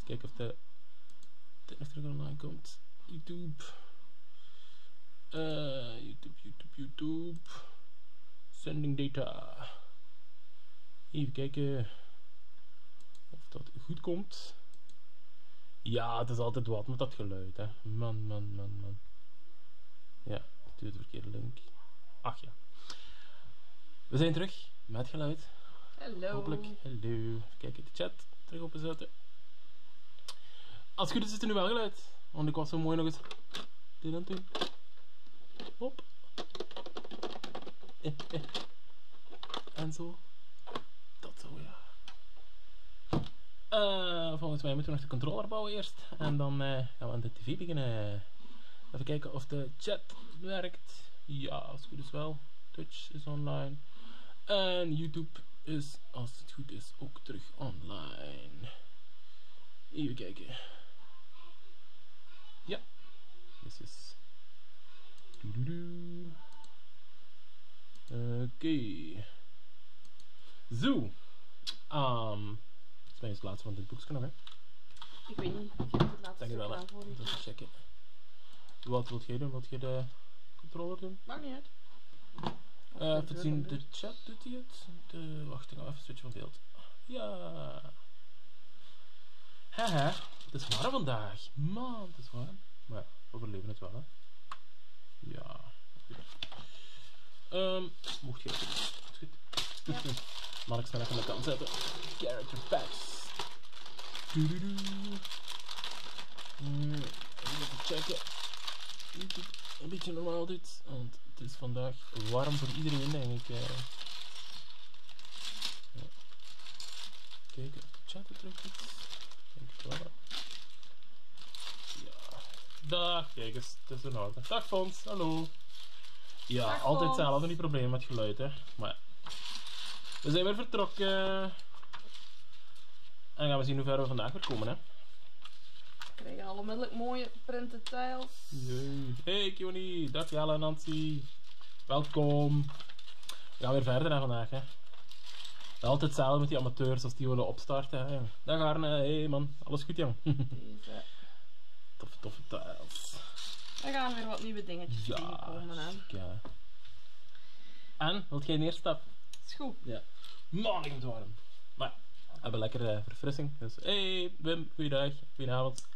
kijken of dit nog terug online komt. YouTube. YouTube. Sending data. Even kijken of dat goed komt. Ja, het is altijd wat met dat geluid, hè. Man. Ja, ik doe de verkeerde link. Ach ja. We zijn terug met geluid. Hallo. Hopelijk. Hallo. Even kijken, de chat terug openzetten. Als het goed is, is er nu wel geluid. Want ik was zo mooi nog eens dit aan het doen. Hop. En zo. Dat zo, ja. Volgens mij moeten we nog de controller bouwen eerst. En dan gaan we aan de tv beginnen. Even kijken of de chat werkt. Ja, als het goed is wel. Twitch is online. En YouTube is, als het goed is, ook terug online. Even kijken. Ja. Yes. Oké. Zo. Dat is het laatste van dit boekje nog, hè? Ik weet niet. Ik heb het laatste Denk je wel, hè? voor Even checken. Wat wilt jij doen? Wilt je de controller doen? Maakt niet uit. Even zien, de chat doet hij het. Wacht, ik ga even switchen van beeld. Ja. Haha, het is warm vandaag. Man, het is warm. Maar ja, we overleven het wel, hè. Ja. Mocht je het doen? Is goed. Ja. Mag ik snel even aan de kant zetten. Character packs. Even checken. YouTube een beetje normaal doet, want het is vandaag warm voor iedereen, denk ik. Ja. Kijken of de chat er terug is. Denk ik wel. Ja. Dag, kijk eens, het is in orde. Dag Fons, hallo. Ja, Dag, altijd Fons. hetzelfde, die problemen met geluid, hè. Maar ja. We zijn weer vertrokken. En dan gaan we zien hoe ver we vandaag weer komen, hè. We krijgen al onmiddellijk mooie printed tiles. Jee. Hey Kioni, dag Jelle en Nancy. Welkom. We gaan weer verder hè, vandaag. Hè. Altijd hetzelfde met die amateurs als die willen opstarten. Hè. Dag Arne, hey man, alles goed jong. Deze. Toffe tiles. Er gaan weer wat nieuwe dingetjes binnenkomen. Hè. Ja. En, wilt jij een eerste stap? Is goed. Ja. Man, ik het warm. Maar we hebben lekker verfrissing. Dus hey Wim, goeiedag, goedenavond.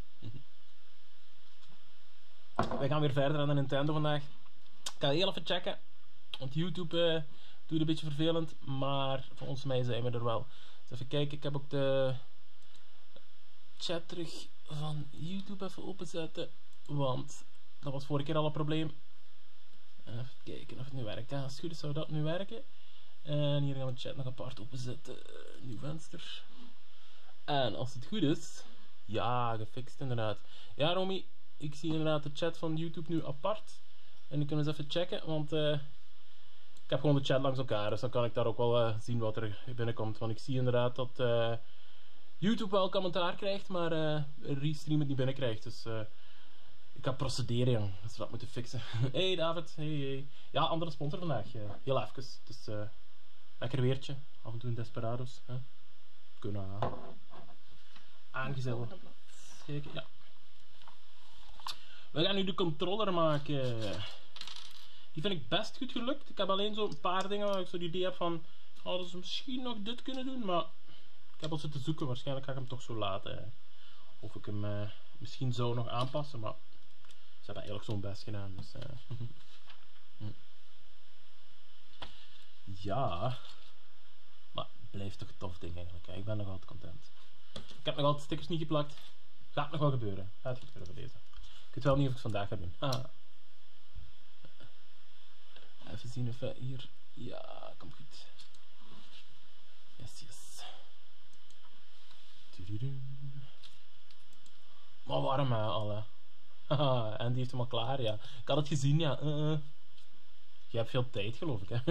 We gaan weer verder aan de Nintendo vandaag. Ik ga heel even checken. Want YouTube doet een beetje vervelend. Maar volgens mij zijn we er wel. Dus even kijken. Ik heb ook de chat terug van YouTube even openzetten. Want dat was vorige keer al een probleem. Even kijken of het nu werkt. Ja, als het goed is zou dat nu werken. En hier gaan we de chat nog apart openzetten. Nieuw venster. En als het goed is... Ja, gefixt inderdaad. Ja, Romy. Ik zie inderdaad de chat van YouTube nu apart. En ik kan eens even checken, want ik heb gewoon de chat langs elkaar. Dus dan kan ik daar ook wel zien wat er binnenkomt. Want ik zie inderdaad dat YouTube wel commentaar krijgt, maar Restream het niet binnenkrijgt. Dus ik ga procederen, jong. Dus we dat moeten fixen. Hey David, hey. Ja, andere sponsor vandaag. Heel even. Dus lekker weertje. Af en toe een Desperados. Kunnen aangezellig. Kijken, ja. We gaan nu de controller maken. Die vind ik best goed gelukt. Ik heb alleen zo een paar dingen waar ik zo het idee heb van... Hadden ze misschien nog dit kunnen doen, maar... Ik heb al zitten zoeken. Waarschijnlijk ga ik hem toch zo laten. Hè. Of ik hem misschien zo nog aanpassen, maar... Ze hebben eigenlijk zo'n best gedaan, dus... Ja... Maar het blijft toch een tof ding eigenlijk. Hè. Ik ben nog altijd content. Ik heb nog altijd stickers niet geplakt. Gaat nog wel gebeuren. Gaat gebeuren bij deze. Ik weet wel niet of ik het vandaag ga doen. Even zien of we hier... Ja, komt goed. Yes. Maar warm hè, alle. En die heeft hem al klaar, ja. Ik had het gezien, ja. Je hebt veel tijd, geloof ik, hè.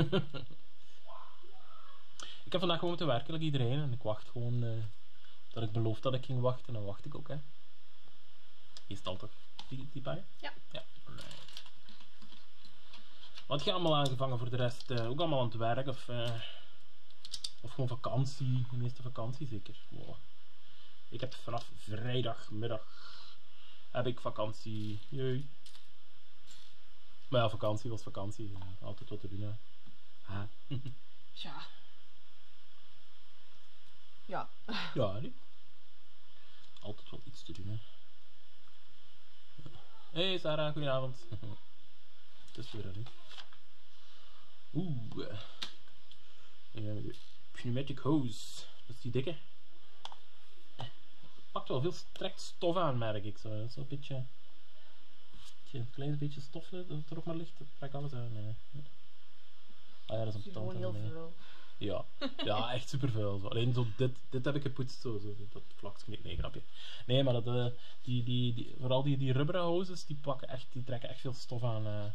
Ik heb vandaag gewoon moeten werken, like iedereen. En ik wacht gewoon... dat ik beloof dat ik ging wachten. En dan wacht ik ook, hè. Meestal toch? Die bij? Ja. Ja, right. Wat je allemaal aangevangen voor de rest? Ook allemaal aan het werk of gewoon vakantie? De meeste vakantie zeker. Wow. Ik Ik heb vanaf vrijdagmiddag heb ik vakantie. Jee. Maar ja, vakantie was vakantie. Altijd wat te doen, hè. Ha. Tja. Ja. Ja, nee. Altijd wel iets te doen, hè. Hey Sarah, goedenavond. Het is weer hè. Oeh. Pneumatic hose. Dat is die dikke. Pakt wel veel trekt stof aan, merk ik. Zo'n beetje. Een klein beetje stof dat er ook maar ligt. Dat trekt alles aan. Ah ja, dat is een Gewoon tand. heel veel. Ja. Ja, echt supervuil. Zo. Alleen zo dit heb ik gepoetst. Zo, dat vlakt niet. Nee, grapje. Nee, maar dat, vooral die rubberen hoses, die trekken echt veel stof aan. Ja.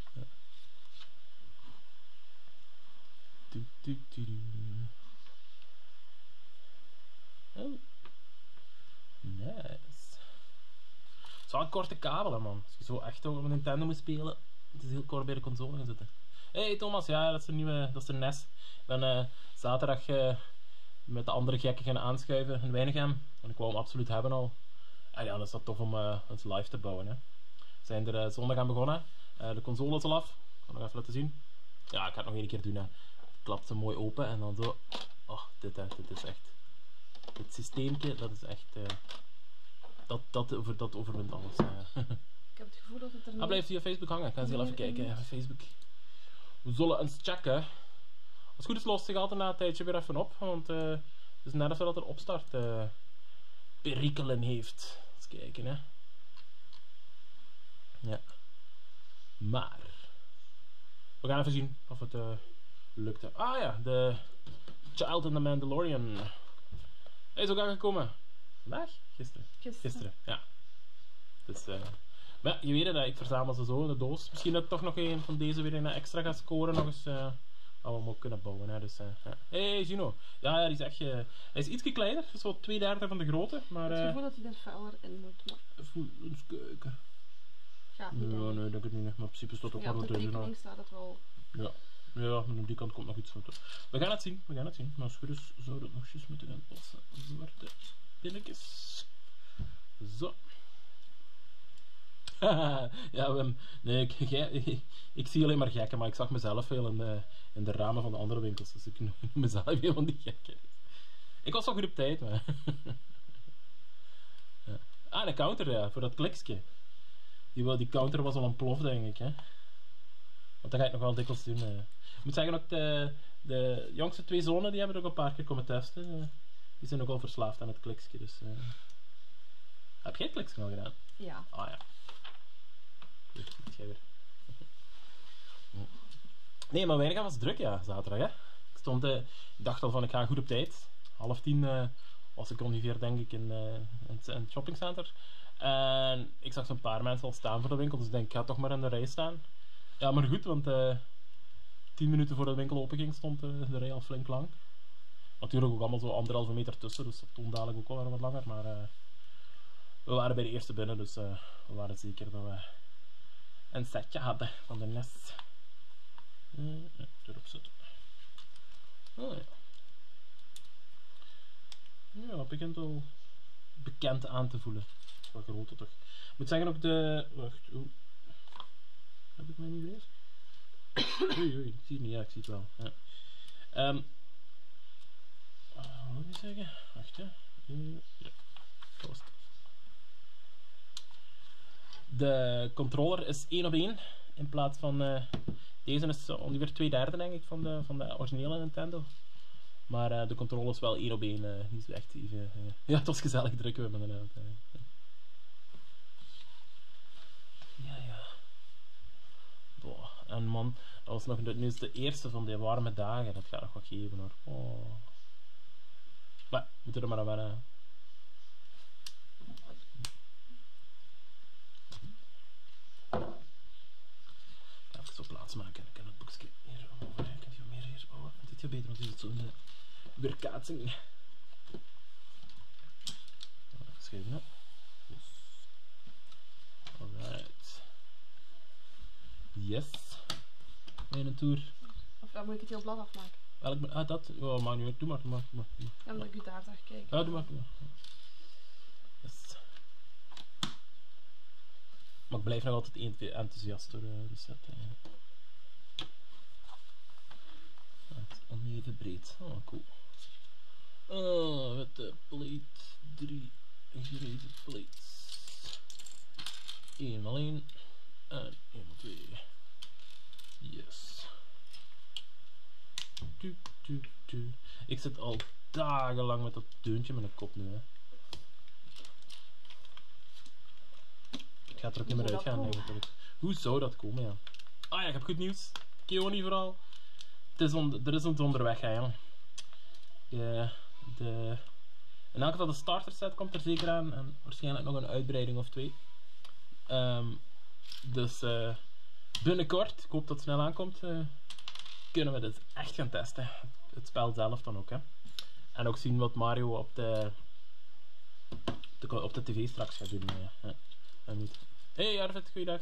Oh. Nice. Zo een korte kabelen, man. Als je zo echt over een Nintendo moet spelen, het is heel kort bij de console gaan zitten. Hey Thomas, ja, dat is de NES. Ik ben zaterdag met de andere gekken gaan aanschuiven in Weinigem. En ik wou hem absoluut hebben al. En ja, dat is dat tof om eens live te bouwen. Hè. We zijn er zondag aan begonnen. De console is al af. Ik kan nog even laten zien. Ja, ik ga het nog één keer doen. Hè. Het klapt zo mooi open en dan zo. Oh, dit is echt. Dit systeemje, dat is echt. Dat overwint alles. Ik heb het gevoel dat het er niet... Blijft via Facebook hangen. Ik ga eens heel even kijken. Facebook. We zullen eens checken. Als het goed is, lost zich altijd na een tijdje weer even op. Want het is net alsof dat er opstart perikelen heeft. Eens kijken, hè. Ja. Maar. We gaan even zien of het lukt. Ah ja, de Child in the Mandalorian. Hij is ook aangekomen. Vandaag? Gisteren, ja. Dus, maar ja, je weet het, ik verzamel ze zo in de doos. Misschien dat ik toch nog een van deze weer een extra ga scoren. Nog eens, dat we hem ook kunnen bouwen. Hè, dus, ja. Hey, Gino. Ja, die is echt, hij is ietsje kleiner. Zo 2/3 van de grootte. Maar, het gevoel dat hij er feller in moet. Maar... Even eens kijken. Ja, niet nee, denk ik niet. Maar in principe staat ook ja, wel op de tussen. tekening staat het wel. Ja. Ja, maar aan die kant komt nog iets van toe. We gaan het zien. Maar als het goed is, zou dat nog eens moeten gaan passen. Zwarte pinnetjes. Zo. Ja, Wim. Nee, ik zie alleen maar gekken, maar ik zag mezelf veel in de ramen van de andere winkels. Dus ik noem mezelf een van die gekken. Ik was wel goed op tijd, maar... Ja. Ah, de counter, ja, voor dat kliksje. Die counter was al ontploft, denk ik, hè. Want dat ga ik nog wel dikwijls doen. Ik moet zeggen, ook de jongste 2 zonen, die hebben het ook een paar keer komen testen. Die zijn ook al verslaafd aan het kliksje, dus... Heb jij het kliksje al gedaan? Ja. Ah ja. Nee, maar Weinigem was druk, ja, zaterdag, hè. Ik dacht al van, ik ga goed op tijd. 9:30 was ik ongeveer, denk ik, in het shoppingcenter. En ik zag zo'n paar mensen al staan voor de winkel, dus ik denk, ik ga toch maar in de rij staan. Ja, maar goed, want 10 minuten voordat de winkel open ging, stond de rij al flink lang. Natuurlijk ook allemaal zo 1,5 meter tussen, dus dat toont dadelijk ook wel wat langer, maar we waren bij de eerste binnen, dus we waren zeker dat we een setje hadden van de NES. Erop zetten. Oh ja. Ja, het begint al bekend aan te voelen. Wat groter toch. Ik moet zeggen ook de... Wacht, heb ik mij niet gelezen? Oei, ik zie het niet. Ja, ik zie het wel. Ja. Wat moet ik zeggen? Wacht, ja. Ja, vast. De controller is 1-op-1 in plaats van deze is ongeveer 2/3 denk ik van de originele Nintendo. Maar de controller is wel 1-op-1, niet zo echt even. Ja, het was gezellig drukken we met een ja. Boah, en man, dat was nog nu is de eerste van die warme dagen, dat gaat nog wat geven hoor. Oh. Maar we moeten er maar aan wennen. Zo plaats maken. Ik kan het boekje hier over. Ik kan veel meer hier bouwen. Dit is beter, want het is zo in de weerkaatsing. Schrijven, hè. Yes. Alright. Yes. Mijn tour. Of dan moet ik het heel blad afmaken? Welk... Ah, dat? Oh, maar nu. Doe maar. Ja, omdat ik u daar zag kijken. Ja, doe maar. blijf nog altijd enthousiast door de set. Het is oneven breed. Oh, cool. Witte plate 3 grijze plates. 1x1 en 1x2. Yes. Ik zit al dagenlang met dat deuntje met een kop nu. Hè. Ik ga er ook niet meer uitgaan eigenlijk. Hoe zou dat komen, ja? Ah ja, ik heb goed nieuws. Keoni vooral. Er is iets onderweg, hè, jong. In elk geval de starter set komt er zeker aan. En waarschijnlijk nog een uitbreiding of 2. Dus binnenkort, ik hoop dat het snel aankomt, kunnen we dit echt gaan testen. Het spel zelf dan ook, hè. En ook zien wat Mario op de tv straks gaat doen. Hey Arvid, goeiedag.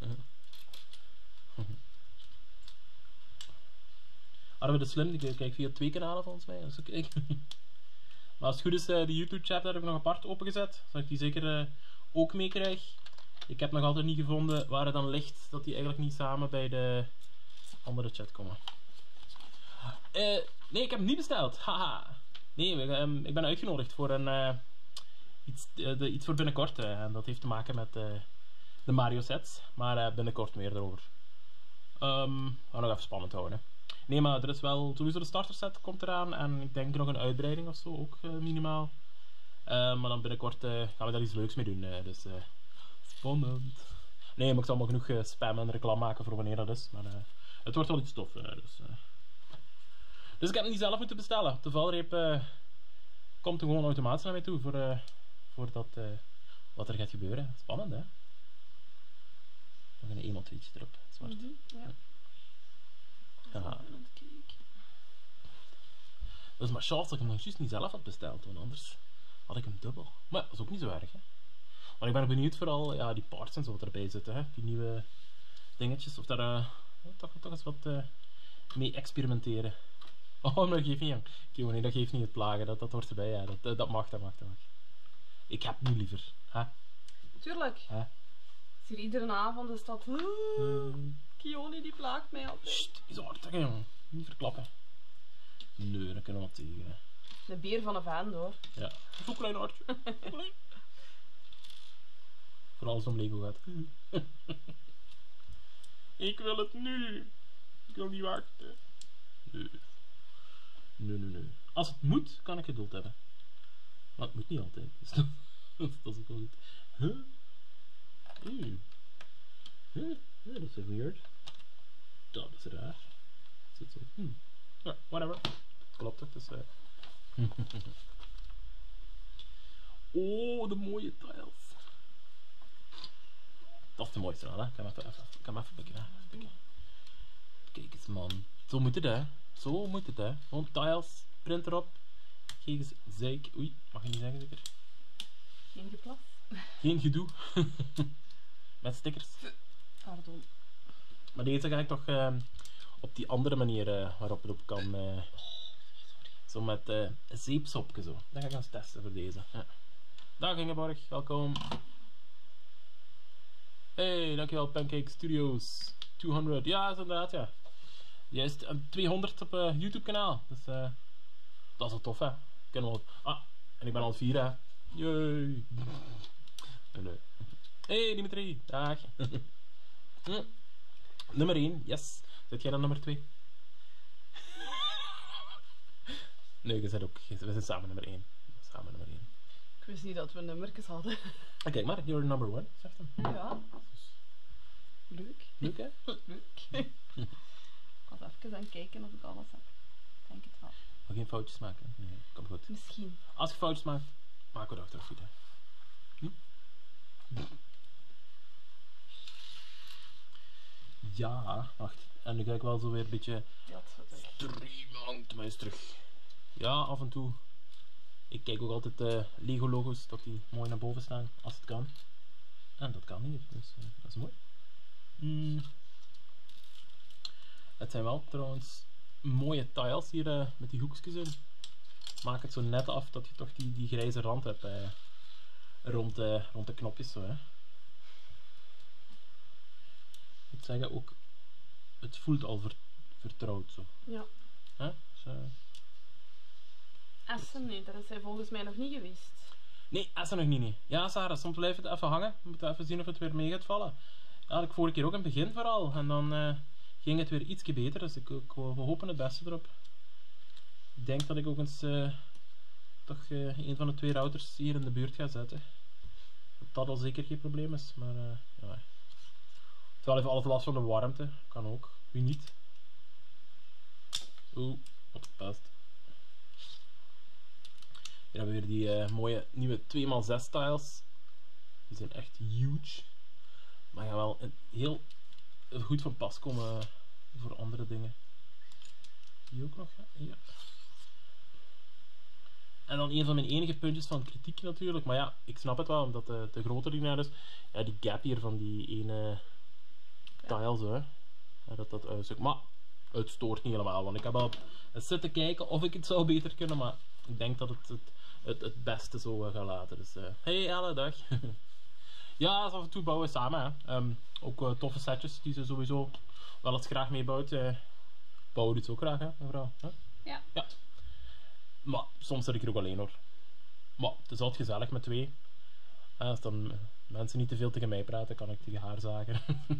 Arvid is slim, die kijkt via 2 kanalen volgens mij. Dus okay. Maar als het goed is, de YouTube chat heb ik nog apart opengezet. Zodat ik die zeker ook meekrijg. Ik heb nog altijd niet gevonden waar het dan ligt dat die eigenlijk niet samen bij de andere chat komen. Nee, ik heb hem niet besteld. Haha. Nee, ik ben uitgenodigd voor iets voor binnenkort. En dat heeft te maken met de Mario sets. Maar binnenkort meer erover. Gaan we nog even spannend houden. Nee, maar er is wel sowieso de starter set komt eraan. En ik denk nog een uitbreiding of zo, ook minimaal. Maar dan binnenkort gaan we daar iets leuks mee doen. Dus spannend. Nee, maar ik zal maar genoeg spam en reclame maken voor wanneer dat is. Maar het wordt wel iets tof. Dus ik heb hem niet zelf moeten bestellen. De valreep komt er gewoon automatisch naar mij toe voor dat, wat er gaat gebeuren. Spannend, hè? Nog een emotietje erop. Zwart. Ja. Ja. Dat is maar chance dat ik hem nog juist niet zelf had besteld, want anders had ik hem dubbel. Maar dat is ook niet zo erg, hè. Maar ik ben benieuwd vooral, ja, die parts en zo wat erbij zitten, hè. Die nieuwe dingetjes, of daar toch eens wat mee experimenteren. Oh, maar dat geeft niet, jong. Nee, dat geeft niet, het plagen, dat hoort erbij, ja. Dat mag. Ik heb nu liever, hè. Tuurlijk. Hè? Is hier iedere avond is dat... Kioni die plaagt mij altijd. Sst, is hard, hè, jongen. Niet verklappen. Nee, dat kunnen we wat tegen, hè. De beer van een vent, hoor. Ja, zo'n klein hartje. Vooral als het om Lego gaat. Ik wil het nu. Ik wil niet wachten. Nee. Als het moet, kan ik geduld hebben. Maar het moet niet altijd. Dus dat is ook wel goed. Huh? Dat is weird. Dat is raar. Zit zo. Ja, whatever. Klopt toch? Dus, oh, de mooie tiles. Dat is de mooiste wel, hè? Ik kan hem even pikken. Kijk eens, man. Zo moet het, hè? Gewoon tiles, print erop. Geen zeik. Oei, mag je niet zeggen zeker? Geen geplas. Geen gedoe. Met stickers. Pardon. Maar deze ga ik toch op die andere manier waarop het op kan. Zo met zeepsopje zo. Dat ga ik eens testen voor deze. Ja. Dag Ingeborg, welkom. Hey, dankjewel Pancake Studios. 200, ja, is inderdaad, ja. Juist, 200 op YouTube kanaal. Dus dat is wel tof, hè. Kunnen we en ik ben al 4, hè. Yay. Nee. Hey Dimitri, dag. Nummer 1, yes. Zit jij dan nummer 2? Nee, we zijn samen nummer 1. Ik wist niet dat we nummertjes hadden. Kijk maar, you're number 1, zegt hem. Ja. Leuk. Leuk, hè? Leuk. Ik was even aan het kijken of ik alles heb. Ik denk het wel. Mag geen foutjes maken? Nee, komt goed. Misschien. Als je foutjes maakt, maken we het achteraf goed, hè. Ja, wacht. En nu ga ik wel zo weer een beetje streamend, maar eens terug. Ja, af en toe. Ik kijk ook altijd Lego logo's, dat die mooi naar boven staan, als het kan. En dat kan hier, dus dat is mooi. Het zijn wel trouwens mooie tiles hier met die hoekjes in. Maak het zo net af dat je toch die grijze rand hebt rond de knopjes zo, hè. zeggen ook, het voelt al vertrouwd zo. Ja. Hè? Dus, Essen, nee, daar is hij volgens mij nog niet geweest. nee, Essen nog niet. Nee. Ja, Sarah, soms blijft het even hangen. We moeten even zien of het weer mee gaat vallen. Ja, had ik vorige keer ook in het begin vooral. En dan ging het weer ietsje beter. Dus we hopen het beste erop. Ik denk dat ik ook eens toch een van de 2 routers hier in de buurt ga zetten. Dat al zeker geen probleem is. Maar ja. Terwijl even alles last van de warmte. Kan ook. Wie niet? Oeh, opgepast. Hier hebben we weer die mooie nieuwe 2x6 tiles. Die zijn echt huge. Maar gaan wel heel goed van pas komen voor andere dingen. Die ook nog, ja. En dan een van mijn enige puntjes van kritiek natuurlijk. Maar ja, ik snap het wel, omdat de groter die naar is. Ja, die gap hier van die ene tile zo, hè. Ja, dat uitzoekt. Maar het stoort niet helemaal, want ik heb al eens zitten kijken of ik het zou beter kunnen. Maar ik denk dat het beste zo gaat laten. Dus, hey Elle, dag. Ja, af en toe bouwen we samen. Hè. Ook toffe setjes die ze sowieso wel eens graag meebouwt. Bouwen doet ze ook graag, hè, mevrouw? Huh? Ja. Maar soms zit ik er ook alleen hoor. Maar het is altijd gezellig met 2. Als dan mensen niet te veel tegen mij praten, kan ik tegen haar zagen.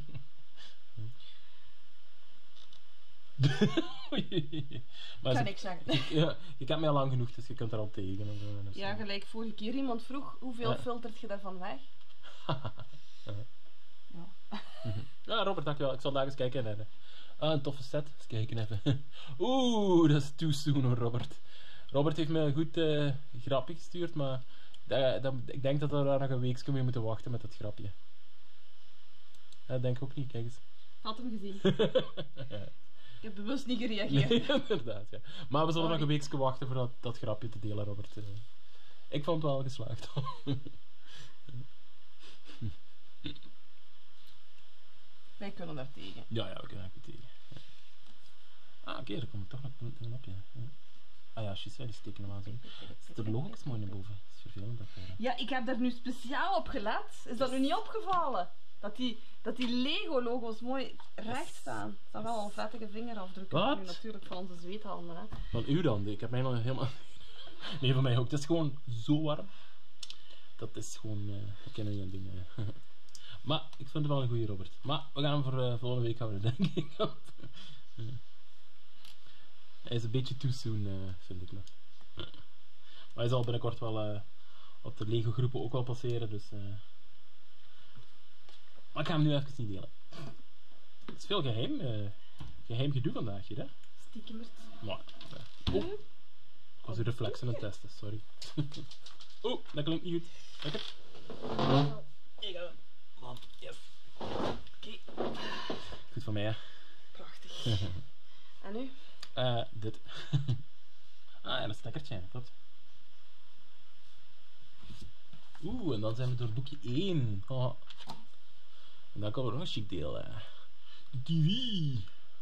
Maar Kan ik zeggen. je kent mij al lang genoeg, dus je kunt er al tegen. Of zo, dus, Ja, gelijk vorige keer iemand vroeg, hoeveel filtert je daarvan weg? Ja. Ja, Robert, dankjewel. Ik zal daar eens kijken naar. Een toffe set. Eens kijken even. Oeh, dat is too soon hoor, Robert. Robert heeft me een goed grapje gestuurd, maar ik denk dat we daar nog een weekje mee moeten wachten met dat grapje. Dat denk ik ook niet, kijk eens. Had hem gezien. Ik heb bewust niet gereageerd. Nee, inderdaad, ja. Maar we zullen nog een weekje wachten voor dat grapje te delen, Robert. Ik vond het wel geslaagd. Wij kunnen daar tegen. Ja, we kunnen daar goed tegen. Ja. Ah, oké, daar kom ik toch nog een op, ja. Ah ja, die steken hem aan zo. Zit er logo's mooi naar boven? Dat is vervelend. Ja, ik heb daar nu speciaal op gelet. Is dat nu niet opgevallen? Dat die Lego-logo's mooi recht staan. Er staan wel een vettige vingerafdrukken. Wat? Nu natuurlijk van onze zweethanden, hè. Van u dan? Ik heb mij nog helemaal... Nee, van mij ook. Het is gewoon zo warm. Dat is gewoon... ik ken niet een ding. Maar ik vind het wel een goede Robert. Maar we gaan hem voor volgende week houden, denk ik. Hij is een beetje too soon, vind ik nog. Maar hij zal binnenkort wel op de Lego groepen ook wel passeren, dus... Maar ik ga hem nu even niet delen. Het is veel geheim gedoe vandaag hier, hè? Stiekemert. Maar, oh, ik was uw reflex aan het testen, sorry. Oh, dat klinkt niet goed. Lekker. Ik ga hem. Kom, yes. Oké. Goed van mij, hè? Prachtig. En nu? Dit. En een stekkertje, klopt. En dan zijn we door boekje 1. Oh. En dan komen we nog een chic deel. De TV.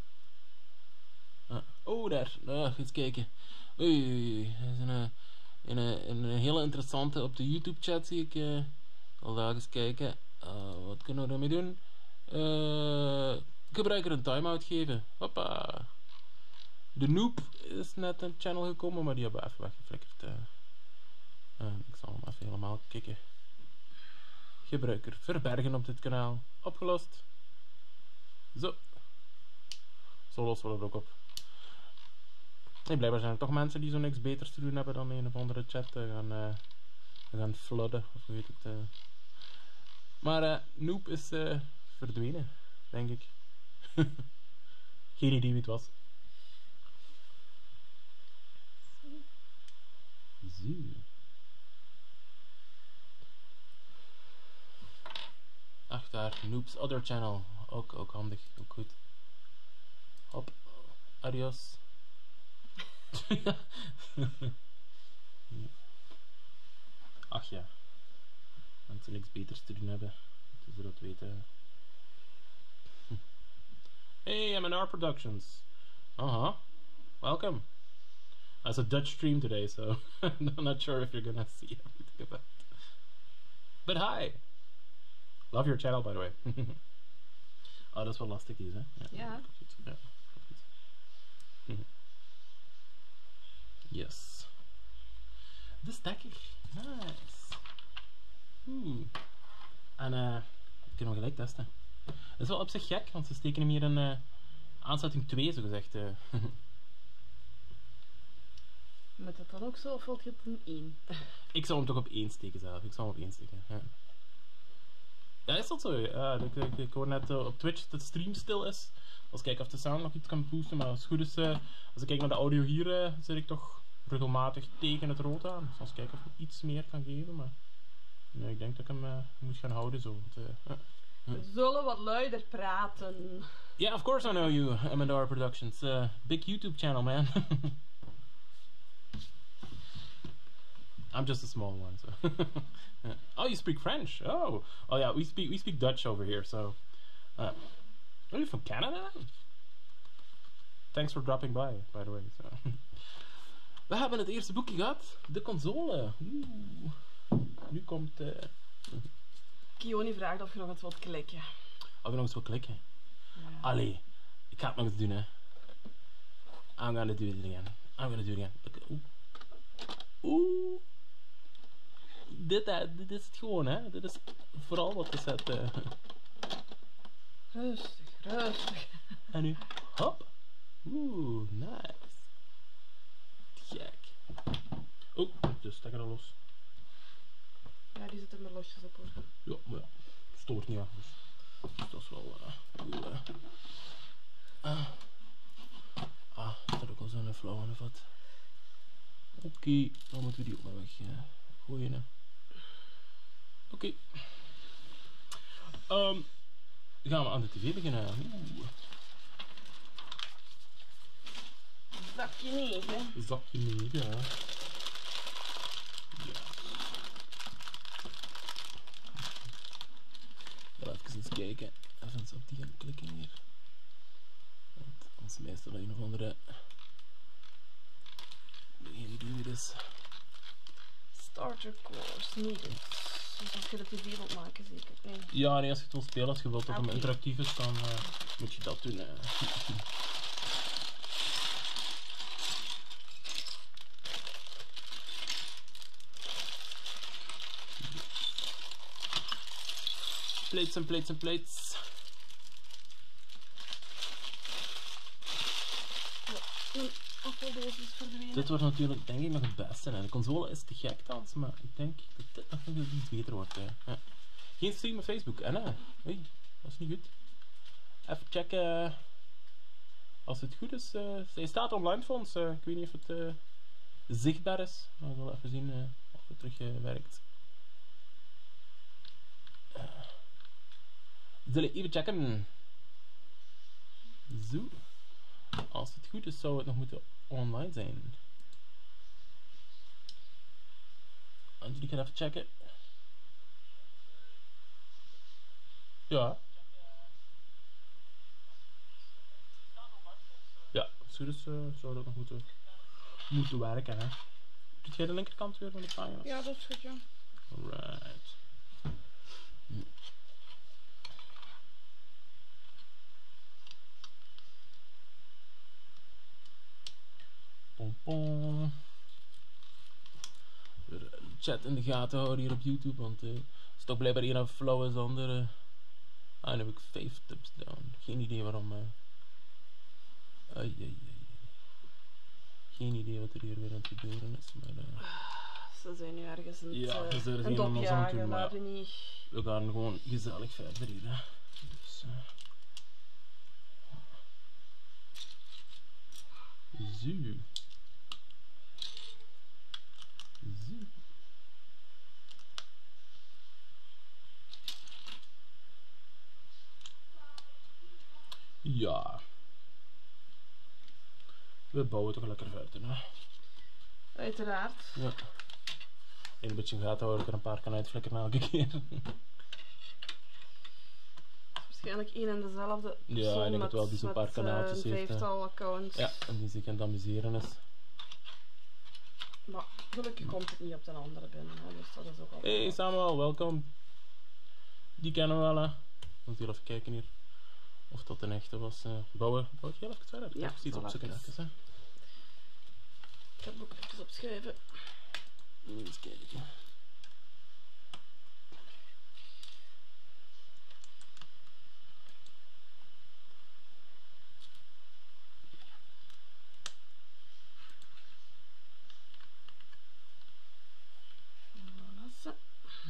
Daar. Eens kijken. Oei. Dat is een hele interessante op de YouTube chat zie ik. Al daar eens kijken. Wat kunnen we ermee doen? Gebruiker een timeout geven. Hoppa. De Noob is net een channel gekomen, maar die hebben we even weggeflikkerd. Ik zal hem even helemaal kijken. Gebruiker verbergen op dit kanaal. Opgelost. Zo lossen we dat ook op. Nee, blijkbaar zijn er toch mensen die zo niks beters te doen hebben dan een of andere chat gaan flooden, of hoe heet het. Maar Noob is verdwenen, denk ik. Geen idee wie het was. Zo. Ach, daar, Noob's Other Channel. Ook handig, ook goed. Hop, adios. Ach ja. Mensen niks beters te doen hebben. Dat ze dat weten. Hey, M&R Productions. Welcome. It's a Dutch stream today, so I'm not sure if you're gonna see everything about it. But hi! Love your channel, by the way. Ah, dat is wel lastig is, hè? Ja. Goed. Ja. Goed. Yes. De stekker. Nice. Oeh. En ik kan hem gelijk testen. Dat is wel op zich gek, want ze steken hem hier in aansluiting 2, zo gezegd. Moet dat dan ook zo of valt je het in 1? Ik zou hem toch op 1 steken zelf. Ik zou hem op 1 steken. Ja, ja is dat zo? Ja, ik hoor net op Twitch dat de stream stil is. Als ik kijk of de sound nog iets kan boosten. Maar als het goed is, als ik kijk naar de audio hier, zit ik toch regelmatig tegen het rood aan. Dus als ik kijk of ik iets meer kan geven. Maar nee, ik denk dat ik hem moet gaan houden zo. We zullen wat luider praten. Yeah, of course I know you, M&R Productions. Big YouTube channel, man. I'm just a small one, so. Yeah. Oh, you speak French? Oh yeah, we speak Dutch over here. So, are you from Canada? Thanks for dropping by the way. So. We hebben het eerste boekje gehad, de console. Oeh. Nu komt. Kioni vraagt of je nog eens wilt klikken. Of je nog eens wil klikken? Ja. Allee, ik ga het nog eens doen, hè. I'm gonna do it again. I'm gonna do it again. Okay. Oeh. Dit is het gewoon, hè. Dit is vooral wat is het. Rustig. En nu, hop. Oeh, nice. Gek. Oh, de stekker al los. Ja, die zitten er losjes op, hoor. Ja, maar ja, stoort niet, ja. Dus dat is wel goed, dat is ook al zo'n flauw of wat. Oké, dan moeten we die ook maar weg gooien, hè. Oké. Gaan we aan de tv beginnen. Oeh. Zakje 9. Zakje 9, ja. Wel even eens kijken. Even eens op die gaan klikken hier. Want ons meestal een of andere. Geen idee wie dit is. Starter course needed. Dus als je de tv wilt maken, zeker. Nee. Ja, nee, als je het wil spelen, als je wilt dat hem interactief is, dan moet je dat doen. Plates en plates en plates. Ja, een appeldoos is verdwenen. Dit wordt natuurlijk, denk ik, nog het beste. Hè. De console is te gek thans, maar ik denk dat dit nog iets beter wordt. Hè. Ja. Geen stream op Facebook, hè? Oei, dat is niet goed. Even checken. Als het goed is. Hij staat online voor ons. Ik weet niet of het zichtbaar is. Maar we zullen even zien of het terug werkt. We zullen even checken. Zo. Als het goed is, zou het nog moeten online zijn. En jullie gaan even checken. Ja. Ja, als het goed is, zou dat nog moeten werken, hè. Doet jij de linkerkant weer van de pagina? Ja, dat is goed, ja. Alright. Pom. Chat in de gaten houden hier op YouTube, want het is toch blijkbaar hier een flow als andere. Dan heb ik 5 tips down. Geen idee waarom. Geen idee wat er hier weer aan het gebeuren is, maar. Ze zijn nu ergens in Ja, het ze zijn er ons aan het doen, maar niet. we gaan gewoon gezellig verder hier. Hè. Dus, zo. Ja. We bouwen toch lekker verder, hè. Uiteraard. Ja. Een beetje in gaten houden, ik er een paar kan uitflikkeren elke keer. Waarschijnlijk één en dezelfde persoon. Ja, ik denk het wel, die zo'n paar kanaaltjes heeft. Een vijftal accounts. Ja, en die zich aan het amuseren is. Maar gelukkig komt het niet op de andere binnen, hè, dus dat is ook al. Hey Samuel, welkom. Die kennen we wel, hè. We moeten hier even kijken hier. Of dat een echte was. Bouw het heel even verder. Ja, Ik ga iets zal opzoeken. even. Even, hè. Ik ga het boek even opschrijven. Eens kijken. Voilà, zo.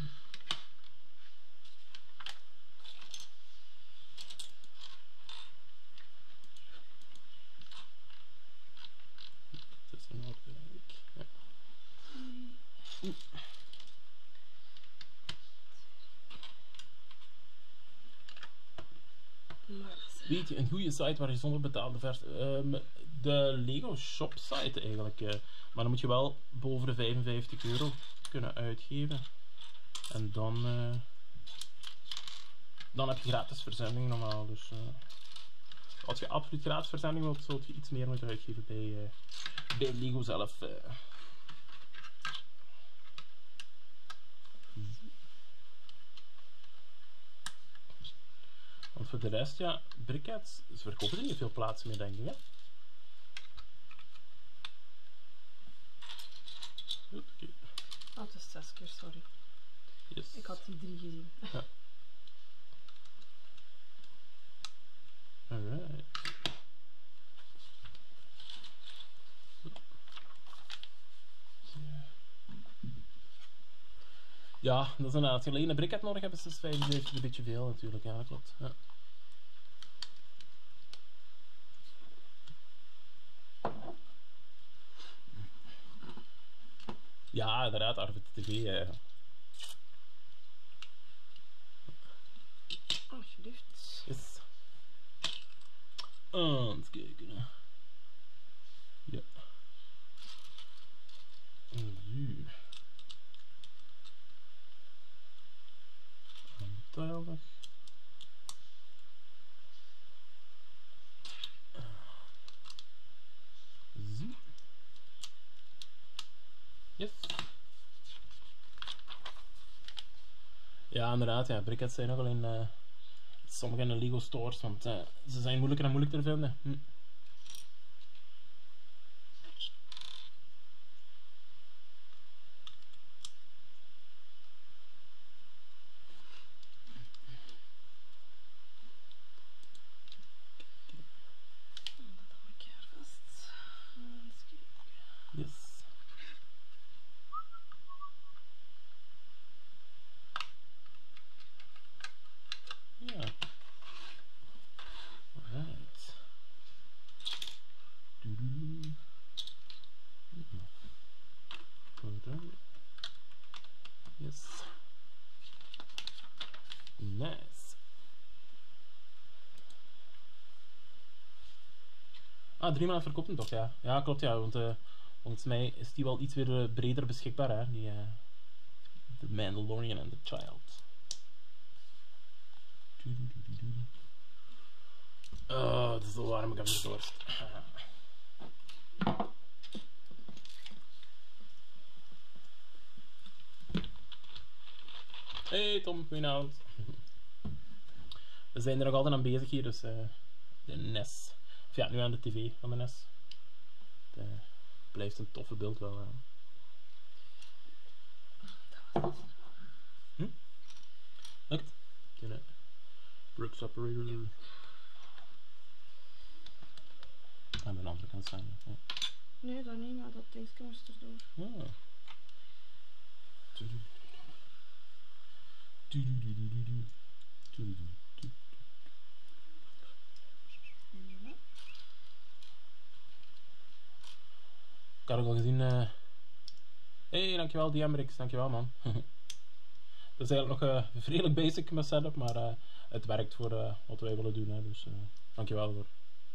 Het is in orde, denk ik. Ja. Voilà, zo. Weet je, een goede site waar je zonder betaalde de Lego Shop site eigenlijk. Maar dan moet je wel boven de 55 euro kunnen uitgeven. En dan heb je gratis verzending normaal. Dus als je absoluut gratis verzending wilt, zult je iets meer moeten uitgeven bij Lego zelf. Want voor de rest, ja, Brickheads, ze verkopen er niet veel plaatsen meer, denk ik. Hè? Oké. Oh, het is 6 keer, sorry. Yes. Ik had die 3 gezien. Ja. Alright. Ja, dat is inderdaad. Als je alleen een bricket nodig hebt, is het 75 een beetje veel natuurlijk. Ja, dat klopt. Ja. Ja, inderdaad, Arvid TV. Alsjeblieft. Yes. Eens kijken. Hè. Ja. Zo. Aantallig. Zo. Yes. Ja, inderdaad, ja. Brickheads zijn nogal in sommige in de Lego stores, want ze zijn moeilijker en moeilijker te vinden. Dat hou ik hier vast. Eens kijken. Yes. Ja. Alright. Doedoe. Alright. Yes. Nice. Ah, 3 maanden verkoopt hem toch, ja. Ja, klopt, ja, want volgens mij is die wel iets weer breder beschikbaar, hè. Die, The Mandalorian and the Child. Oh, het is zo warm, ik heb weer dorst. Hey Tom, goedenavond. We zijn er nog altijd aan bezig hier, dus de NES. Of ja, nu aan de tv van de NES. Het blijft een toffe beeld wel. Lukt? Brooks Operator. Aan de andere kant staan. Ja. Nee, dat niet, maar dat dingetje moest erdoor. Ah. Ik had ook al gezien. Hey, dankjewel DMRX, dankjewel man. Dat is eigenlijk nog redelijk basic met setup, maar het werkt voor wat wij willen doen, hè, dus dankjewel voor.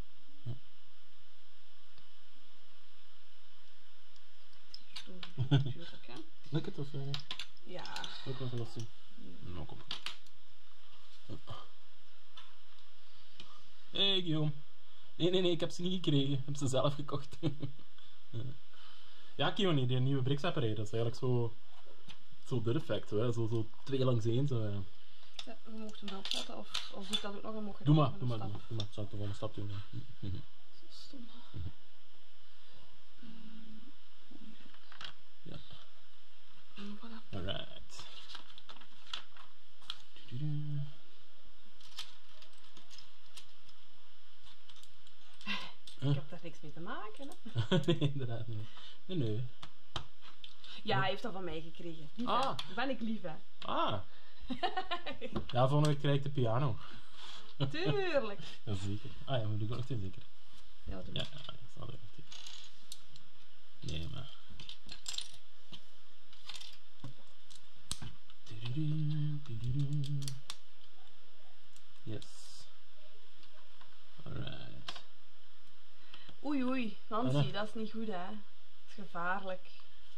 Lukt het of? Ja. Ook nog wel zien. Nou, kom. Hey Guillaume. Nee, ik heb ze niet gekregen. Ik heb ze zelf gekocht. Ja, Kioni, die nieuwe Brix apparaat, dat is eigenlijk zo dit effect, zo 2 langs 1. Zo, Ja, we mochten hem opzetten of als ik dat ook nog een mocht. Doe maar. Ik zal het de volgende stap doen. Ja. Stom. Ja. Voilà. Alright. Ik heb daar niks mee te maken, hè. Nee, inderdaad niet. Nee. Ja, hij heeft dat van mij gekregen. Lief, hè. Ben ik lief, hè. Ah. Ja, volgende week krijg ik de piano. Tuurlijk. Jazeker. Ah ja, moet ik ook nog zeker. Ja, doe Ja, maar. dat zal er ook in. Nee, maar... Yes. Alright. Oei, Nancy, dat is niet goed, hè. Dat is gevaarlijk.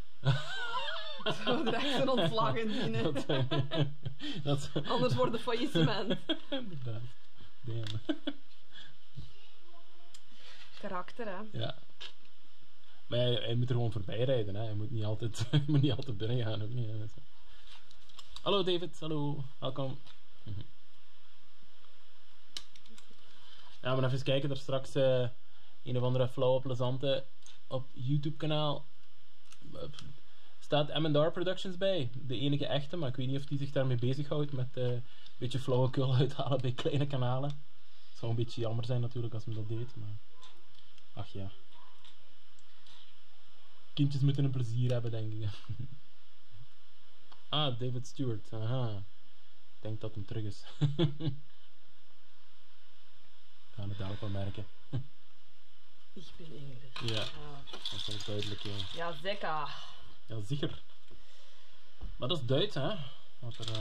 Zo direct een ontslag indienen. Dat Anders wordt het faillissement. Inderdaad. Damn. Karakter, hè. Ja. Maar hij moet er gewoon voorbij rijden, hè. Hij moet niet altijd, je moet niet altijd binnen gaan. Ook niet, hè. Hallo David, hallo. Welkom. Ja, maar even kijken, er straks een of andere flauwe plezante op YouTube kanaal staat M&R Productions bij. De enige echte, maar ik weet niet of die zich daarmee bezighoudt met een beetje flauwekul uithalen bij kleine kanalen. Het zou een beetje jammer zijn natuurlijk als men dat deed, maar ach ja. Kindjes moeten een plezier hebben, denk ik. Ah, David Stewart. Aha. Ik denk dat hem terug is. We gaan het dadelijk wel merken. Ik ben Engels. Ja, dat is wel duidelijk. Ja, Ja, zeker. ja zeker. Maar dat is Duits, hè? Wat er...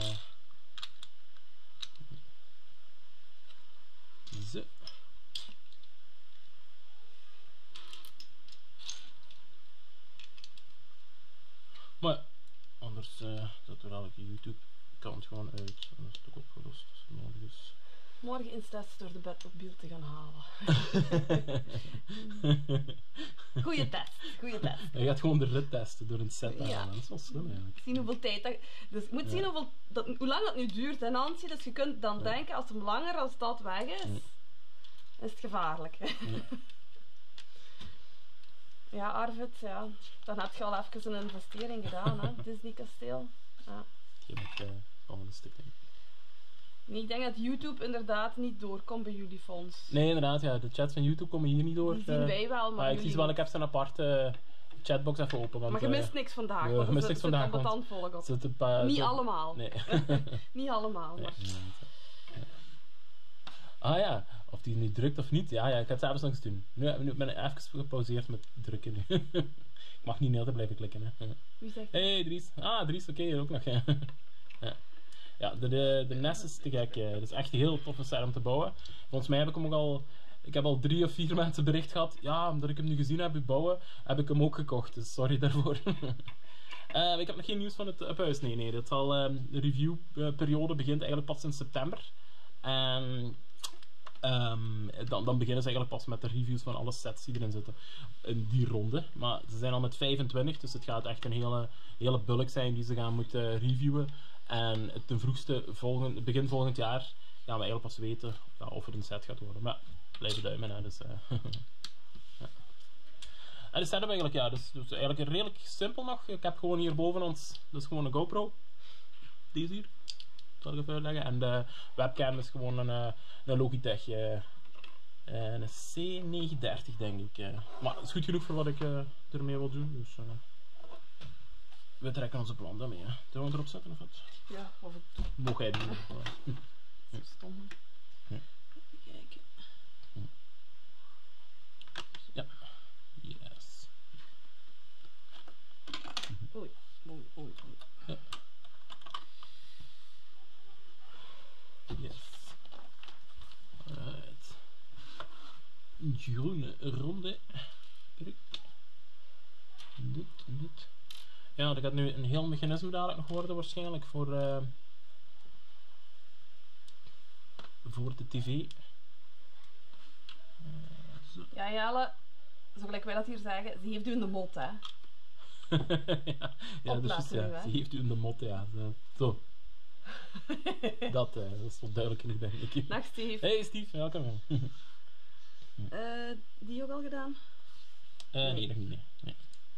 Zo. Maar anders zet er elke YouTube-kant gewoon uit. En dat is toch opgelost als het nodig is. Morgen instaat door de bed op beeld te gaan halen. Goeie test. Je gaat gewoon de rit testen door een set te Ja. halen. Dat is wel slim eigenlijk. Zien hoeveel tijd dat... Dus je moet zien hoe lang dat nu duurt, hè, Nancy. Dus je kunt dan denken, als het langer als dat weg is, is het gevaarlijk. Ja, Arvid, ja. Dan heb je al even een investering gedaan, hè. Disney Kasteel. Ja. Je moet het volgende stuk denken. Nee, ik denk dat YouTube inderdaad niet doorkomt bij jullie fonds. Nee, inderdaad, ja. De chats van YouTube komen hier niet door. Die zien wij wel, maar Maar ik jullie zie wel, niet. ik heb zijn aparte chatbox even open. Want, Maar je mist niks vandaag, ja, want je er mist zit niks vandaag, een want betandvolk op. zit een paar... Niet zo- allemaal. Nee. Niet allemaal, Nee, maar... inderdaad, ja. Ah ja, of die nu drukt of niet. Ja, ik ga het zelfs nog eens doen. Nu ben ik even gepauzeerd met drukken nu. Ik mag niet de hele tijd blijven klikken. Hè. Wie zegt dat? Hey Dries. Ah, Dries, oké, hier ook nog. Ja, ja de NES is te gek. Dat is echt een heel toffe set om te bouwen. Volgens mij heb ik hem ook al... Ik heb al 3 of 4 mensen bericht gehad. Ja, omdat ik hem nu gezien heb bouwen, heb ik hem ook gekocht. Dus sorry daarvoor. Ik heb nog geen nieuws van het uphuis. Nee. De reviewperiode begint eigenlijk pas in september. En... dan beginnen ze eigenlijk pas met de reviews van alle sets die erin zitten in die ronde. Maar ze zijn al met 25, dus het gaat echt een hele bulk zijn die ze gaan moeten reviewen. En ten vroegste begin volgend jaar gaan we eigenlijk pas weten of er een set gaat worden. Maar blijven duimen, hè, dus... ja. En de setup eigenlijk, ja, dus eigenlijk redelijk simpel nog. Ik heb gewoon hier boven ons, dat is gewoon een GoPro. Deze hier. Zal ik even uitleggen. En de webcam is gewoon een Logitech. Een C930 denk ik. Maar het is goed genoeg voor wat ik ermee wil doen. Dus we trekken onze plan daarmee. Hè. Zullen we erop zetten of wat? Ja, of ik Mocht jij doen. zo stom. Ja. Even kijken. Ja. Yes. Oei. Ja. Yes. Alright. Groene ronde. Kijk. Dit. Ja, dat gaat nu een heel mechanisme dadelijk nog worden waarschijnlijk voor de tv. Zo. Ja, Jelle, zo gelijk wij dat hier zeggen, ze heeft u in de mot, hè. Ja, dat is juist, Opletten nu, ja. hè. Ze heeft u in de mot, ja. Zo. Dat is wel duidelijk genoeg, denk ik. Dag Steve. Hey Steve, welkom. Die ook al gedaan? Nee, nog niet. Nee.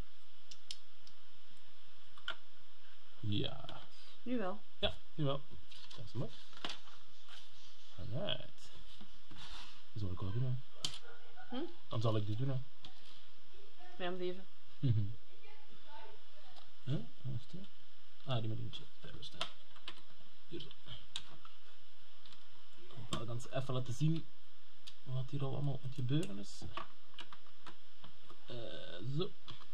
Ja. Nu wel. Ja, nu wel. Dat is mooi. Alright. Dat zal ik wel doen. Hm? Dan zal ik dit doen. Hè. Bij hem leven. Wacht even. Ah, die moet in de chat. Daar staan. Hier zo. Ik wil dan eens even laten zien wat hier al allemaal aan het gebeuren is. Zo.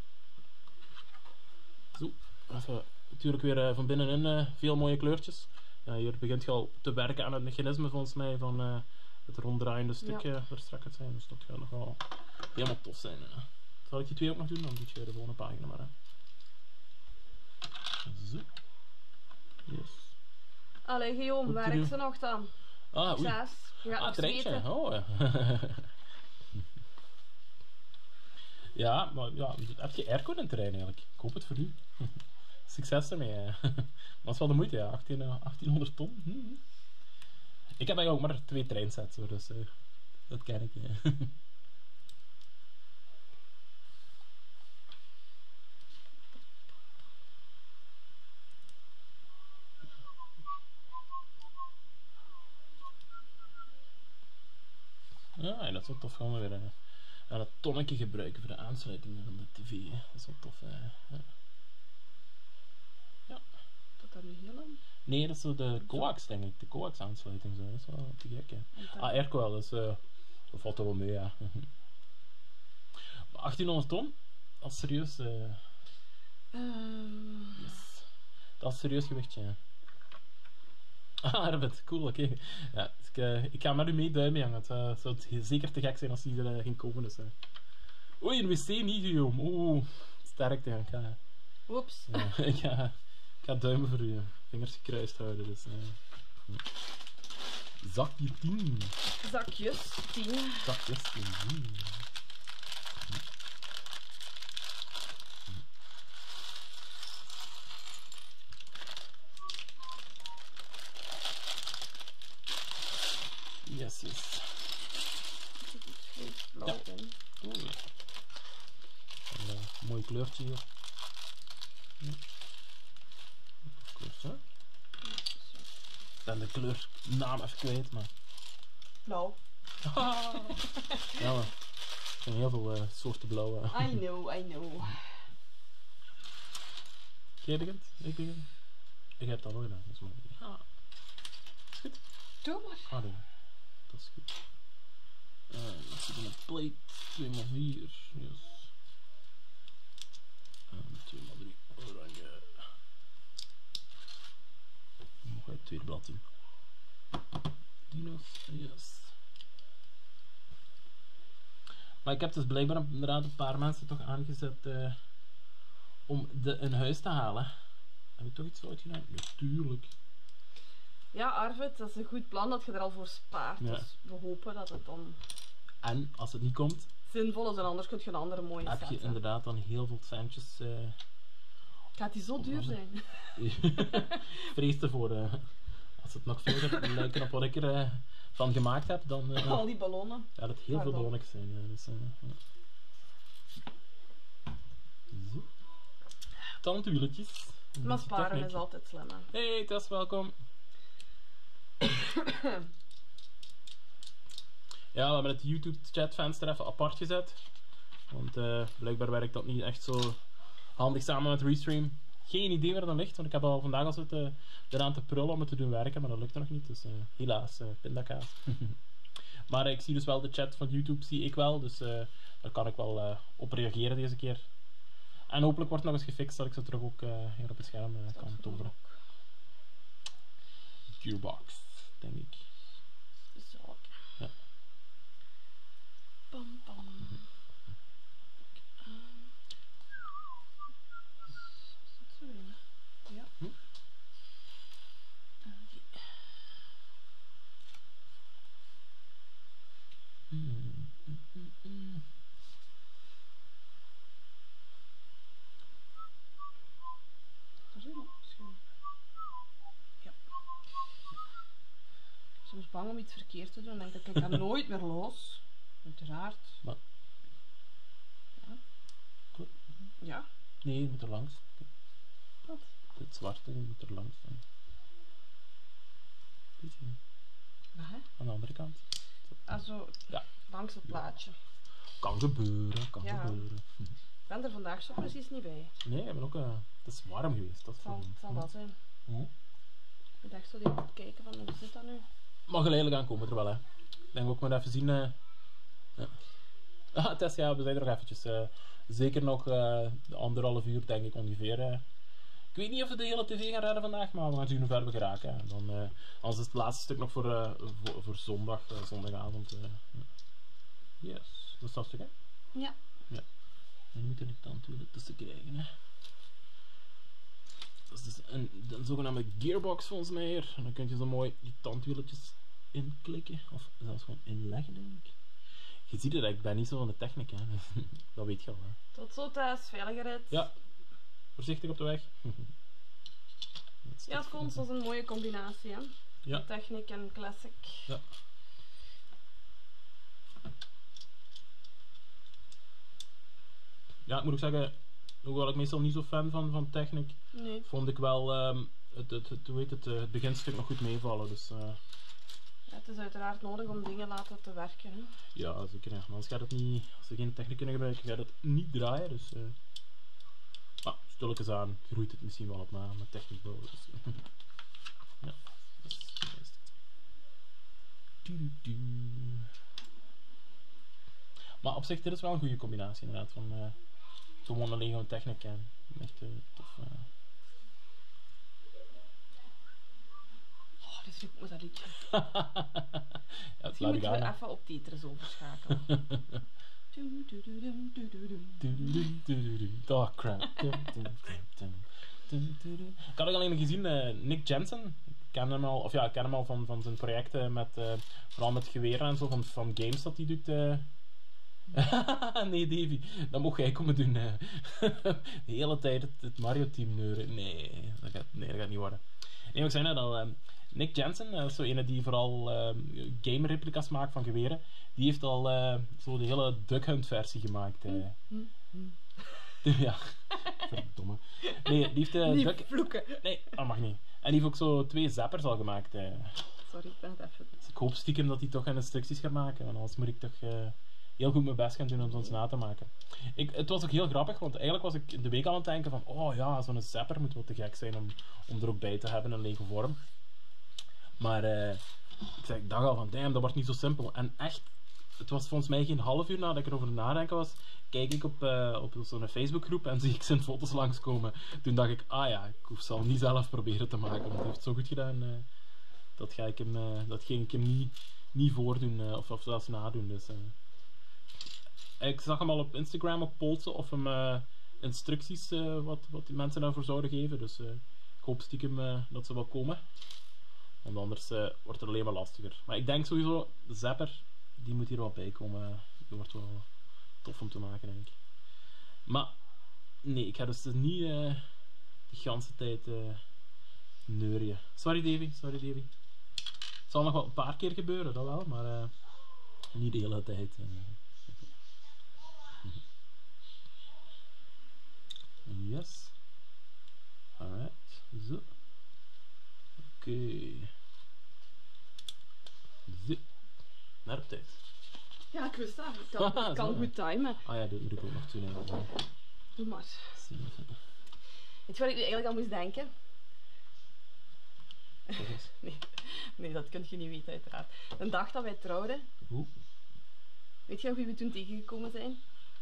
Zo. Even, natuurlijk weer van binnenin veel mooie kleurtjes. Hier begint je al te werken aan het mechanisme volgens mij van het ronddraaiende stukje waar strak het zijn. Dus dat gaat nog wel helemaal tof zijn. Zal ik die twee ook nog doen? Dan doe je de volgende pagina maar. Hè. Zo. Yes. Allee, Guillaume, werk ze nog dan. Ah, oei. Succes. Je gaat nog treintje. zweten. Oh, ja. Ja, maar ja, heb je airco in het terrein eigenlijk? Ik hoop het voor u. Succes ermee. Maar dat is wel de moeite, ja. 1800 ton. Ik heb eigenlijk ook maar 2 treinsets, hoor, dus dat ken ik. Ja. Ja, en dat is wel tof. Gaan we weer een tonnetje gebruiken voor de aansluiting van de tv. Hè. Dat is wel tof. Ja. Dat daar nu heel lang? Nee, dat is zo de coax, denk ik. De coax aansluiting. Zo. Dat is wel te gek, hè. Ah, airco wel. Dus, dat valt er wel mee, ja. Maar 1800 ton? Dat is serieus. Yes. Dat is serieus gewichtje, ja. Ah, Arvid, cool, oké. Ja, dus ik ga met u mee duimen, jongen. Het zou zeker te gek zijn als die er ging komen. Dus, oei, een wc niet, Guillaume. Oeh, sterkte. Ja. Oeps. Ja, ik ga duimen voor u. Vingers gekruist houden. Dus, zakje 10. Zakjes 10. Zakjes 10. Yes, yes. Blauw in. Oeh. Een mooi kleurtje hier. Kleurtje. Ik ben de kleurnaam even kwijt, maar... Blauw. Ja, maar er zijn heel veel soorten blauw. I know. Jij begint? Ik begin? Ik heb dat al gedaan, dus maar... Ah. Is goed? Doe maar. Ah, nee. Dat is goed. Dat zit in een plate. 2x4. Yes. En 2x3 oranje. Nog het tweede blad doen. Dino's, yes. Maar ik heb dus blijkbaar inderdaad een paar mensen toch aangezet om een huis te halen. Heb ik toch iets fout gedaan? Natuurlijk. Ja, Arvid, dat is een goed plan dat je er al voor spaart. Ja. Dus we hopen dat het dan En als het niet komt, zinvol is en anders kun je een andere mooie heb je zetten. inderdaad dan heel veel centjes. Gaat die zo duur zijn? Vrees ervoor. Als het nog veel gaat lijken op wat ik er van gemaakt heb, dan Al die ballonnen. gaat het heel veel ballonnetjes zijn. Dus, ja. Zo. Tandwieletjes. Maar sparen is altijd slim, hè. Hey Tess, welkom. Ja, we hebben het YouTube chatvenster even apart gezet. Want blijkbaar werkt dat niet echt zo handig samen met Restream. Geen idee waar dat ligt, want ik heb al vandaag al zitten eraan te prullen om het te doen werken, maar dat lukt nog niet. Dus helaas, pindakaas. Maar ik zie dus wel de chat van YouTube, zie ik wel. Dus daar kan ik wel op reageren deze keer. En hopelijk wordt het nog eens gefixt, dat ik ze terug ook hier op het scherm kan toveren. Gearbox, denk ik. Zo. Ja. Bam, bam. Ja. Daar zijn we. Ja. soms bang om iets verkeerd te doen. Dan denk ik kan nooit meer los. Uiteraard. Maar... Ja. Goed. Ja. Nee, je moet er langs. Wat? Het zwarte, je moet er langs. Beetje. Wat, hè? Aan de andere kant. Also, Ja. langs het plaatje. Kan gebeuren, kan Ja. gebeuren. Ik ben er vandaag zo precies niet bij. Nee, ik ben ook... het is warm geweest. Dat is Het zal dat zijn. Hm. Ik dacht zo even kijken van hoe zit dat nu? Mag geleidelijk aankomen er wel, hè. Ik denk ook maar even zien... ja. Tess, ja, we zijn er nog eventjes. Zeker nog 1,5 uur, denk ik, ongeveer. Ik weet niet of we de hele tv gaan redden vandaag, maar we gaan zien hoe ver we geraken. En dan, anders is het laatste stuk nog voor zondag, zondagavond. Yes, dat is lastig, hè? Ja. Ja. En je moet er niet tandwielen tussen krijgen, hè. Dat is dus een zogenaamde gearbox volgens mij hier. En dan kun je zo mooi die tandwieletjes inklikken, of zelfs gewoon inleggen, denk ik. Je ziet het, ik ben niet zo van de techniek, hè. Dat weet je al, hè. Tot zo thuis, veilige rit. Ja, voorzichtig op de weg. Ja, voor ons was een mooie combinatie, hè? Ja. Techniek en classic. Ja. Ja, ik moet ook zeggen, hoewel ik meestal niet zo fan van techniek, Nee. vond ik wel het beginstuk nog goed meevallen. Dus Ja, het is uiteraard nodig om dingen laten te werken, hè? ja, zeker. Ja. Maar als ze geen techniek kunnen gebruiken, ga je dat niet draaien. Dus maar stilletjes aan groeit het misschien wel op met techniek bouwen. Dus, ja, dat is het meeste. Maar op zich, dit is wel een goede combinatie inderdaad. Van gewoon alleen gewoon techniek en echt tof. Oh, dus ik moet dat liedje. Ja, het Misschien laat moeten ik we aan. even op Tetris overschakelen. Oh crap. Ik had ook alleen gezien, Nick Jensen. Ik ken hem al van zijn projecten met vooral met geweren en zo van games dat hij doet. Nee, Davy, dat mocht jij komen doen. De hele tijd het Mario Team neuren. Nee, dat gaat niet worden. Nee, maar ik zei net al, Nick Jensen, dat is zo ene die vooral game replica's maakt van geweren. Die heeft al zo de hele Duck Hunt versie gemaakt. Ja, verdomme. Nee, die heeft Niet Duck... vloeken. Nee, dat mag niet. En die heeft ook zo 2 zappers al gemaakt. Sorry, ik ben het even. Dus ik hoop stiekem dat hij toch instructies gaat maken. Want anders moet ik toch heel goed mijn best gaan doen om zo'n na te maken. Het was ook heel grappig, want eigenlijk was ik de week aan het denken van oh ja, zo'n zapper moet wel te gek zijn om er ook bij te hebben in lege vorm. Maar ik dacht al van damn, dat wordt niet zo simpel. En echt, het was volgens mij geen half uur nadat ik erover nadenken was, kijk ik op zo'n Facebookgroep en zie ik zijn foto's langskomen. Toen dacht ik, ah ja, ik zal niet zelf proberen te maken, want hij heeft het zo goed gedaan. Dat ging ik hem niet voordoen of zelfs nadoen. Dus, ik zag hem al op Instagram ook polsen of hem instructies wat die mensen daarvoor zouden geven. Dus ik hoop stiekem dat ze wel komen. Want anders wordt het alleen maar lastiger. Maar ik denk sowieso, de zapper, die moet hier wel bij komen. Die wordt wel tof om te maken, denk ik. Maar, nee, ik ga dus niet de ganse tijd neurien. Sorry Davy. Het zal nog wel een paar keer gebeuren, dat wel, maar niet de hele tijd. Yes. Alright, zo. Oké. Zo. Naar op tijd. Ja, ik wist dat. Ik kan Zo, goed timen. Ah ja, dit moet ik ook nog doen. Doe maar. Weet je wat ik nu eigenlijk al moest denken? Nee, dat kun je niet weten, uiteraard. De dag dat wij trouwden, Hoe? weet je nog wie we toen tegengekomen zijn?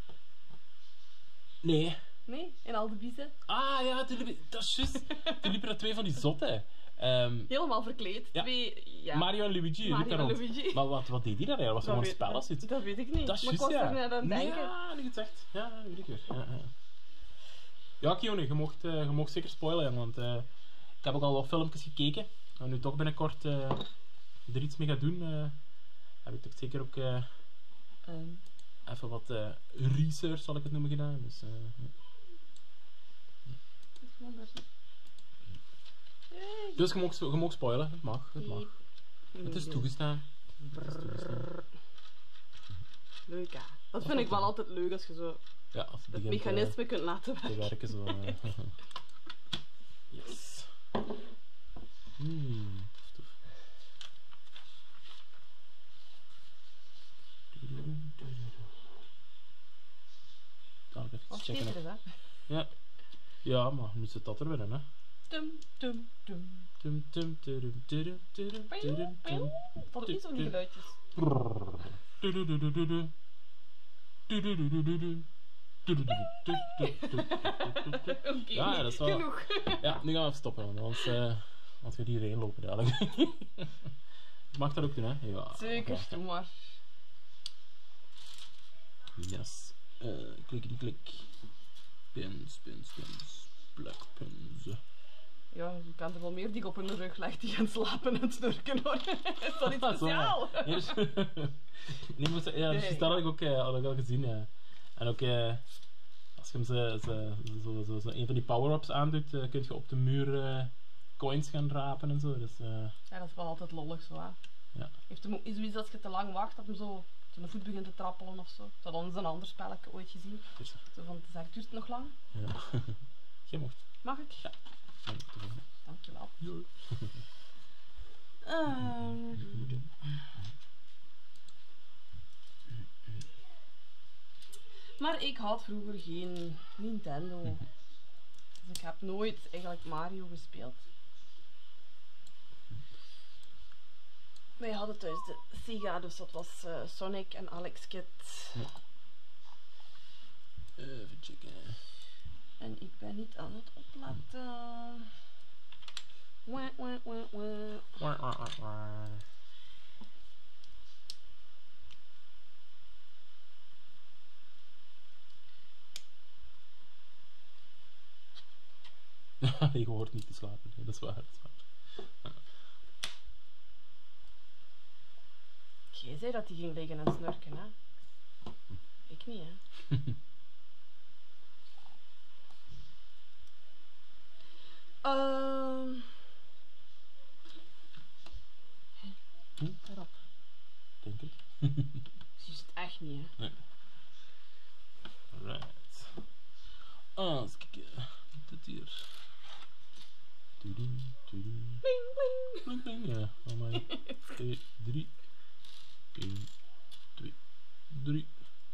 Nee. Nee? In Aldebiezen? Ah ja, dat is juist. Toen liepen er 2 van die zotten. Helemaal verkleed. Ja. 2, ja. Mario en Luigi. Mario liep daar en rond. Luigi. Maar wat deed die daar eigenlijk? Was er gewoon een spel of zoiets? Dat weet ik niet. Dat is maar ik juist, was ja. er net aan het denken. Ja, nu je het zegt. Ja, weet ik weer. Ja, Kione, je mocht zeker spoilen, want ik heb ook al wat filmpjes gekeken. En nu toch binnenkort er iets mee ga doen, heb ik toch zeker ook even wat research, zal ik het noemen, gedaan. Dus, dus je mag spoilen, het mag. Nee. Het is toegestaan. Brrrr. Leuk hè. Dat vind ik wel altijd leuk als je zo Ja, als het het begint mechanisme kunt laten te werken. werken. Zo, yes. Tof. Zal ik even Wat checken. beter is hè. Ja. Ja, maar nu zit dat er weer in, hè. Tum, tum, tum. Tum, tum, tudum, tudum, tudum, tudum, tum. Wat is zo die geluidjes? Tudududududu. Tudududududu. Oké, Ja, dat is wel... genoeg. Ja, nu gaan we even stoppen, want anders gaan we hierheen lopen dadelijk. Je mag dat ook doen, hè? Ja. Zeker, doe maar. Yes. Klik. Pins. Plakpins. Ja, je kan er wel meer die op hun rug legt die gaan slapen en snurken hoor. Is dat iets Ah, zo, speciaal? ja. Nee, dat is dat had ik ook al gezien, ja. En ook als je hem zo een van die power-ups aandoet, kun je op de muur coins gaan rapen en zo. Dus, Ja, dat is wel altijd lollig zo hè. ja. Heeft hem ook niet zoiets als je te lang wacht dat hem zo zijn voet begint te trappelen of zo. Dat hadden ze een ander spelletje ooit gezien. Zo van te zeggen, duurt het nog lang? Ja. Je mocht. Mag ik? Ja. Dankjewel. Ja. Maar ik had vroeger geen Nintendo. Dus ik heb nooit eigenlijk Mario gespeeld. Wij hadden thuis de Sega, dus dat was Sonic en Alex Kidd. Even checken. En ik ben niet aan het opletten. Je hoort niet te slapen, nee, dat is waar. Ja. Jij zei dat hij ging liggen en snurken, hè? Ik niet, hè? Daarop. Denk ik. Juist echt niet, hè? Nee. Right. Eens kijken. Dit hier. Bling, bling. Ja, allemaal. 2, 3. 1, 2, 3.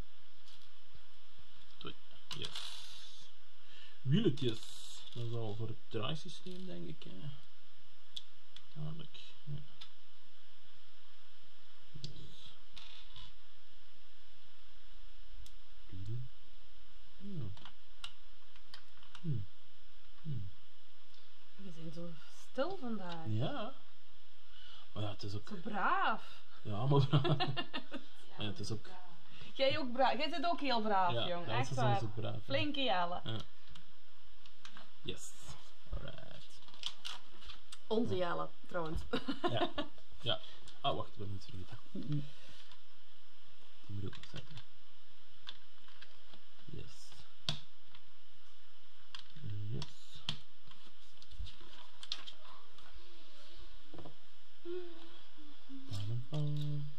2. Yes. Wieletjes. Dat is al voor het draaisysteem, denk ik. Dadelijk. Ja. Yes. We zijn zo stil vandaag. Ja. Maar ja, het is ook... Zo braaf. Ja, maar... ja, het is ook... Jij ook braaf. Jij bent ook heel braaf, Ja, jong. ja, Echt ze waar. zijn ook braaf. Ja. Flinke Jelle. Ja. Yes. Alright. Onze Jelle, trouwens. Ja. Ja. Ah, wacht, ik ben niet vergeten. Die moet ik ook nog zetten. Yes. Yes. Bam.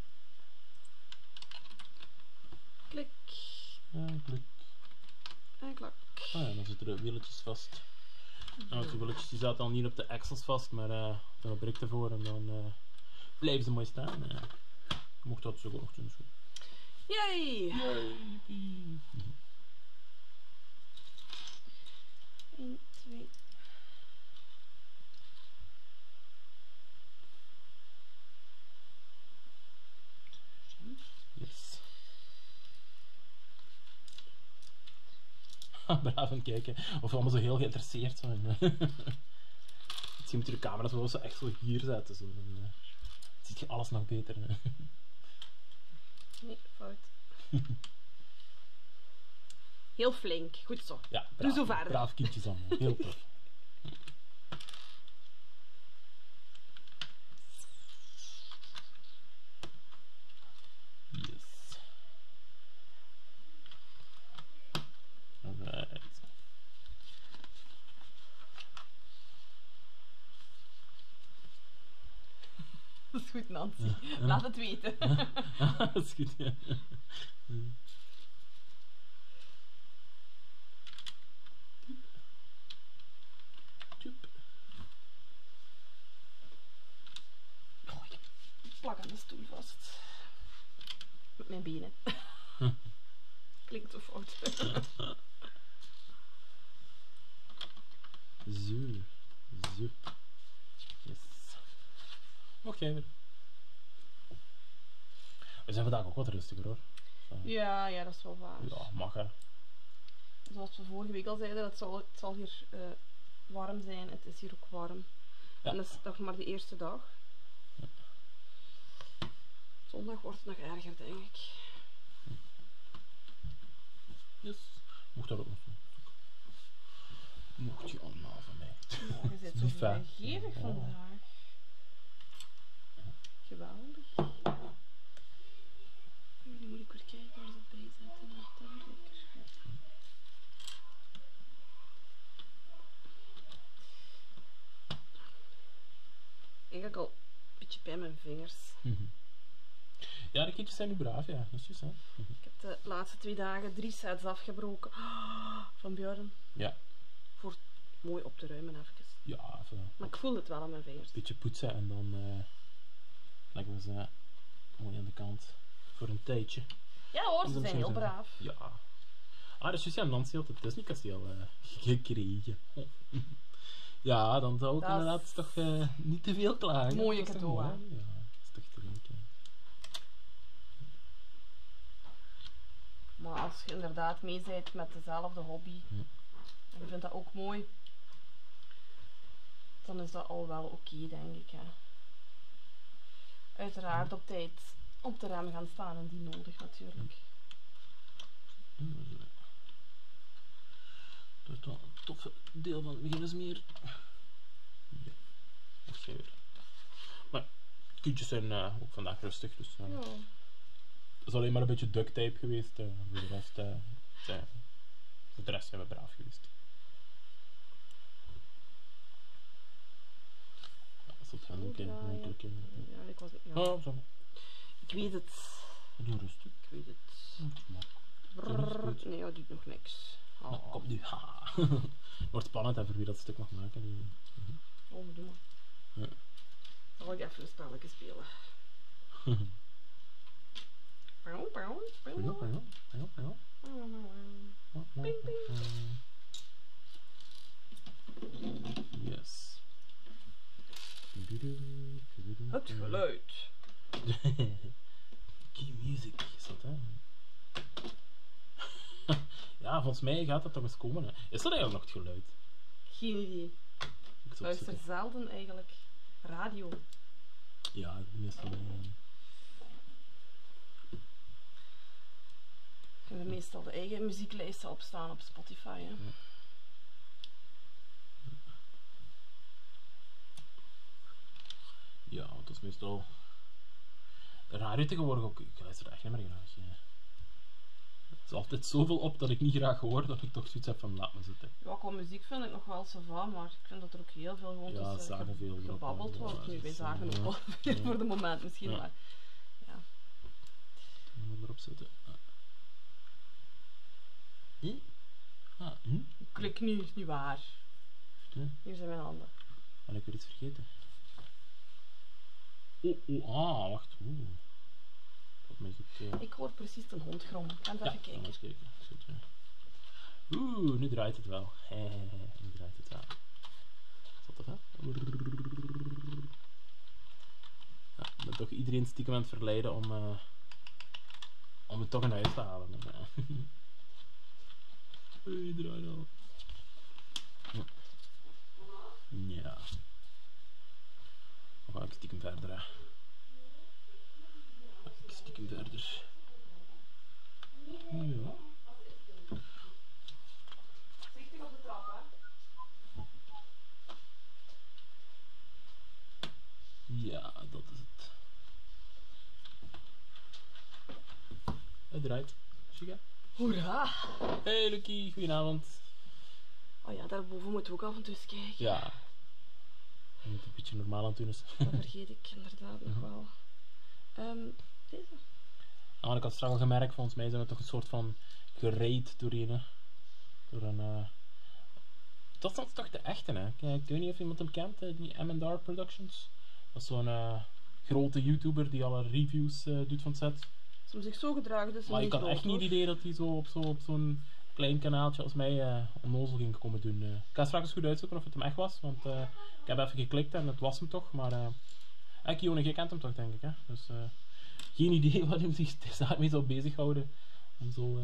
Klik. En klik. En klak. Ah ja, dan zitten de wieltjes vast. Nou, die wieltjes die zaten al niet op de axels vast, maar dan op brik ervoor en dan blijven ze mooi staan. Je mocht dat zo ook doen. Zo. Yay! 1, 2. Yes. Braaf aan het kijken. Of we allemaal zo heel geïnteresseerd zijn. Misschien moet je de camera zo echt zo hier zetten. Zo. Dan ziet je alles nog beter. Nee, fout. Heel flink. Goed zo. Ja, Doe zo verder. braaf kindjes allemaal. Heel tof. Yes. Alright. Dat is goed, Nancy. Laat het weten. Dat is goed, ja. Tjoep. Oh, ik plak aan de stoel vast. Met mijn benen. Klinkt zo fout. Zo. Zo. Yes. Mocht jij weer. We zijn vandaag ook wat rustiger hoor. Ja, dat is wel waar. Ja, mag hè. Zoals we vorige week al zeiden, het zal hier warm zijn. Het is hier ook warm. Ja. En dat is nog maar de eerste dag. Ja. Zondag wordt het nog erger, denk ik. Yes. Mocht dat ook nog doen. Mocht je allemaal van mij. Ja, je bent zo Lief, hè? vrijgevig Oh. vandaag. Geweldig. Nu moet ik weer kijken waar ze het bij zetten. Dat wordt lekker. Eigenlijk al een beetje bij mijn vingers. Ja, de kindjes zijn nu braaf, ja. Dat is juist, hè. Ik heb de laatste 2 dagen 3 sets afgebroken van Björn. Ja. Voor mooi op te ruimen even. Ja, even Maar ik voel het wel aan mijn vingers. een beetje poetsen en dan leggen we ze mooi aan de kant voor een tijdje. Ja hoor, Is ze dat zijn zo heel zo? braaf. Ja. Ah, dat is juist, ja, Nancy had het Disney-kasteel gekregen. Oh. Ja, dan zou ik Dat is inderdaad toch niet te veel klagen. mooie Dat is toch cadeau, hè? mooi? Ja, dat is toch te leuk, hè. Maar als je inderdaad mee bent met dezelfde hobby Ja. en je vindt dat ook mooi, dan is dat al wel oké, denk ik. Hè. Uiteraard op tijd op de rem gaan staan en die nodig natuurlijk. Dat is wel een toffe deel van het beginnersmeer. Ja, dat is weer. Maar kindjes zijn ook vandaag rustig, dus Ja. het is alleen maar een beetje duct tape geweest. Voor de rest, voor de rest zijn we braaf geweest. Ja, dat is het gaan ook Draaien. mogelijk. Ja, ik was ja. Oh, zo. Ik weet het. Doe rustig. Ik weet het. Maar, Brrr. Nee, dat doet nog niks. nou, Oh, kom nu. Ha. Wordt spannend hè, voor wie dat stuk mag maken. oh doe maar. Ja. Zal ik even een spelletje spelen? Pauw, pauw, pauw. Ping, ping. Yes. Het geluid. Key music is dat, hè? Ja, volgens mij gaat dat toch eens komen, hè? Is dat eigenlijk nog het geluid? Geen idee. Ik Ik zal luister opzoeken. zelden eigenlijk radio. Ja, ik ben meestal Ik heb meestal de eigen muzieklijsten opstaan op Spotify. Hè. ja, want dat is meestal radio tegenwoordig ook. Ik luister echt niet meer graag. Ja. Het is altijd zoveel op dat ik niet graag hoor, dat ik toch zoiets heb van laat me zitten. Ja, qua muziek vind ik nog wel ça va, maar ik vind dat er ook heel veel gewoon Ja, tussen zagen veel erop, gebabbeld ja. wordt. Ja, Nu, wij dus, zagen ja. ook wel weer Ja. voor de moment misschien, Ja. maar ja. Dan moet ik erop zetten. Klik nu, is niet waar. Ja. Hier zijn mijn handen. Ben ik weer iets vergeten? Wacht. Dat maakt het... Ik hoor precies een hond grommen. Ik ga even ja, kijken. eens kijken. Is goed, ja. Nu draait het wel. Nu draait het wel. Is dat hè? Ja, ik ben toch iedereen stiekem aan het verleiden om het toch in huis te halen. Draai al. Ja. Dan ga ik stiekem verder, hè. Ik stiekem verder. Ja. Voorzichtig op de trap, hè. Ja, dat is het. Het draait. Chica. Hoera! Hey Lucky, goedenavond. Oh ja, daarboven moeten we ook af en toe eens kijken. Ja. Nu het een beetje normaal aan het doen is. Dat vergeet ik inderdaad nog wel. Deze. Ik had straks al gemerkt, volgens mij zijn we toch een soort van gereid doorheen. Hè. Door een... Dat is toch de echte, hè? Ik weet niet of iemand hem kent, die M&R Productions. Dat is zo'n grote YouTuber die alle reviews doet van sets. Ze hebben zich zo gedragen, dus Maar ik had echt niet het idee dat hij zo op zo'n klein kanaaltje als mij onnozel ging komen doen. Ik ga straks eens goed uitzoeken of het hem echt was, want ik heb even geklikt en het was hem toch. Maar Kione, jij kent hem toch, denk ik, hè? Dus geen idee wat hij zich daarmee zou bezighouden. Om zo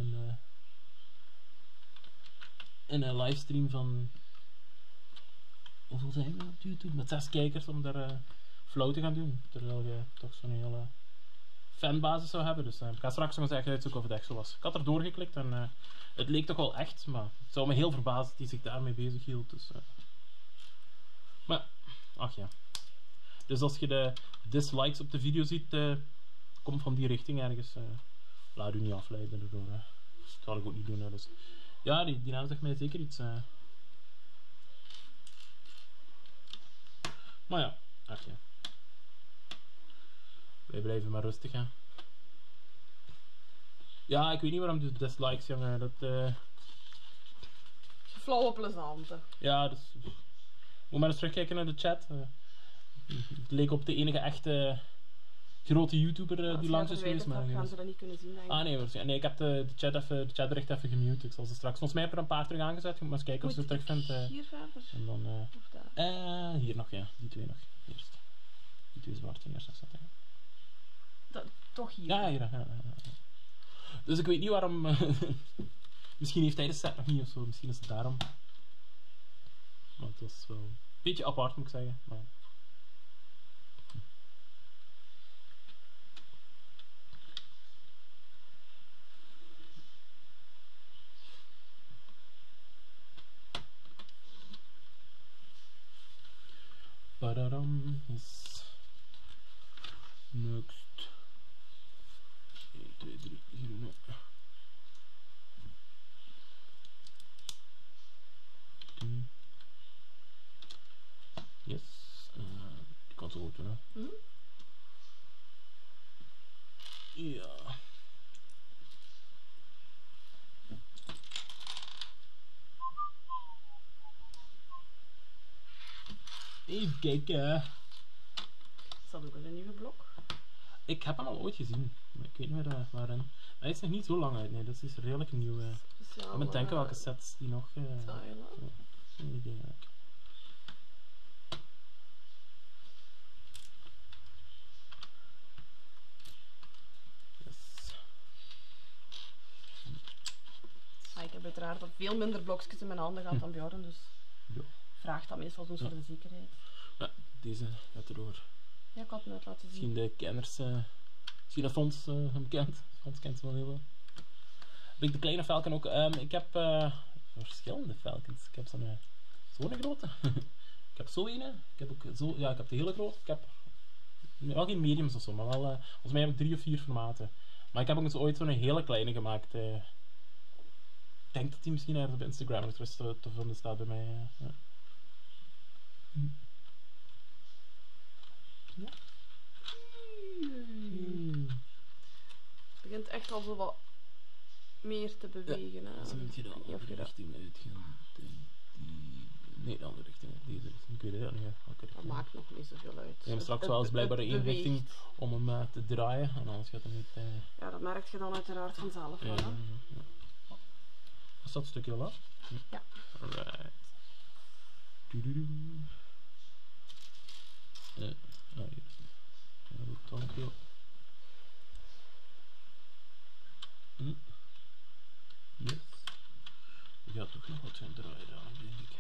een livestream van... Hoeveel zijn we op YouTube? Met 6 kijkers om daar flow te gaan doen. Terwijl je toch zo'n hele fanbasis zou hebben. Dus ik ga straks nog eens echt uitzoeken of het echt zo was. Ik had er doorgeklikt en het leek toch wel echt. Maar het zou me heel verbazen dat hij zich daarmee bezig hield. Dus, maar, ach ja. Dus als je de dislikes op de video ziet, komt van die richting ergens. Laat u niet afleiden erdoor. Dat zal ik ook niet doen. Hè, dus. Ja, die naam zegt mij zeker iets. Maar ja, ach ja. Wij blijven maar rustig, hè. Ja, ik weet niet waarom de dislikes, jongen. Dat, Flauwe plezante. ja, dus... Moet maar eens terugkijken naar de chat. Het leek op de enige echte grote YouTuber die langs is geweest. Maar gaan ze dat niet kunnen zien, denk ik. Ah nee, ik heb de chatbericht even gemute. Ik zal ze straks... Volgens mij heb ik er een paar terug aangezet. Je moet maar eens kijken of ze het terug vindt. Hier verder? En dan... Of daar? Hier nog, ja. Die twee nog. Eerst. Die twee zwarte eerst zetten. Toch hier? Ja, hier. Ja. Dus ik weet niet waarom... Misschien heeft hij de set nog niet of zo. Misschien is het daarom. Maar het was wel... Een beetje apart, moet ik zeggen. Maar... Badadam is... Next. 1, 2, 3, hier nu. Yes. Die kan zo goed doen, hè. Ja. Even kijken. Is dat ook een nieuwe blok? Ik heb hem al ooit gezien, maar ik weet niet meer waarin. Maar hij is nog niet zo lang uit, nee, dat is redelijk nieuw. Ik moet denken welke sets die nog... Geen idee eigenlijk. Yes. Ik heb uiteraard al veel minder blokjes in mijn handen gehad dan Bjorn, dus Ja. vraag dat meestal zo'n voor de zekerheid. Ja, deze gaat erdoor. Ja, ik had het net laten zien. Misschien de kenners, misschien dat Fons hem kent. Fons kent ze wel heel veel. Heb ik de kleine Falcon ook. Ik heb verschillende Falcons. Ik heb zo'n grote. Ik heb zo een. Ik heb ook zo, ja, ik heb de hele grote. Ik heb wel geen mediums of zo, maar wel, volgens mij heb ik 3 of 4 formaten. Maar ik heb ook eens ooit zo'n hele kleine gemaakt. Ik denk dat die misschien ergens op Instagram is te vinden staat bij mij. Ja. Ja. Het begint echt al zo wat meer te bewegen. Ja, zo moet je dan de andere richting uitgaan. Nee, de andere richting. Deze richting. Ik weet het niet. Dat maakt nog niet zoveel uit. We hebben straks wel eens blijkbaar één richting om hem te draaien. En anders gaat het niet... Ja, dat merk je dan uiteraard vanzelf. Ja. Is dat stukje al af? Ja. Alright. Hier. Ja, dank je. Yes. Je gaat toch nog wat gaan draaien dan, denk ik.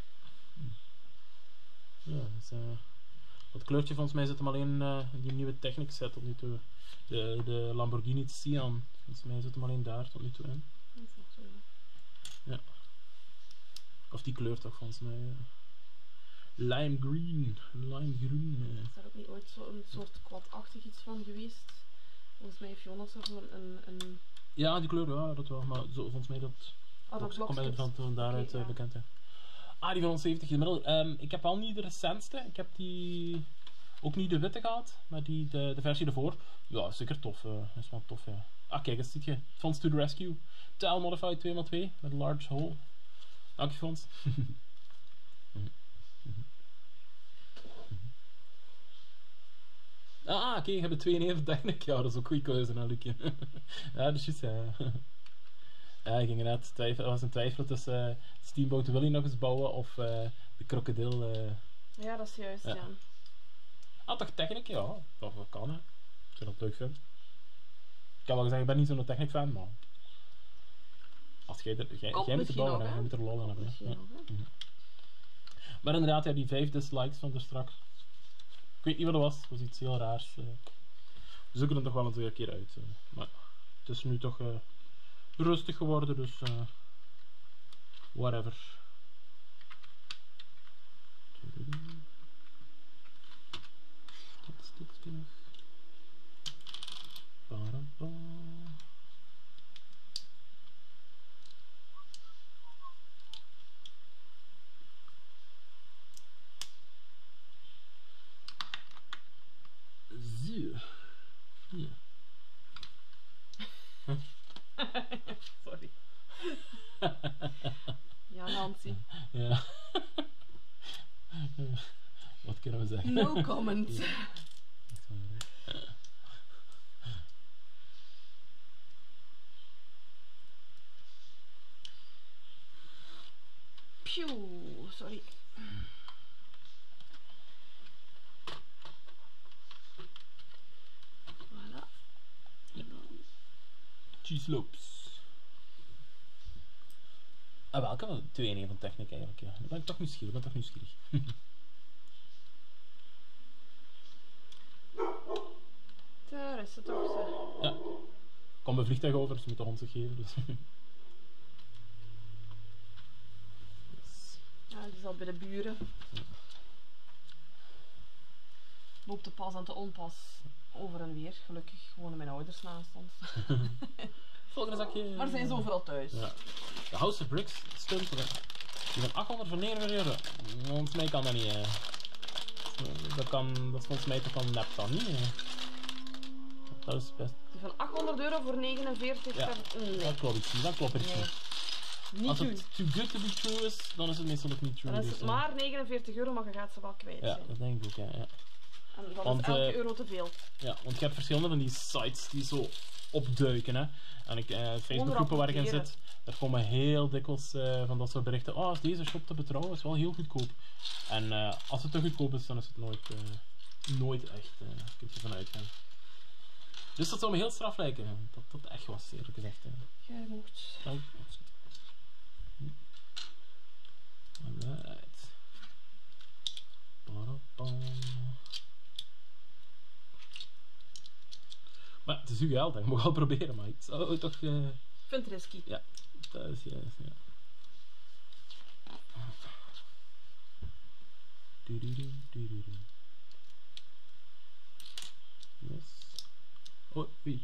Ja, dus, dat kleurtje volgens mij zit hem alleen in die nieuwe Technic set tot nu toe. De Lamborghini Sian, volgens mij zit hem alleen daar tot nu toe in. Ja. Of die kleur toch volgens mij. Lime green. Is daar ook niet ooit zo'n soort quad-achtig iets van geweest? Volgens mij heeft Jonas er een... Ja, die kleur, ja, dat wel. Maar zo, volgens mij dat... dat komt mij van daaruit bekend, hè. Ah, die van 170 gemiddeld. Ik heb al niet de recentste. Ik heb die... Ook niet de witte gehad, maar de versie ervoor. Ja, zeker tof. Is wel tof, ja. Ah, kijk, eens zie je. Fonts to the rescue. Tile modified 2x2 met een large hole. Dank je, Fons. Oké, je hebt 2 techniek. Ja, dat is ook goede keuze, hè, Lucie. Ja, dat is juist, ja. Ja, ik ging net twijfelen. Er was een twijfel tussen Steamboat Willie nog eens bouwen of de krokodil. Ja, dat is juist, ja. Ah, toch techniek? Ja, dat kan, hè. Als je dat leuk vindt. Ik kan wel zeggen, ik ben niet zo'n techniek fan, maar... Als jij moet er bouwen, hè. Je moet er lol aan hebben. Ja. Maar inderdaad, ja, die 5 dislikes van er straks. Ik weet niet wat het was. Het was iets heel raars. We zoeken het toch wel een keer uit. Maar het is nu toch rustig geworden, dus... whatever. Dat stukje nog. Zo. Ja. Sorry. Ja, Nancy. Ja. Wat kunnen we zeggen? No comment. Ja. Phew, sorry. Voilà. Cheese loops. Ah, welke van de 2 in 1 van techniek eigenlijk, ja. Dan ben ik toch nieuwsgierig, Daar is het toch zo. Ja. Kom bij vliegtuig over, dus je moet de hond zich geven. Dus. Yes. Ja, die is al bij de buren. Loopt de pas en te onpas over en weer. Gelukkig wonen mijn ouders naast ons. Volgende zakje. Maar ze zijn ze overal thuis. Ja. De House of Bricks stunt. Die van 800 voor 49 euro. Volgens mij kan dat niet. Dat is volgens mij toch van nep dan niet. Dat is best. Die van 800 euro voor 49. Ja, Nee. dat klopt iets. Dat klopt iets Nee. niet. Niet Als doen. het too good to be true is, dan is het meestal ook niet true. Dan is het dus, maar 49 euro, maar je gaat ze wel kwijt ja, zijn. dat denk ik ook, ja. En dan Want, is elke euro te veel. Ja, want je hebt verschillende van die sites die zo opduiken, hè. En Facebookgroepen waar ik in zit, daar komen heel dikwijls van dat soort berichten. Oh, is deze shop te betrouwen? Is wel heel goedkoop. En als het te goedkoop is, dan is het nooit echt. Kun je ervan uitgaan. Dus dat zou me heel straf lijken. Dat echt was, eerlijk gezegd. Jij mocht. Oh, dat is goed. Alright. Maar het is uw geld, hè. Je mag wel proberen, maar ik zou toch... Ik vind het risky. Ja, dat is juist, ja. Yes. Oh, wie?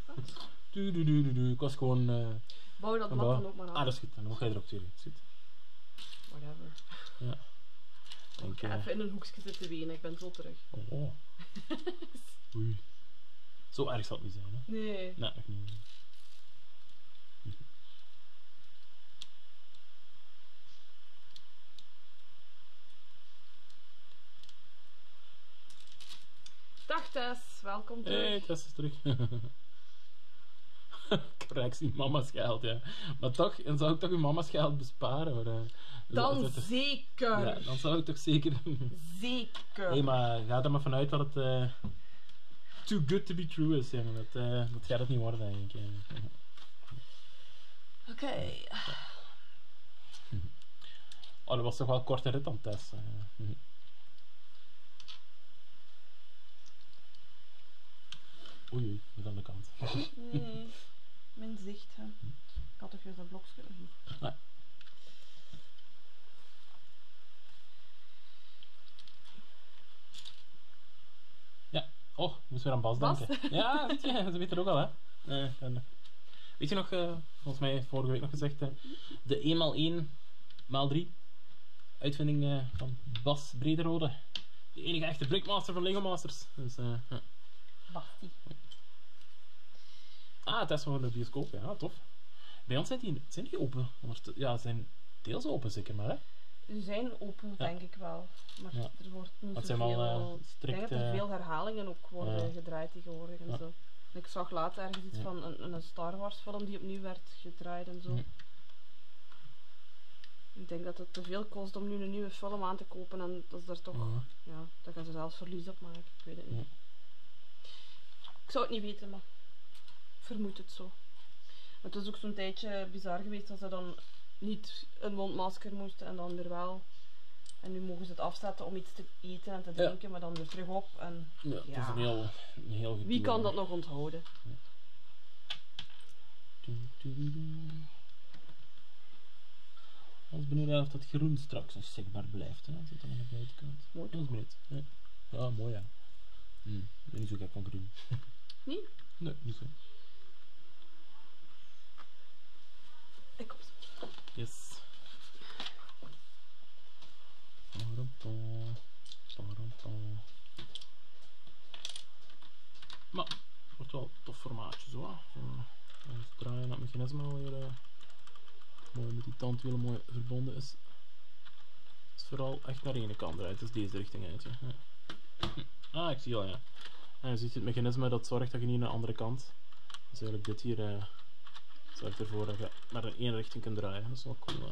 Ik was gewoon... Bouw dat mat dan ook maar aan. Ah, dat is goed. Dan mag jij er ook twee. Goed. Whatever. Ja. Ik ga even in een hoekje zitten wenen, ik ben zo terug. Oh. Oei. Zo erg zal het niet zijn, hè? Nee. Nee, nog niet. Dag Tess, welkom terug. Hey, Tess is terug. Correctie, mama's geld, ja. Maar toch, dan zou ik toch uw mama's geld besparen. Maar, Dan zeker. Ja, dan zou ik toch zeker... Zeker. Nee, maar ga er maar vanuit dat het too good to be true is. Ja. Dat gaat het niet worden, eigenlijk. Oké. Oh, dat was toch wel een korte rit dan, Tess. Oei, niet aan de kant. Nee, mijn zicht. Hè. Ik had toch juist dat blokje nog niet. Ah. Ja, oh, ik moest weer aan Bas Bas? denken. Ja, weet je, ze weten er ook al, hè. Weet je nog, volgens mij vorige week nog gezegd, de 1x1x3. uitvinding van Bas Brederode. De enige echte brickmaster van Lego Masters. Dus, ja. Basti. Test van de bioscoop, ja, tof. Bij ons zijn die open. Ja, ze zijn deels open zeker maar, hè? Ze zijn open, denk ik wel. Maar Ja. er wordt niet Dat zoveel... zijn wel ik strikt... denk dat er veel herhalingen ook worden gedraaid tegenwoordig en Ja. zo. En ik zag later ergens iets van een Star Wars film die opnieuw werd gedraaid en zo. Ja. Ik denk dat het te veel kost om nu een nieuwe film aan te kopen en dat is daar toch... Ja, daar gaan ze zelfs verlies op maken. Ik weet het niet. Ik zou het niet weten, maar ik vermoed het zo. Maar het is ook zo'n tijdje bizar geweest dat ze dan niet een mondmasker moesten en dan weer wel. En nu mogen ze het afzetten om iets te eten en te drinken, maar dan weer terug op. En, Ja, het is een heel gedoe, wie kan hè. dat nog onthouden? Als benieuwd of dat groen straks nog zichtbaar blijft. Hè. Zit dan aan de buitenkant. Mooi Dat is benieuwd. Ja. Ja, mooi ja. Ik ben niet zo gek van groen. Niet? Nee, niet zo. Ik kom zo. Yes. Maar het wordt wel een tof formaatje zo. Als het draaien dat mechanisme alweer mooi met die tandwielen mooi verbonden is. Het is vooral echt naar de ene kant eruit, dus deze richting uit. Ja. Ik zie al ja. En je ziet het mechanisme dat zorgt dat je niet naar de andere kant. Dus eigenlijk dit hier zorgt ervoor dat je maar in één richting kunt draaien. Dat is wel cool.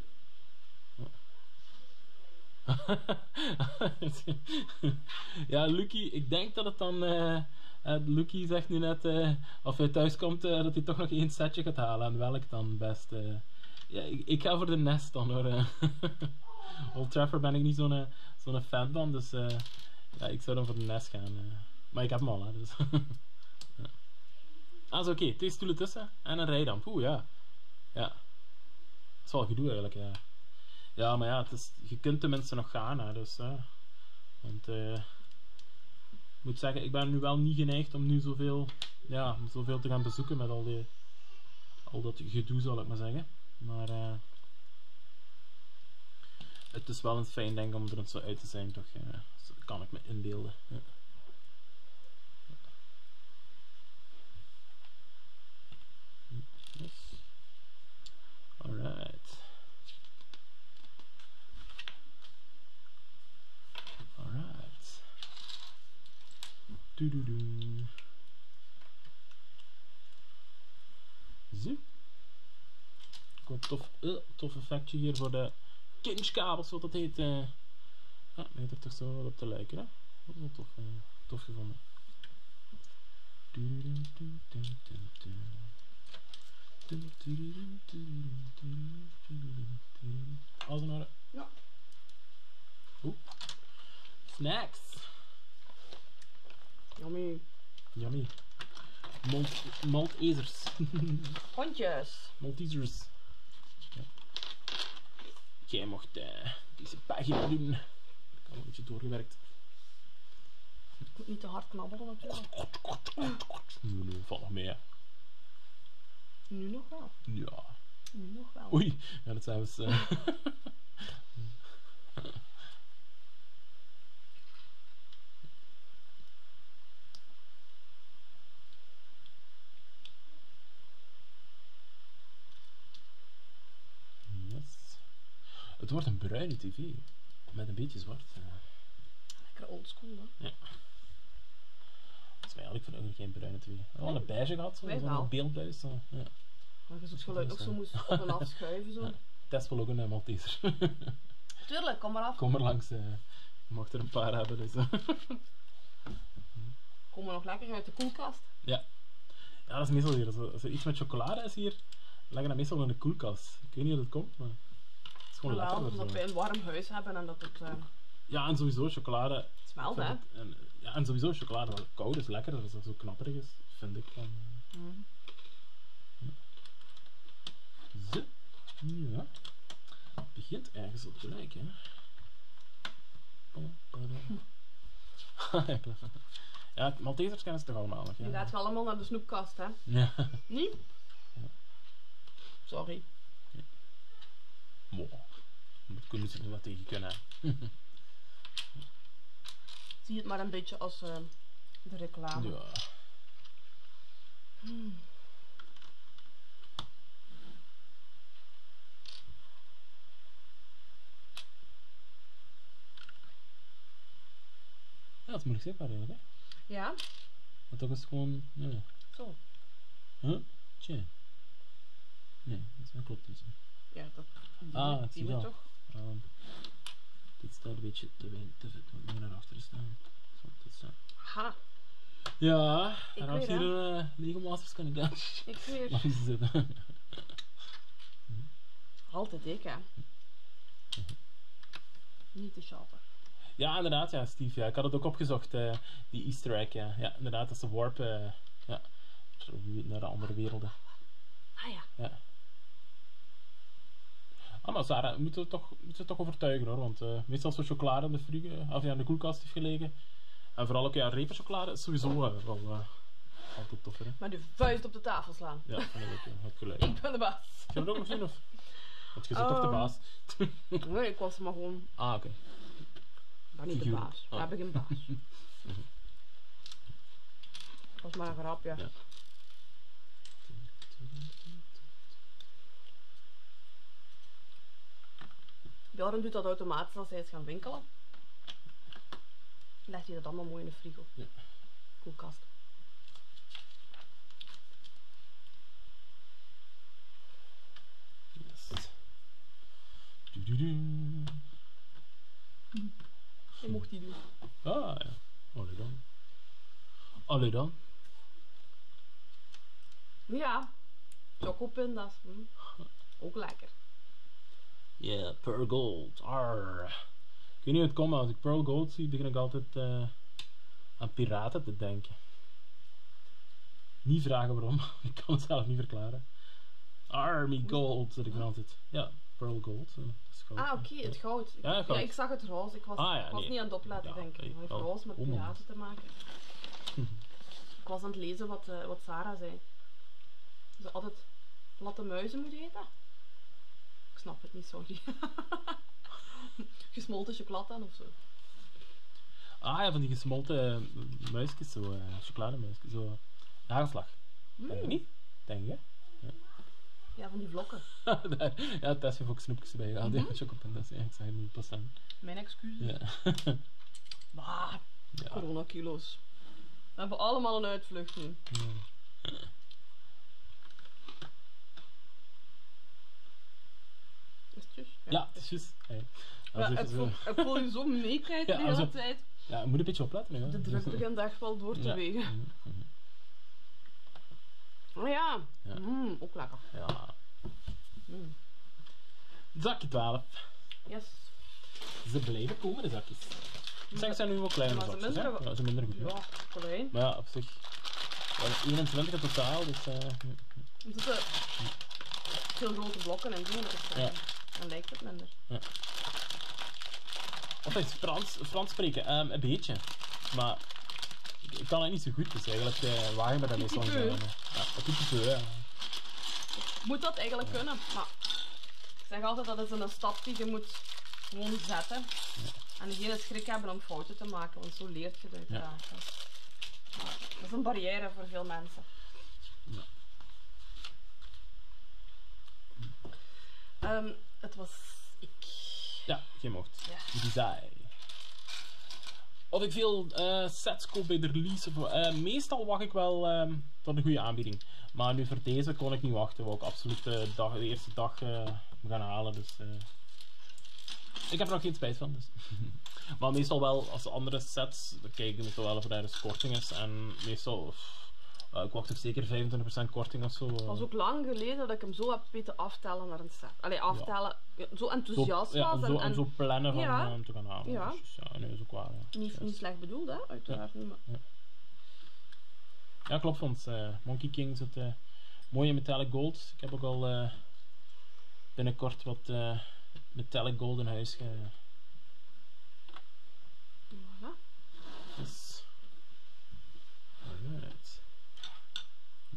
Ja, Lucky, ik denk dat het dan. Lucky zegt nu net, als hij thuis komt, dat hij toch nog één setje gaat halen. En welk dan best? Ja, ik ga voor de Nest dan hoor. Old Trafford ben ik niet zo'n fan van, dus ja, ik zou dan voor de Nest gaan. Maar ik heb hem al, hè, dus. Ja. Zo oké, 2 stoelen tussen en een rijdamp. Ja. Dat is wel gedoe eigenlijk, ja. Ja, maar ja, je kunt tenminste nog gaan, hè, dus. Want ik moet zeggen, ik ben nu wel niet geneigd om nu zoveel te gaan bezoeken met al dat gedoe, zal ik maar zeggen. Maar het is wel een fijn ding om er zo uit te zijn, toch? Dat kan ik me inbeelden. Ja. Yes. Alright. Alright. Doedoedoe. Zo. Ook een tof effectje hier voor de kinchkabels, wat dat heet. Dat heet er toch zo wat op te lijken, hè? Dat is wel tof gevonden. Alles in orde? Ja. Snacks. Yummy. Maltesers. Hondjes. Maltesers. Ja. Jij mocht deze pagina doen. Ik heb een beetje doorgewerkt. Ik moet niet te hard knabbelen natuurlijk. Nee, valt nog mee, hè. Nu nog wel. Ja. Nu nog wel. Oei, ja, dat zijn we eens. Yes. Het wordt een bruine tv. Met een beetje zwart. Lekker oldschool, hè? Ja. Dat is mij eigenlijk vroeger geen bruine tv. Wel een beige gehad, Wij wel. zo'n beeldbuis. Zo. Ja. Maar je zo'n geluid nog zo moest op en af schuiven zo. Ja. Test wel ook een Malteser. Tuurlijk, kom maar af. Kom er langs. Je mag er een paar hebben. Dus. Kom maar nog lekker uit de koelkast. Ja, dat is meestal hier. Als er iets met chocolade is hier, leggen dat meestal in de koelkast. Ik weet niet hoe dat komt, maar het is gewoon Wel, lekker. omdat wij een warm huis hebben en dat het Ja, en sowieso chocolade. smelt, hè? En sowieso chocolade wel koud is lekker, als dat zo knapperig is, vind ik. Zo. Ja. Het begint ergens op te lijken, hè. Ja, Maltesers kennen ze toch allemaal nog, ja. Je gaat allemaal naar de snoepkast, hè? Ja. Niet? Ja. Sorry. Wow. Moet kunnen ze er wat tegen kunnen. Zie het maar een beetje als de reclame. Ja. Ja, dat is moeilijk zichtbaar eigenlijk, hè? Ja, Maar toch is het gewoon... Nee. zo. Huh? Tje. Nee, dat klopt niet. Ja, dat Ik zie zie je dat. toch? Dit staat een beetje te vet, moet meer naar achteren staan. Zo, dit staat. Ha, Ja, Ik en als weer, hier een Lego Masters kandidaat ik weer. langs zitten. Altijd ik, hè. Niet te schapen. Ja, inderdaad, ja, Steve. Ja. Ik had het ook opgezocht, die Easter egg. Ja, ja inderdaad, dat is de warp ja, naar de andere werelden. Ah ja. Ja. Ah, maar Sarah, moeten we toch overtuigen hoor, want meestal zo chocolade in de of ja, in de koelkast heeft gelegen. En vooral ook, ja, reperchocolade is sowieso wel altijd toffer, hè. Maar de vuist op de tafel slaan. Ja, vind ik ook, heb gelijk. Ik ben de baas. Heb je het ook nog zien, of? Want je zit toch de baas? Nee, ik was maar gewoon... Ah, oké. Maar niet de Figuur. baas. We Ah. hebben geen baas. Dat was maar een grapje. Ja. Bjorn doet dat automatisch als hij is gaan winkelen. Legt hij dat allemaal mooi in de frigo. Ja. Koelkast. Yes. Je mocht die doen. Ah, ja. Allee dan. Allee dan. Ja. Chocopinda's. Ook lekker. Yeah, Pearl Gold. Arr. Ik weet niet hoe het komt, maar als ik Pearl Gold zie, begin ik altijd aan piraten te denken. Niet vragen waarom, ik kan het zelf niet verklaren. Army Gold, zeg ik dan altijd. Ja, Pearl Gold. Dat is goud. Ah, oké, het goud. Ja, goud. Ja, ik zag het roze. Ik was, ik was nee. niet aan het opletten, Ja, denk ik. nee, Het heeft wel. roze met Oh, man. piraten te maken. Ik was aan het lezen wat Sarah zei. Ze altijd latte muizen moet eten. Ik snap het niet, sorry. Gesmolten chocolade dan of zo. Ah ja, van die gesmolten muisjes, zo, chocolademuisjes, zo. Hagelslag. Denk je niet? Denk je? Ja, van die vlokken. Ja, Tess heeft ook snoepjes bij gehad. Ja, chocopinda's. Ja, ik zag het niet pas staan. Mijn excuses. Ja. Ah, Ja. coronakilo's. We hebben allemaal een uitvlucht nu. Ja. Is het juist? Ja, het is juist. Hey. Als Ja, ik ik, zo- voel je zo meekijken Ja, de als hele het- tijd. Ja, je moet een beetje opletten. Hè. De druk begint echt wel door te Ja. wegen. Oh ja, Ja. ook lekker. Ja. Mm. Zakje 12. Yes. Ze blijven komen, de zakjes. De zakjes zijn nu wel kleine Maar ze zakjes, hè? minder- Ja, ze minder goed. hè. Ja, klein. Maar ja, op zich. Wel 21 in totaal, dus... Er zitten veel grote blokken in, zo moet ik zeggen. Dan lijkt het minder. Of eens Frans spreken, een beetje. Maar ik kan het niet zo goed, dus eigenlijk wagen we dat meestal niet aan. Ja, een petit peu, ja. Moet dat eigenlijk kunnen, maar ik zeg altijd dat is een stap die je moet gewoon zetten. En geen schrik hebben om fouten te maken, want zo leert je het uiteraard. Ja. Maar dat is een barrière voor veel mensen. Ja. Het was ik. Ja, je mocht. Ja. Design. Of ik veel sets koop bij de release. Meestal wacht ik wel tot een goede aanbieding. Maar nu voor deze kon ik niet wachten. Wou ik absoluut de eerste dag gaan halen. Dus ik heb er nog geen spijt van. Dus. Maar meestal wel, als andere sets, dan kijk ik meestal wel of er ergens korting is. En meestal, ik wacht toch zeker 25% korting of zo. Het was ook lang geleden dat ik hem zo heb weten aftellen naar een set. Allee, aftellen. Zo enthousiast ja, was. en zo plannen van Ja. hem te gaan halen. Ja. Dus, ja, nee, dat is ook waar. Ja. Niet slecht bedoeld, hè? Uiteraard niet. Maar... Ja, klopt, want Monkey King zit mooie metallic gold. Ik heb ook al binnenkort wat metallic gold in huis. Voilà. Dus. Alright.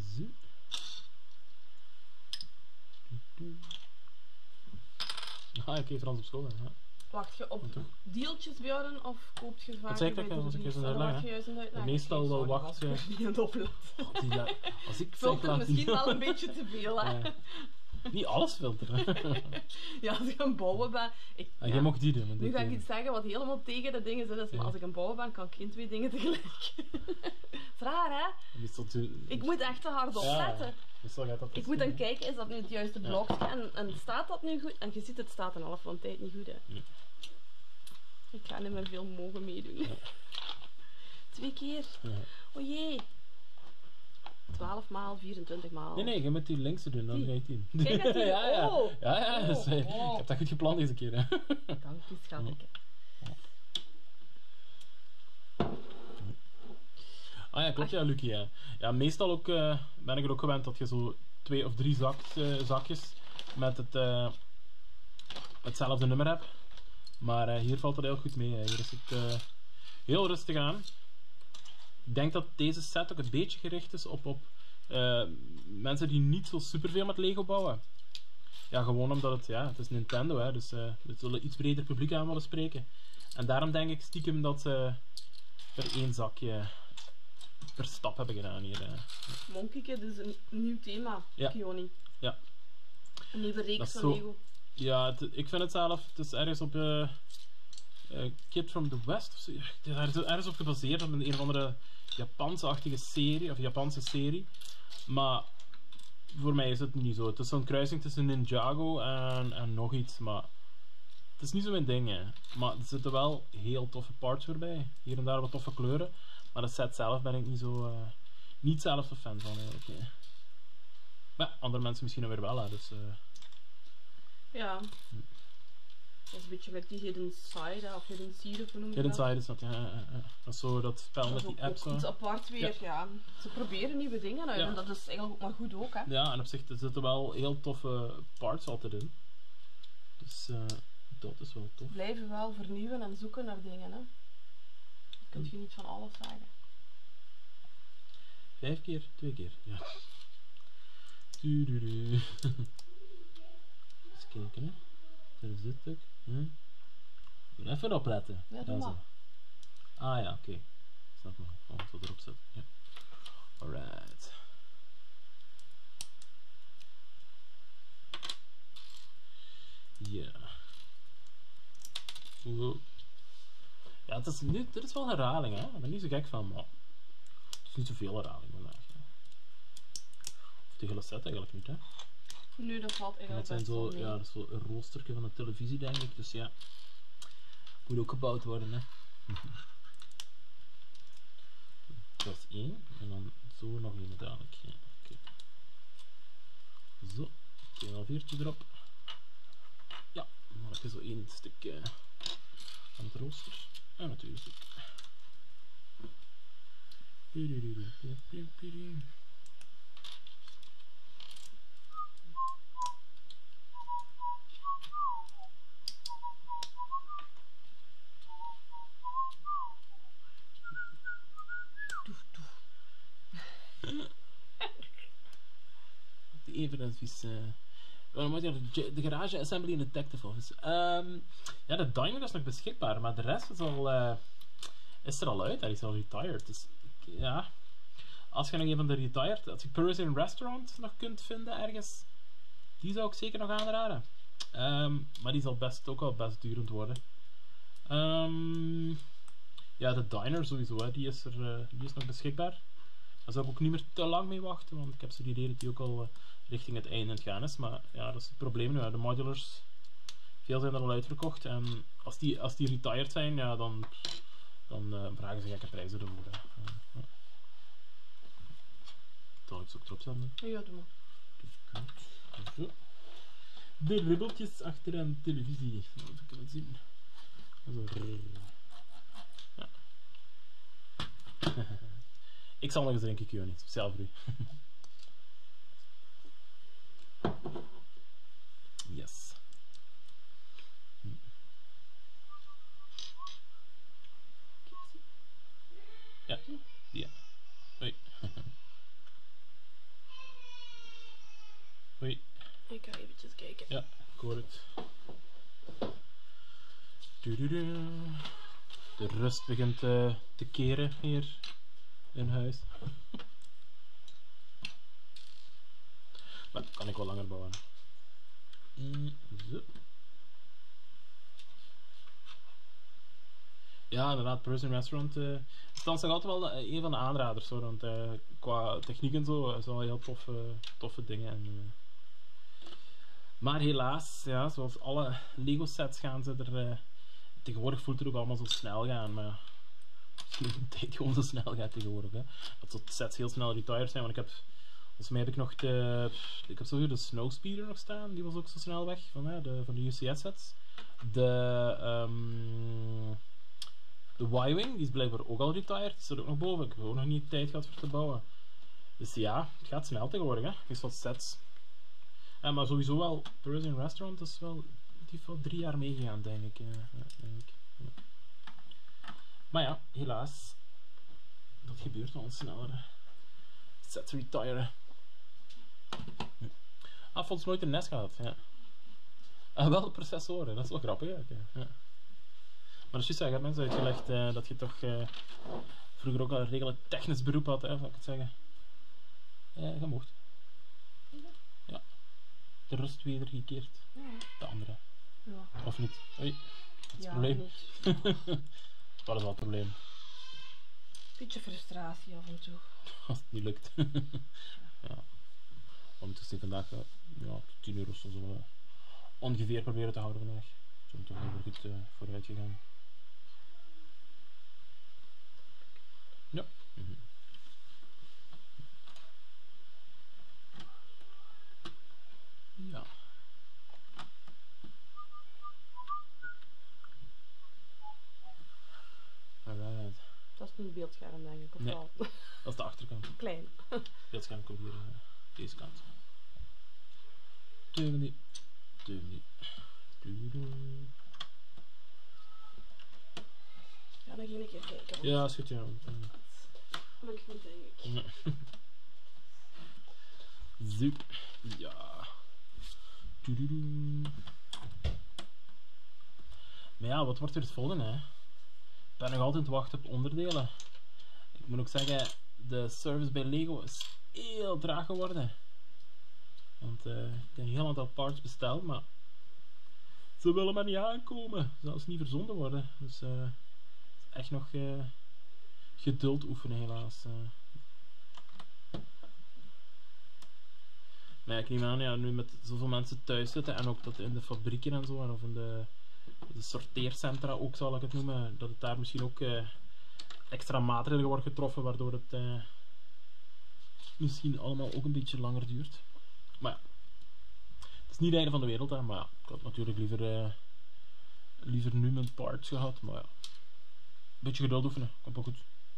Zo. Ah, oké, Frans op school. Ja. Wacht je op deeltjes bij jou of koopt je vaak? Wat zei ik dat? Was ik juist aan het uitleggen? Meestal wel wacht. Niet aan het opletten. Als ik Filter misschien wel een beetje te veel, hè? Niet alles filteren. Ja, als ik een bouwen ben... Jij mocht die doen. Nu ga ik iets zeggen wat helemaal tegen de dingen zit. Maar als ik een bouwen ben, kan ik geen 2 dingen tegelijk. Dat is raar, hè? Ik moet echt te hard opletten. Ik moet dan kijken, is dat nu het juiste blokje? En staat dat nu goed? En je ziet, het staat een half van de tijd niet goed, hè? Ja. Ik ga niet meer veel mogen meedoen. Ja. 2 keer. Ja. O jee. 12 maal, 24 maal. Nee, je moet die linkse doen, dan ga je 10. Kijk dat die... Ja. Dus, ik heb dat goed gepland deze keer. Hè. Dank je, schatje. Ah ja, klopt, ja, Lucie. Ja. Ja, meestal ook, ben ik er ook gewend dat je zo 2 of 3 zakjes met hetzelfde nummer hebt. Maar hier valt dat heel goed mee. Hier is het heel rustig aan. Ik denk dat deze set ook een beetje gericht is op mensen die niet zo superveel met Lego bouwen. Ja, gewoon omdat het is Nintendo, hè, dus we zullen iets breder publiek aan willen spreken. En daarom denk ik stiekem dat ze er 1 zakje per stap hebben gedaan hier. Monkey Kid is een nieuw thema, Kioni. Ja. Een nieuwe reeks van Lego. Ja, ik vind het zelf, het is ergens op Kid from the West of zo. Het is ergens op gebaseerd op een of andere Japanse-achtige serie, of Japanse serie. Maar voor mij is het niet zo. Het is zo'n kruising tussen Ninjago en nog iets, maar het is niet zo mijn ding, hè. Maar er zitten wel heel toffe parts voorbij. Hier en daar wat toffe kleuren. Maar de set zelf ben ik niet zelf een fan van, eigenlijk. Nee. Maar andere mensen misschien weer wel, hè, dus... Ja. Dat is een beetje met die Hidden Side, of Hidden Seed, of hoe noem je dat? Hidden Side is dat, ja. Dat is zo dat spel met die apps. Dat is apart weer, ja. Ze proberen nieuwe dingen uit en dat is eigenlijk ook maar goed ook, hè. Ja, en op zich zitten wel heel toffe parts altijd in. Dus dat is wel tof. Blijven wel vernieuwen en zoeken naar dingen, hè. Je kunt je niet van alles zeggen. 5 keer, 2 keer, ja. Eens kijken, hè. Dat is dit ook. Even opletten. Ja, doe maar. Ah ja, oké. Snap me. Oh, ik zal erop zetten. Ja. Alright. Ja. Ja, dit is wel herhaling, hè. Ik ben niet zo gek van, maar het is niet zoveel herhaling vandaag. Hè. Of de hele set eigenlijk niet, hè. Nu, dat valt eigenlijk best wel mee. Ja, dat is zo een roostertje van de televisie, denk ik. Dus ja, moet ook gebouwd worden, hè. Dat is 1. En dan zo nog een dadelijk. Ja, okay. Zo, 2,5 erop. Ja, dan heb je zo 1 stuk van het rooster. En natuurlijk ook. Even advies. De garage assembly in de detective office. Ja, de diner is nog beschikbaar, maar de rest is er al uit. Hij is al retired. Dus ja, als je nog een van de retired, als je Parisian Restaurant nog kunt vinden ergens, die zou ik zeker nog aanraden. Maar die zal ook wel best durend worden. Ja, de diner sowieso, hè, die is nog beschikbaar. Daar zou ik ook niet meer te lang mee wachten, want ik heb zo die idee dat die ook al richting het einde aan het gaan is. Maar ja, dat is het probleem nu. De modulars, veel zijn er al uitverkocht. En als die retired zijn, ja, dan vragen ze gekke prijzen ervoor. Zal ik ze ook erop zetten? Ja, doe maar. Dus zo. De ribbeltjes achter aan de televisie. Even kunnen zien. Zo. Ja. Ik zal nog eens drinken, Kioni. Speciaal voor u. Yes. Ja, ja. Hoi. Hoi. Ik ga eventjes kijken. Ja, ik hoor het. De rust begint te keren hier in huis. Maar dat kan ik wel langer bouwen. Zo. Ja, inderdaad, Prison Restaurant is dan nog altijd wel een van de aanraders hoor, want qua techniek en zo is wel heel toffe dingen. Maar helaas, ja, zoals alle Lego sets gaan ze er tegenwoordig voelt het ook allemaal zo snel gaan, maar misschien de tijd gewoon zo snel gaat tegenwoordig. Hè. Dat soort sets heel snel retired zijn, want volgens mij heb ik nog ik heb sowieso de Snowspeeder nog staan, die was ook zo snel weg van de UCS sets. De Y-Wing, die is blijkbaar ook al retired, die staat ook nog boven. Ik heb ook nog niet tijd gehad voor te bouwen. Dus ja, het gaat snel tegenwoordig, hè. Is wat sets. Ja, maar sowieso wel, Prison Restaurant is wel, die heeft wel 3 jaar meegegaan, denk ik. Ja. Maar ja, helaas. Dat gebeurt wel sneller. Hè. Sets retiren. Volgens nooit een NES gehad, ja. Wel de processoren, dat is wel grappig eigenlijk. Ja. Maar als je zegt, mensen uitgelegd dat je toch vroeger ook al een redelijk technisch beroep had, zou ik het zeggen. Je mocht. Ja. De rust wedergekeerd. Ja. De andere. Ja. Of niet? Oei, dat is het probleem. Wat is wel het probleem? Beetje frustratie af en toe. Als het niet lukt. Ja. We moeten dus vandaag 10 euro zo ongeveer proberen te houden vandaag. Zo toch wel goed vooruit gegaan. Ja. Ja. Alright. Dat is een beeldscherm, denk ik. Of Nee. wel? Dat is de achterkant. Klein. Beeldscherm komt hier deze kant. Deugen die. Ja, dan ga ik even kijken. Ja, is goed, ja. Lukt niet, denk ik. Zo. Ja. Maar ja, wat wordt er het volgende, hè? Ik ben nog altijd te wachten op onderdelen. Ik moet ook zeggen, de service bij Lego is heel traag geworden. Want ik heb een heel aantal parts besteld, maar ze willen maar niet aankomen. Zelfs niet verzonden worden. Dus het is echt nog geduld oefenen, helaas. Maar ja, ik neem aan, ja, nu met zoveel mensen thuis zitten en ook dat in de fabrieken en zo, of in de sorteercentra ook, zal ik het noemen, dat het daar misschien ook extra maatregelen wordt getroffen, waardoor het misschien allemaal ook een beetje langer duurt. Maar ja, het is niet het einde van de wereld, hè, maar ja, ik had natuurlijk liever nu mijn parts gehad, maar ja, een beetje geduld oefenen, komt wel goed.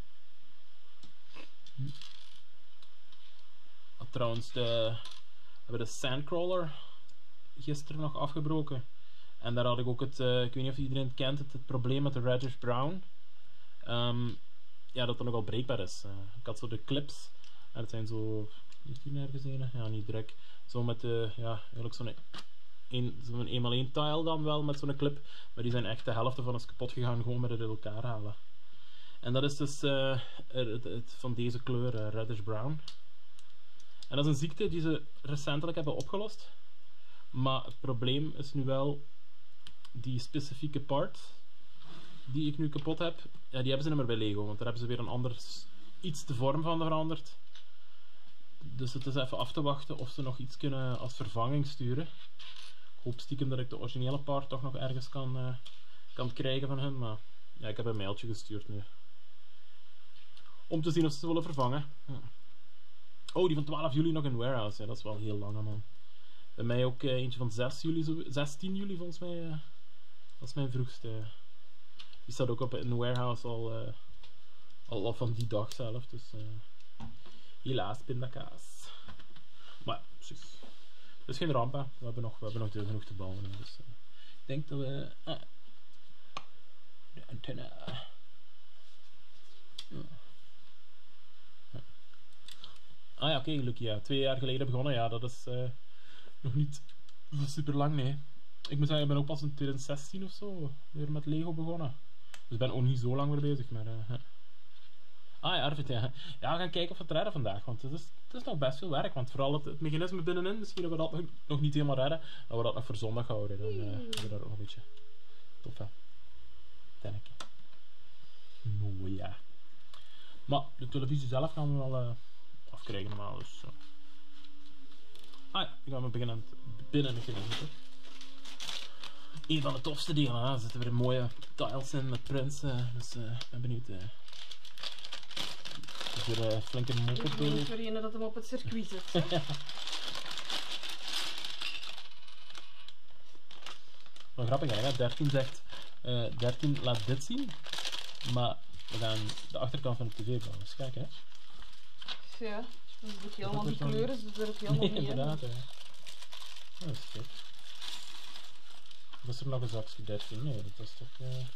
Trouwens, we hebben de Sandcrawler gisteren nog afgebroken. En daar had ik ook ik weet niet of iedereen het kent, het probleem met de Reddish Brown. Ja, dat dat nogal breekbaar is. Ik had zo de clips. En het zijn zo, is die nergens een? Ja, niet direct. Zo met eigenlijk zo'n 1x1 tile dan wel met zo'n clip. Maar die zijn echt de helft ervan is kapot gegaan gewoon met het in elkaar halen. En dat is dus van deze kleur, Reddish Brown. En dat is een ziekte die ze recentelijk hebben opgelost. Maar het probleem is nu wel die specifieke part die ik nu kapot heb. Ja, die hebben ze niet meer bij Lego, want daar hebben ze weer een ander iets de vorm van veranderd. Dus het is even af te wachten of ze nog iets kunnen als vervanging sturen. Ik hoop stiekem dat ik de originele part toch nog ergens kan krijgen van hen. Maar ja, ik heb een mailtje gestuurd nu. Om te zien of ze het willen vervangen. Oh, die van 12 juli nog in warehouse. Ja, dat is wel heel lang, man. Bij mij ook eentje van 16 juli volgens mij. Dat is mijn vroegste. Die staat ook op in warehouse al van die dag zelf. Dus helaas, pindakaas. Maar precies. Het is geen ramp, hè. We hebben nog genoeg te bouwen. Dus, ik denk dat we... de antenne... Ah ja, oké, Lucky, ja. 2 jaar geleden begonnen, ja, dat is nog niet super lang, nee. Ik moet zeggen, ik ben ook pas in 2016 of zo weer met Lego begonnen. Dus ik ben ook niet zo lang weer bezig. Maar, Ah ja, Arvid, ja. Ja, we gaan kijken of we het redden vandaag. Want het is nog best veel werk. Want vooral het mechanisme binnenin, misschien dat we dat nog niet helemaal redden. Dat we dat nog voor zondag houden. Dan hebben we dat ook een beetje tof, hè. Denk ik. Mooi, ja. Maar de televisie zelf gaan we wel afkrijgen normaal. Dus, Ah ja, ik ga maar binnen zitten. Een van de tofste delen, hè. Er zitten weer mooie tiles in met prints. Dus ik ben benieuwd. Er is weer flinke mop op. Ik weet niet voor dat hem op het circuit zit. Wel grappig eigenlijk, 13 zegt 13 laat dit zien, maar we gaan de achterkant van de tv bouwen. Dat is gek, hè? Ja, dat is ook helemaal die kleuren, dus er ook helemaal niet in. Inderdaad, hè. Dat is gek. Was er nog een zakje 13? Nee, dat is toch... Nee.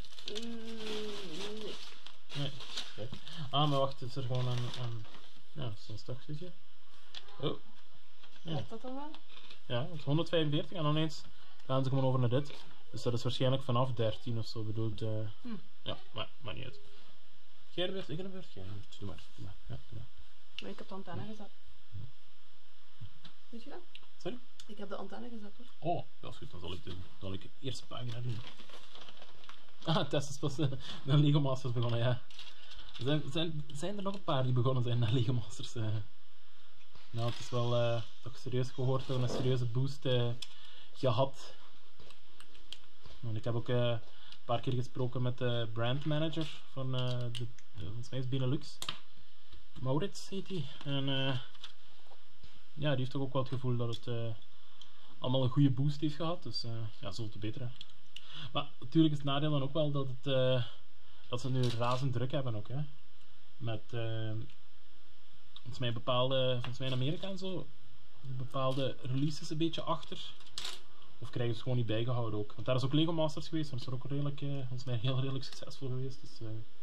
Nee, kijk. Ah, maar wacht, is er gewoon een... Ja, zo'n stokje. Oh. Ja. Klopt dat dan wel? Ja, het is 145 en dan ineens gaan ze gewoon over naar dit. Dus dat is waarschijnlijk vanaf 13 of zo bedoeld. Ja, maar niet uit. Jij de beurt, ik de beurt. Jij de beurt. Doe maar. Ja, doe maar. Maar ik heb de antenne gezet. Weet je dat? Sorry? Ik heb de antenne gezet hoor. Oh, dat is goed. Dan zal ik de eerste pagina doen. Ah, Tess is pas naar Lego Masters begonnen, ja. Zijn er nog een paar die begonnen zijn naar Lego Masters? Nou, het is wel toch serieus gehoord, toch een serieuze boost gehad. Want ik heb ook een paar keer gesproken met de brandmanager van volgens mij is Benelux. Maurits heet hij. En ja, die heeft toch ook wel het gevoel dat het allemaal een goede boost heeft gehad. Dus ja, zo te beter. Hè. Maar natuurlijk is het nadeel dan ook wel dat ze nu razend druk hebben ook. Hè. Met volgens mij in Amerika en zo, bepaalde releases een beetje achter. Of krijgen ze gewoon niet bijgehouden ook. Want daar is ook Lego Masters geweest, dat is er ook redelijk, volgens mij heel redelijk succesvol geweest. Dus,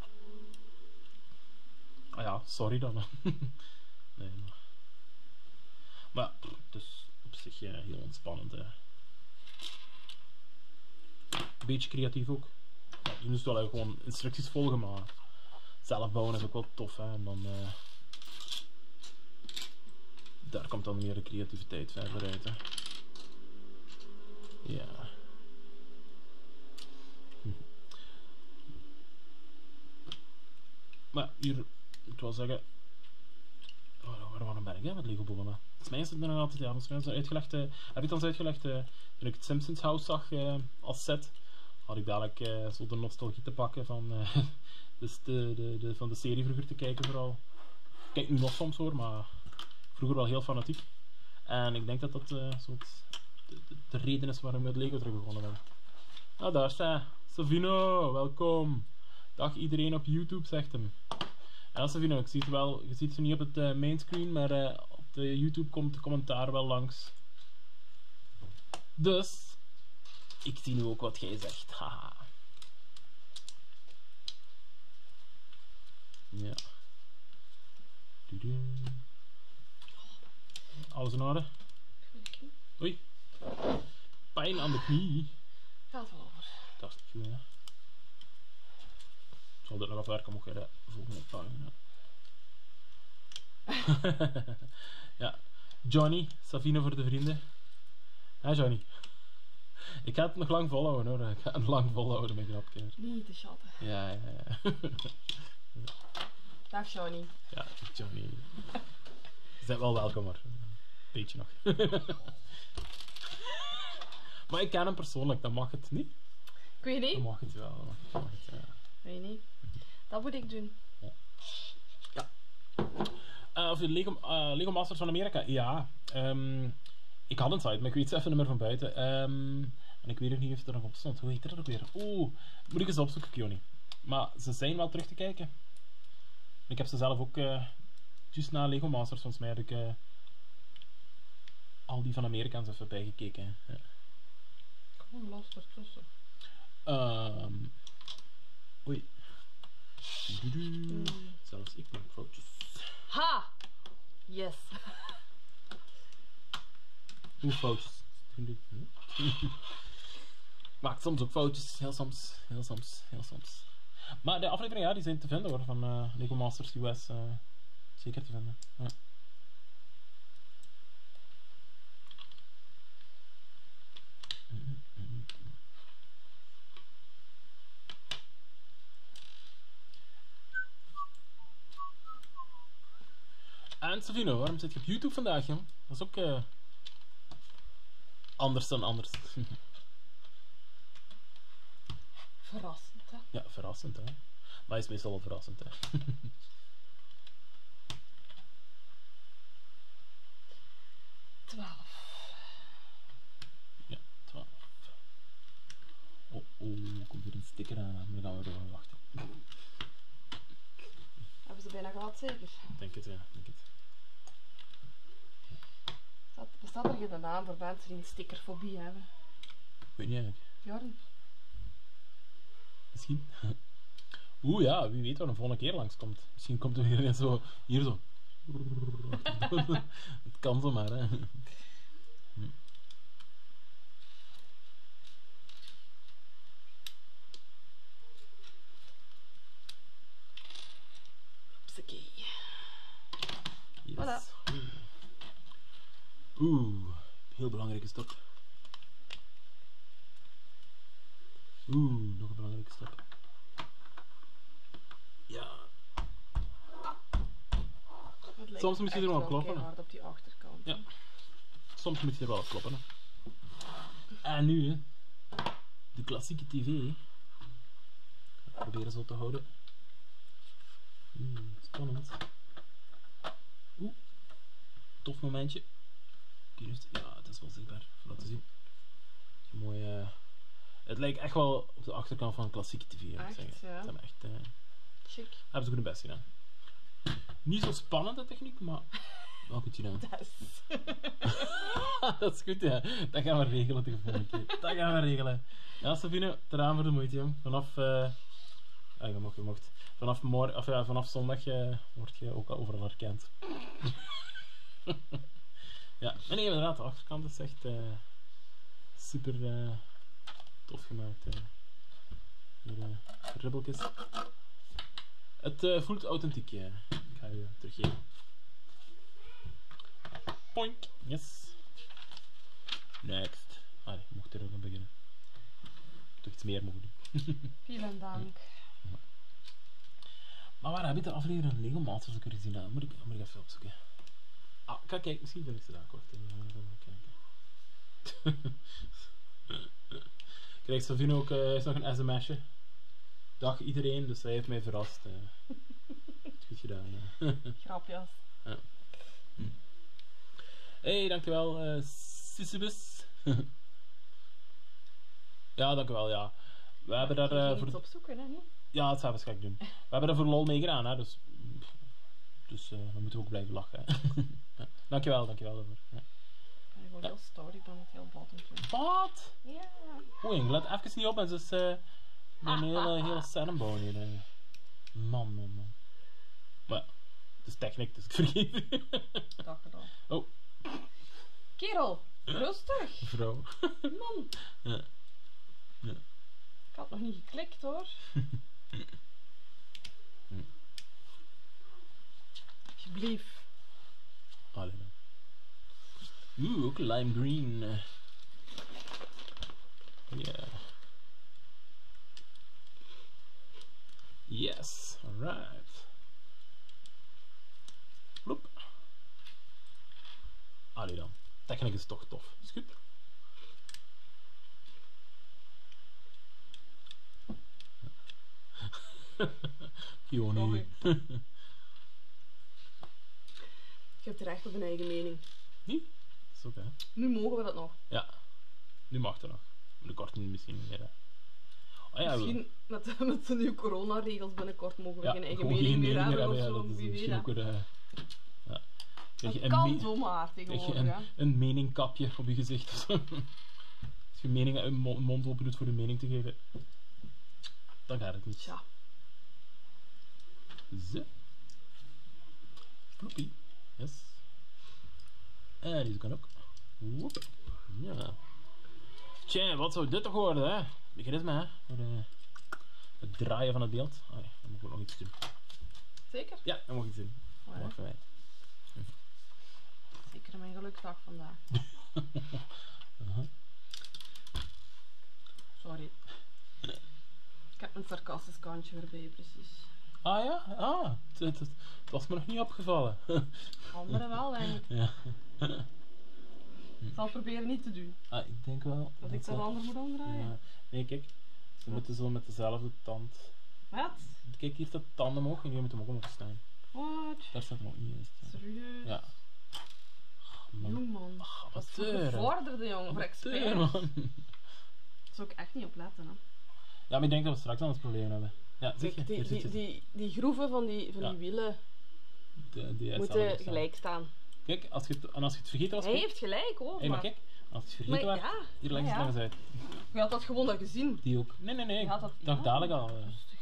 ah ja, sorry dan. Nee, maar het is op zich heel ontspannend. Een beetje creatief ook. Ja, je moest wel gewoon instructies volgen, maar zelf bouwen is ook wel tof. Hè? En dan, daar komt dan meer de creativiteit verder uit. Hè? Ja. Maar hier, ik wil zeggen... Waarom ben ik met Lego begonnen? Volgens mij is het er nog altijd... Ja, volgens mij is het uitgelegd... heb je het ons uitgelegd... toen ik het Simpsons House zag als set... had ik dadelijk zo de nostalgie te pakken van... dus van de serie vroeger te kijken vooral. Ik kijk nu nog soms hoor, maar... Vroeger wel heel fanatiek. En ik denk dat dat zo de reden is waarom ik met Lego terug begonnen ben. Nou, daar staat Savino, welkom. Dag iedereen op YouTube, zegt hem. Ja, Savino, ik zie het wel. Je ziet ze niet op het mainscreen, maar op de YouTube komt de commentaar wel langs. Dus, ik zie nu ook wat jij zegt. Haha. Ja. Alles in orde? Oei. Pijn aan de knie. Gaat wel over. Dat is niet goed, hè. Ik zal dit nog afwerken, mocht je de volgende pagina. Ja. Johnny, Savino voor de vrienden. Ja, Johnny. Ik ga het nog lang volhouden hoor. Ik ga het lang volhouden met grapje. Niet te chatten. Ja. Dag Johnny. Ja, Johnny. Je bent wel welkom hoor. Beetje nog. Maar ik ken hem persoonlijk, dan mag het niet. Ik weet niet. Dan mag het wel. Weet niet. Dat moet ik doen. Ja. Of de Lego Masters van Amerika. Ja. Ik had een site, maar ik weet het even niet meer van buiten. En ik weet ook niet of het er nog op stond. Hoe heet dat ook weer? Oeh, moet ik eens opzoeken, Kioni. Maar ze zijn wel terug te kijken. Ik heb ze zelf ook juist na Lego Masters, volgens mij heb ik al die van Amerika eens even bijgekeken. Ja. Kom los, tussen. Oei. Zelfs ik maak foutjes. Ha! Yes. Hoe foutjes? Maakt soms ook foutjes. Heel soms. Heel soms. Heel soms. Maar de afleveringen, ja, die zijn te vinden hoor. Van Lego Masters US. Zeker te vinden. Ja. En Savino, waarom zit je op YouTube vandaag, jong? Dat is ook anders dan anders. Verrassend, hè? Ja, verrassend, hè. Maar is meestal wel verrassend, hè. 12. Ja, 12. Oh, komt hier een sticker aan. Dan gaan we erop wachten. Hebben ze bijna gehad, zeker? Denk het, ja. Denk het. Bestaat er geen naam voor mensen die een stickerfobie hebben? Weet niet eigenlijk. Jorn? Misschien. Oeh ja, wie weet wat een volgende keer langskomt. Misschien komt er weer eens zo. Hier zo. Het kan zomaar, hè. Hupsakee. Yes. Voilà. Heel belangrijke stap. Nog een belangrijke stap. Ja. Soms moet je er wel kloppen. Hard op die achterkant. Ja. Soms moet je er wel kloppen. Hè. En nu, hè. De klassieke tv. Hè. Proberen zo te houden. Spannend. Tof momentje. Ja, het is wel zichtbaar. Voor laten zien. Mooi. Het lijkt echt wel op de achterkant van een klassieke tv. Echt, zeggen. ja. Het zijn echt. Chic. Hebben ze goed hun best gedaan. Niet zo spannende techniek, maar wel goed gedaan. Dat is... Dat is goed, ja. Dat gaan we regelen de volgende keer. Dat gaan we regelen. Ja, Sabine, teraan voor de moeite, jong. Vanaf... je mocht. Vanaf morgen, of ja, vanaf zondag word je ook al overal herkend. Ja, nee, inderdaad, de achterkant is echt super tof gemaakt. Hier, ribbeltjes. Het voelt authentiek. Ik ga je teruggeven. Poink. Yes. Next. Allee, ik mocht er ook aan beginnen. Toch iets meer mogen doen. Vielen dank. Maar waar heb je de aflevering van Lego Masters ook weer gezien? Dat moet ik even opzoeken. Ah, kijk, misschien ben ik ze daar kort. Krijgt Savino ook is nog een sms'je. Dag iedereen, dus hij heeft mij verrast. Goed gedaan. Grapjes. Ja. Hey, dankjewel, Sisyphus. Ja, dankjewel, ja. We hebben daar voor... iets opzoeken, hè? Niet? Ja, dat ga ik doen. We hebben daar voor lol mee gedaan, hè, dus we moeten ook blijven lachen. Ja. Dankjewel daarvoor. Ja. Ik ben heel story, ik ben het heel bad natuurlijk. Wat? Ja. Oei, let even niet op, en dus een hele scèneboon hier. Man. Maar, het is techniek, dus ik vergeet het. Dag gedaan. Oh. Kerel, rustig. Vrouw. Man. Ja. Ik had nog niet geklikt, hoor. Alsjeblieft. Allee dan. Ook lime green. Yeah. Yes, alright. Loop. Allee dan. Techniek is toch tof. Is goed. Joni. Je hebt recht op een eigen mening. Nee? Dat is oké. Okay. Nu mogen we dat nog. Ja. Nu mag het nog. Binnenkort misschien niet meer. Hè. Oh, ja, misschien met de nieuwe coronaregels binnenkort mogen we geen eigen mening meer hebben of zo. Dat is misschien ook weer... ja. Dat kan zomaar tegenwoordig. Een meningkapje op je gezicht of zo. Als je mening, een mond open doet voor je mening te geven, dan gaat het niet. Ja. Zo. Floppy. Yes. En deze kan ook. Woep. Ja. Tja, wat zou dit toch worden, hè? Begin eens met, hè? Voor het draaien van het beeld. Oh, ja, dan moet ik ook nog iets doen. Zeker? Ja, dan mag ik iets doen. Oh, ja. Wacht voor mij. Zeker mijn geluksdag vandaag. Sorry. Ik heb een sarcastisch kantje erbij, precies. Ah ja? Ah, het was me nog niet opgevallen. Anderen wel, denk ik. Ja. Ik zal proberen niet te doen. Ah, ik denk wel. Dat ik dat ander moet omdraaien. Ja. Nee, kijk. Ze moeten zo met dezelfde tand. Wat? Kijk, hier staat de tand omhoog en hier moet hem ook omhoog staan. Wat? Daar staat hem ook niet eens. Serieus? Ja. Man. Jong man. Dat is Amateur, hè. gevorderde jongen, voor Amateur, expert. man. Daar zou ik echt niet op letten, hè. Ja, maar ik denk dat we straks al het probleem hebben. Ja, zie je? Kijk, Hier zit het. die groeven van die Ja. wielen Die moeten gelijk staan. Kijk, als je het vergeten was... Hij heeft gelijk hoor, Hé, maar kijk. Als je het vergeten was, ja. hier leggen ze Ja, het nog ja. eens uit. Je had dat gewoon al gezien. Die ook. Nee. Je had dat... Ik dacht dadelijk al. Rustig.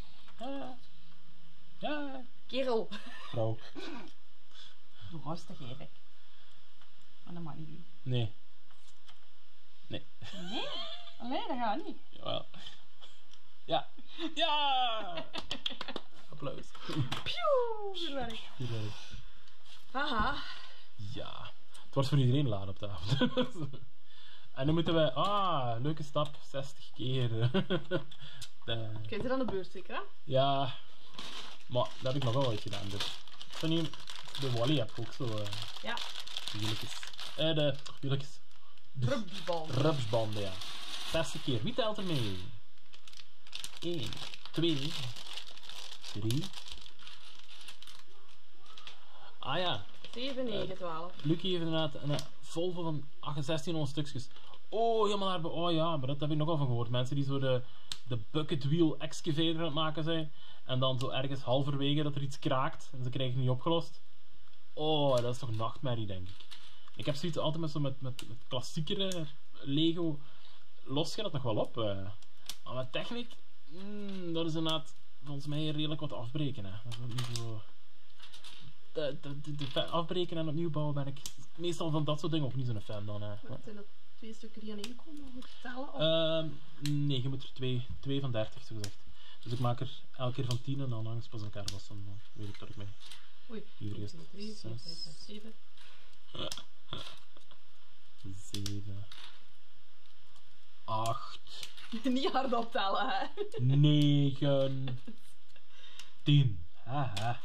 Ja. Kerel. Vrouw. Doe rustig, Erik. Maar dat mag niet doen. Nee. Nee? Allee, dat gaat niet. Jawel. Ja. Ja! Applaus. Pieuw! Goed werk. Goed werk. Haha. Ja. Het wordt voor iedereen laat op tafel. En dan moeten we... leuke stap. 60 keer. Kijk, er aan de beurt zeker, hè? Ja. Maar dat heb ik nog wel ooit gedaan. Dus. Van hier, de Wally heb ik ook zo... Ja. De wieltjes. De wieltjes. Rupsbal. Rupsbanden, ja. 60 keer. Wie telt er mee? 1, 2, 3. Ah ja. 7, 9, 12. Lucie heeft inderdaad een vol van 1600 stukjes. Oh, helemaal naar... Oh ja, maar dat heb ik nogal van gehoord. Mensen die zo de bucket wheel excavator aan het maken zijn. En dan zo ergens halverwege dat er iets kraakt. En ze krijgen het niet opgelost. Oh, dat is toch nachtmerrie, denk ik. Ik heb zoiets altijd met klassiekere Lego. Los je dat nog wel op. Maar met techniek... dat is inderdaad volgens mij redelijk wat afbreken. Hè. Dat is niet zo... De afbreken en opnieuw bouwen ben ik meestal van dat soort dingen ook niet zo'n fan dan. Wat zijn dat 2 stukken die aan één komen? Moet ik tellen? Of? Nee, je moet er 2 van 30 zo gezegd. Dus ik maak er elke keer van 10 en dan hangt pas aan elkaar vast. Dan weet ik dat ik mee. Oei. Hier 1, 2, 3, 4, 5, 6, 7. 7. 8. Niet hard optellen, hè? 9. 10. Haha.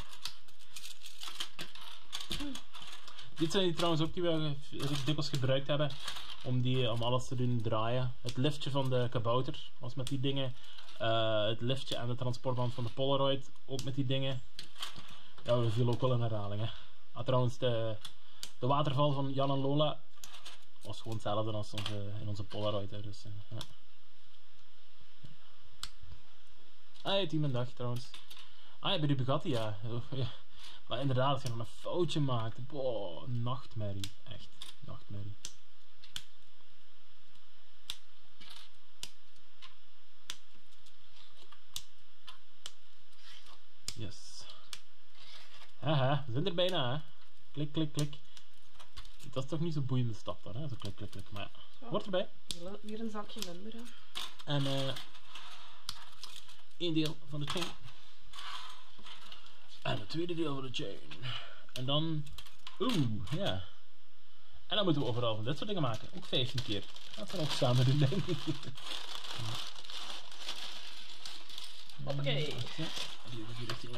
Dit zijn die trouwens ook die we dikwijls gebruikt hebben om alles te doen draaien. Het liftje van de kabouter was met die dingen. Het liftje en de transportband van de Polaroid ook met die dingen. Ja, we vielen ook wel in herhaling. Hè. Trouwens, de waterval van Jan en Lola was gewoon hetzelfde als in onze Polaroid. Hè, dus, ja. Ah, je team een dag trouwens. Ah ja, bij de Bugatti, ja. Ja. Maar inderdaad, als je dan een foutje maakt, boah, nachtmerrie. Echt, nachtmerrie. Yes. Haha, we zijn er bijna, hè. Klik, klik, klik. Dat is toch niet zo'n boeiende stap dan, hè. Zo klik, klik, klik. Maar ja, wordt erbij. Weer een zakje lumber, hè. En één deel van de chain. En het tweede deel van de chain. En dan... ja. En dan moeten we overal van dit soort dingen maken. Ook 15 keer. Laten we ook samen doen, denk ik. Hoppakee. Ja, die richting.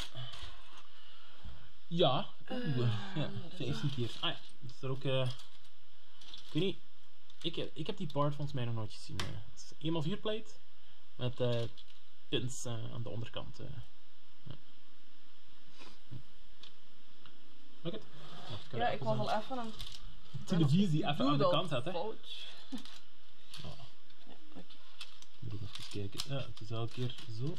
Ja. Ja, 15 keer. Ah ja, dat is er ook... ik weet niet. Ik heb die part volgens mij nog nooit gezien. Het is 1x4 plate. Met pins aan de onderkant. Lukt het? Ja, ik was al even aan televisie even aan de kant zetten. Fout. Oh. Ja, oké. Moet ik even kijken. Ja, het is elke keer zo.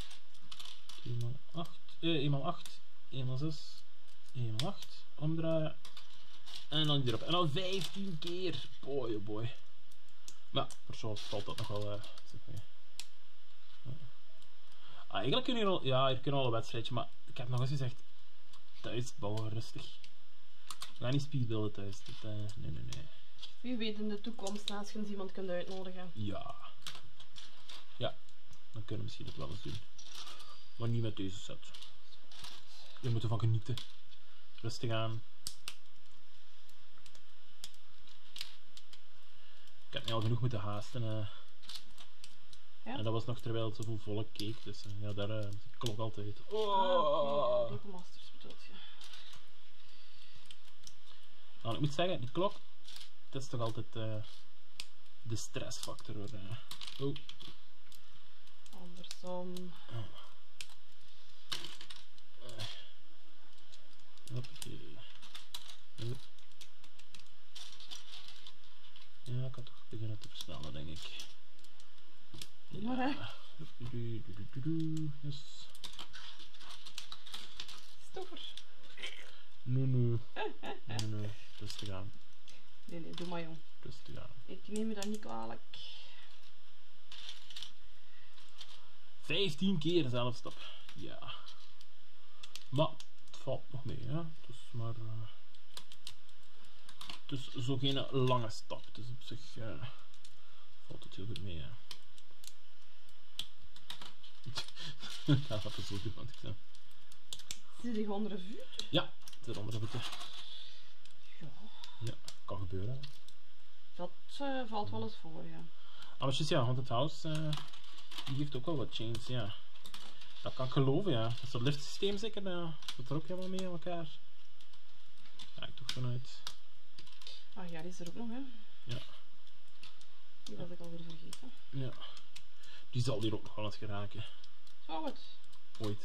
2x8. 1x8. 1x6. 1x8. Omdraaien. En dan hierop. En dan 15 keer. Boy, oh boy. Maar voor zo valt dat nog wel. Eigenlijk kunnen hier al, ja, hier kunnen we al een wedstrijdje, maar ik heb nog eens gezegd, thuis bouwen rustig. We gaan niet speedbuilden thuis. Nee. Wie weet in de toekomst, als je eens iemand kunt uitnodigen. Ja. Ja, dan kunnen we misschien het wel eens doen. Maar niet met deze set. Je moet ervan genieten. Rustig aan. Ik heb me al genoeg moeten haasten. Ja? En dat was nog terwijl het zoveel volk keek. Dus ja, daar is de klok altijd. Ah, oké, Masters bedoelt je. Nou, ik moet zeggen, die klok, dat is toch altijd de stressfactor. Oh. Andersom. Hoppakee. Ja, ik had toch beginnen te versnellen, denk ik. Maar hè? Yes. Stoffer. Nee. Rustig aan. Nee, doe maar jong. Rustig aan. Ik neem me dat niet kwalijk. 15 keer zelfstap. Ja. Maar het valt nog mee, hè. Het is maar... het is zo geen lange stap. Dus op zich valt het heel goed mee, hè. Ik ga dat zo doen, want ik zeg... Zit je onder de vuur? Ja, het zit onder de voeten. Ja. Ja, kan gebeuren, hè. Dat valt wel eens voor, ja. Ah, maar ja, want het huis die heeft ook wel wat chains, ja. Dat kan ik geloven, ja. Dat is dat liftsysteem zeker, dat er ook helemaal mee aan elkaar. Ja, ik toch vanuit. Ah ja, die is er ook nog, hè. Ja. Die was ik alweer vergeten. Ja. Die zal hier ook nog wel eens geraken. Zou het? Ooit.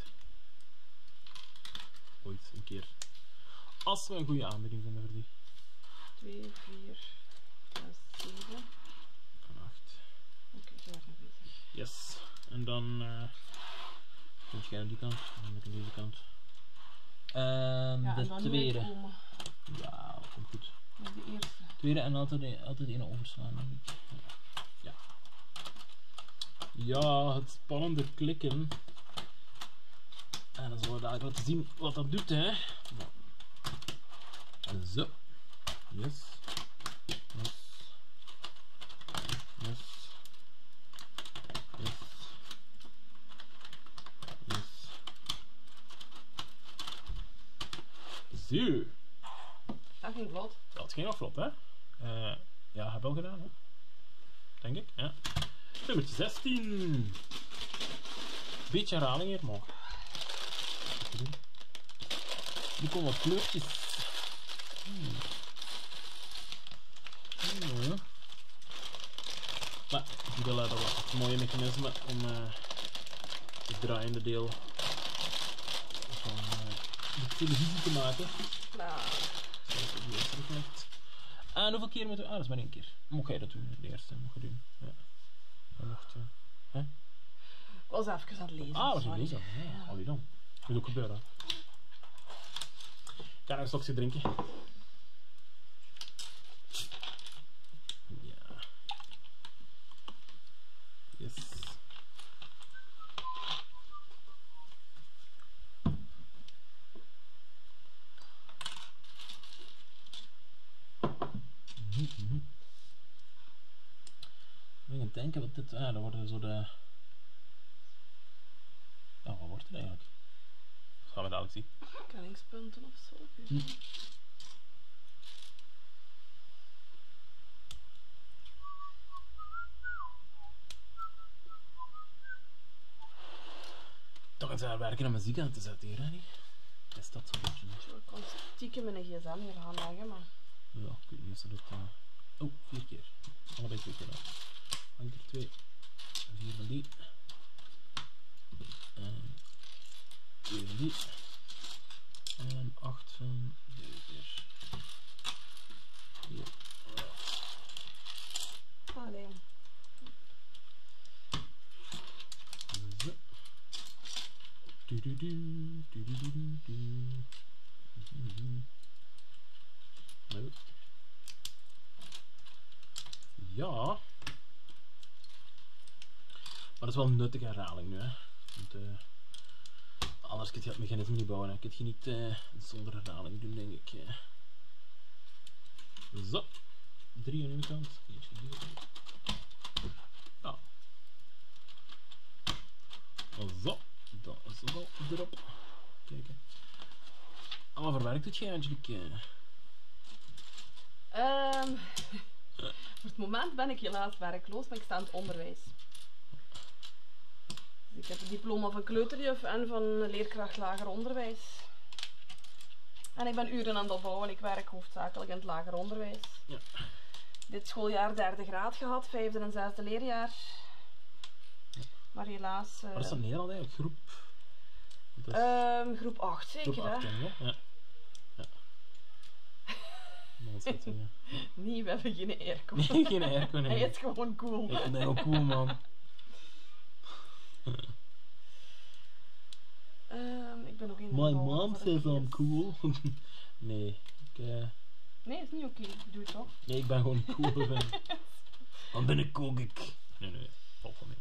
Ooit, een keer. Als we een goede aanbieding vinden voor die. 2, 4, 6, 7. En 8. Oké, ik ben nog bezig. Yes. En dan kun je aan die kant, en dan aan deze kant. En Ja, en de dan tweede. niet komen. Ja, dat komt goed. Dat is de eerste. Tweede en altijd één overslaan, denk ik. Ja. Ja, het spannende klikken. En dan zullen we dadelijk laten zien wat dat doet, hè. Zo. Yes. Yes. Yes. Yes. Yes. Zo. Dat ging vlot. Dat ging nog vlot, hè? Ja, heb wel gedaan, hè? Denk ik, ja. Nummertje 16. Beetje herhaling hier, maar. Nu komen wat kleurtjes. Ja. Maar die willen dat wel het mooie mechanisme om het draaiende deel van de televisie te maken. En hoeveel keer moeten we... Ah, dat is maar 1 keer. Mocht jij dat doen? De eerste mocht je doen. Ja. Dan mocht je... Hè? Ik was even aan het lezen. Ah, was je sorry. lezen? Ja, alweer dan. Moet ook gebeuren. Ik ga nog een slokje drinken. Ja. Yes. Ik ben denken wat dit... Ah, dat worden zo de... Ja, wat wordt het eigenlijk? Dat gaan we dadelijk zien. Kenningspunten of zo. Toch eens werken aan muziek aan te zetten hier, hè? Niet? Is dat zo? Ik kon stiekem mijn gsm hier gaan leggen, maar... Ja, ik weet niet of ze dat... Oh, 4 keer. Allebei 2 keer. Hangt er 2. 4 van die. En 2 van die. En 8 van deze keer. Hier. Allee. Zo. Nee. Ja. Maar dat is wel een nuttige herhaling nu, hè. Want, anders kun je het mechanisme niet bouwen. Hè. Kun je niet zonder herhaling doen, denk ik. Zo. 3 aan uw kant. Eentje aan die kant. Ja. Zo. Dat is wel erop. Kijk. Wat verwerkt het jij, Angelique? Voor het moment ben ik helaas werkloos, maar ik sta in het onderwijs. Dus ik heb een diploma van kleuterjuf en van leerkracht lager onderwijs. En ik ben uren aan het opbouwen. Ik werk hoofdzakelijk in het lager onderwijs. Ja. Dit schooljaar 3e graad gehad, 5e en 6e leerjaar. Maar helaas... Wat is dat Nederland eigenlijk? Groep? Dat is groep 8 zeker, groep 8, hè? hè? Ja. Ja. Dat is het, ja. Nee, we hebben geen airco. Nee, geen airco, nee. Hij is gewoon cool. Ik vind dat heel cool, man. Ik ben ook in de My bouw, mom wat says ik I'm lees. cool. Nee, Nee, is niet oké. Doe het toch? nee, ik ben gewoon cool. Dan ben ik cool. Nee, valt van mee.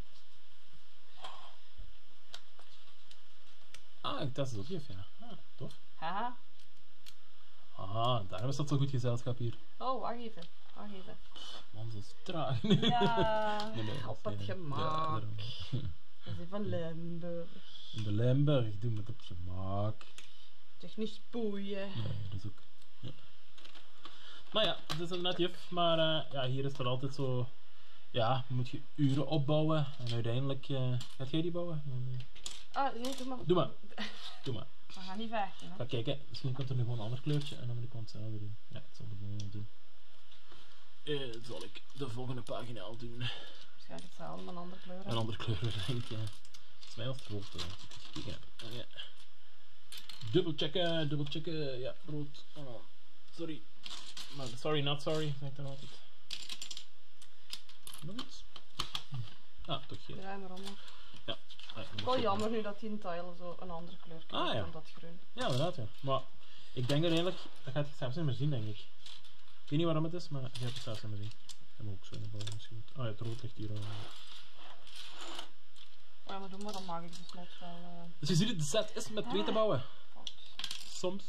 Ah, ik test het op juf, ja. Ah, tof. Haha. Ah, daarom is dat zo goed gezelschap hier. Oh, wacht even. Wacht even. Man, dat is traag. Ja, Nee, op dat is het niet- gemak. Ja, daarom. Dat is van Limburg. In de Limburg doen we het op het gemak. Technisch boeien. Nee, dat is ook. Ja. Maar ja, het is een net juf, maar ja, hier is er altijd zo. Ja, moet je uren opbouwen en uiteindelijk. Gaat jij die bouwen? Ah, nee, doe maar. Doe maar. Doe maar. We gaan niet vechten, hè. Ga kijken, misschien komt er nu gewoon een ander kleurtje en dan moet ik gewoon hetzelfde doen. Ja, ik zal het gewoon doen. Zal ik de volgende pagina al doen. Waarschijnlijk hetzelfde, maar een andere kleur. hè. Een andere kleur, denk ik. Volgens mij was het rood. Als ik het gekeken heb. Ja. Dubbel checken. Ja, rood. Oh, sorry. Maar sorry, not sorry, zeg ik dan altijd. Nog iets? Ah, toch geen. Draai maar om. Ja. Wel jammer nu dat die in tile zo een andere kleur krijgt Ah, ja. dan dat groen. Ja, inderdaad, ja. Maar ik denk uiteindelijk, dat gaat je zelfs niet meer zien, denk ik. Ik weet niet waarom het is, maar je gaat het zelfs niet meer zien. Ik heb hem ook zo in de bouw misschien. Ah ja, het rood ligt hier al. Ja, maar doe maar, dan maak ik dus nog wel Dus je ziet het, de set is met 2 te bouwen. fout. Soms.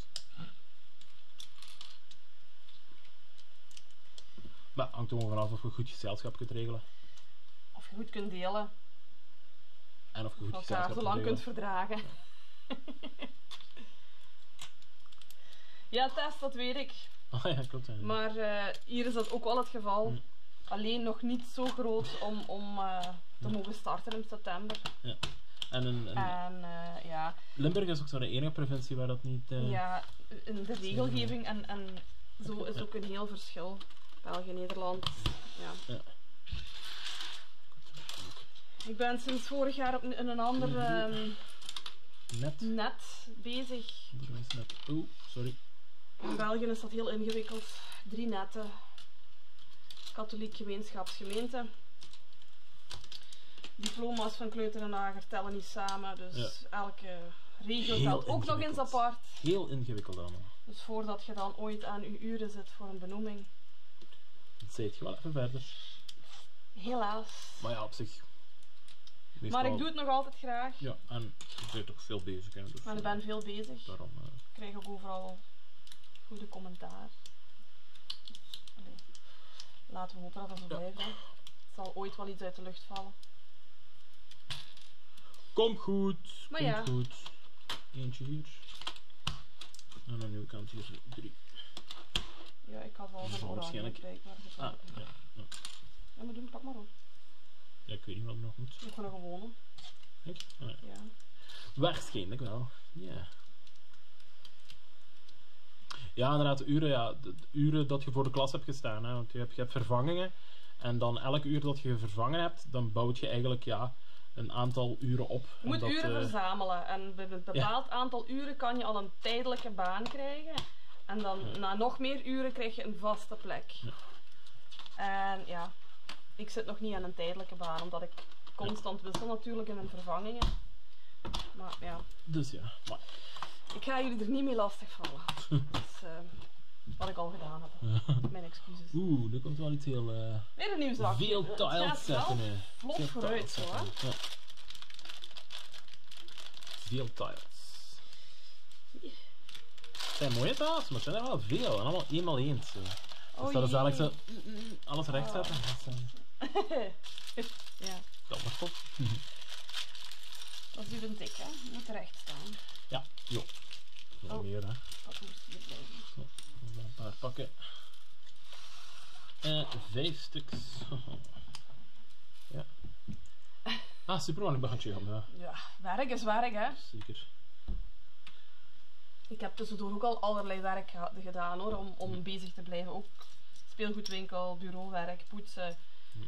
Maar hangt er gewoon vanaf of je goed gezelschap kunt regelen. Of je goed kunt delen. En of je goed Of gezelschap elkaar zo lang kunt regelen. verdragen. Ja, Tess, dat weet ik. Ah ja, klopt. Ja. Maar hier is dat ook wel het geval. Hm. Alleen nog niet zo groot om te mogen starten in september. En Ja, Limburg is ook zo de enige provincie waar dat niet... ja, in de regelgeving en zo is ook een heel verschil. België, Nederland, ja. Ja. Ik ben sinds vorig jaar in een ander Net. net bezig. Onderwijsnet. Oh, sorry. In België is dat heel ingewikkeld. 3 netten. Katholiek gemeenschapsgemeente. Diploma's van kleuter en lager tellen niet samen. Dus elke regio Heel telt ook nog eens ingewikkeld. apart. Heel ingewikkeld allemaal. Dus voordat je dan ooit aan je uren zit voor een benoeming. Dat zet je wel even verder. Helaas. Maar ja, op zich. Maar ik doe het nog altijd graag. Ja, en je bent toch veel bezig, hè? Dus, Maar ik ben veel bezig. daarom. Ik krijg ook overal goede commentaar. Allee, laten we hopen dat dat zo blijft. Hè. Het zal ooit wel iets uit de lucht vallen. Komt goed. Maar komt ja. goed. Eentje hier. En aan de nieuwe kant hier 3. Ja, ik had wel Dat een zal oranje waarschijnlijk- blijkbaar. Dus Ah, ja. Ja. ja, maar doe, pak maar op. Ja, ik weet niet wat ik nog moet. Nog een gewone. Denk je? Ah, ja. Ja. Waarschijnlijk wel. Ja. Ja, inderdaad, de uren, ja, de uren dat je voor de klas hebt gestaan. Hè, want je hebt vervangingen. En dan elk uur dat je vervangen hebt, dan bouwt je eigenlijk ja, een aantal uren op. Je En moet dat, uren verzamelen. En bij een bepaald aantal uren kan je al een tijdelijke baan krijgen. En dan na nog meer uren krijg je een vaste plek. Ja. En ja, ik zit nog niet aan een tijdelijke baan, omdat ik constant wissel natuurlijk in mijn vervangingen. Maar ja, Dus ja, maar ik ga jullie er niet mee lastigvallen. Dat is wat ik al gedaan heb. Mijn excuses. oeh, er komt wel iets heel... Weer een nieuw zakje. veel Het tiles gaat wel zetten nu. vlot Veel vooruit tiles zo, hè. zetten nu, ja. Veel tiles. Het zijn mooie tiles, maar het zijn er wel veel. En allemaal 1x1. Zo. Dus dat is eigenlijk zo alles recht zetten. Ja, Dat was top. dat is uw tik, hè. Je moet recht staan. Ja, joh. Nog meer, hè. Dat moest hier blijven. Zo, een paar pakken. 5 stuks. Ja. Ah, super, ik begin te gaan. Ja, Ja, werk is werk, hè. zeker. Ik heb tussendoor ook al allerlei werk gedaan, hoor, om bezig te blijven. Ook speelgoedwinkel, bureauwerk, poetsen.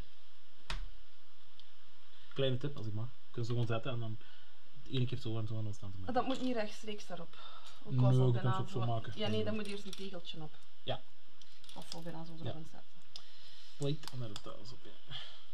Kleine tip, als ik mag. Kun je ze gewoon zetten en dan de ene keer zo en zo en dan staan ze maar. Dat moet niet rechtstreeks daarop. Ook Nee, was al je bijna kunt ze ook zo maken. Ja, nee, dan moet eerst een tegeltje op. Ja. Dat zal bijna zo erop zetten. Plate en daar de tiles op, ja.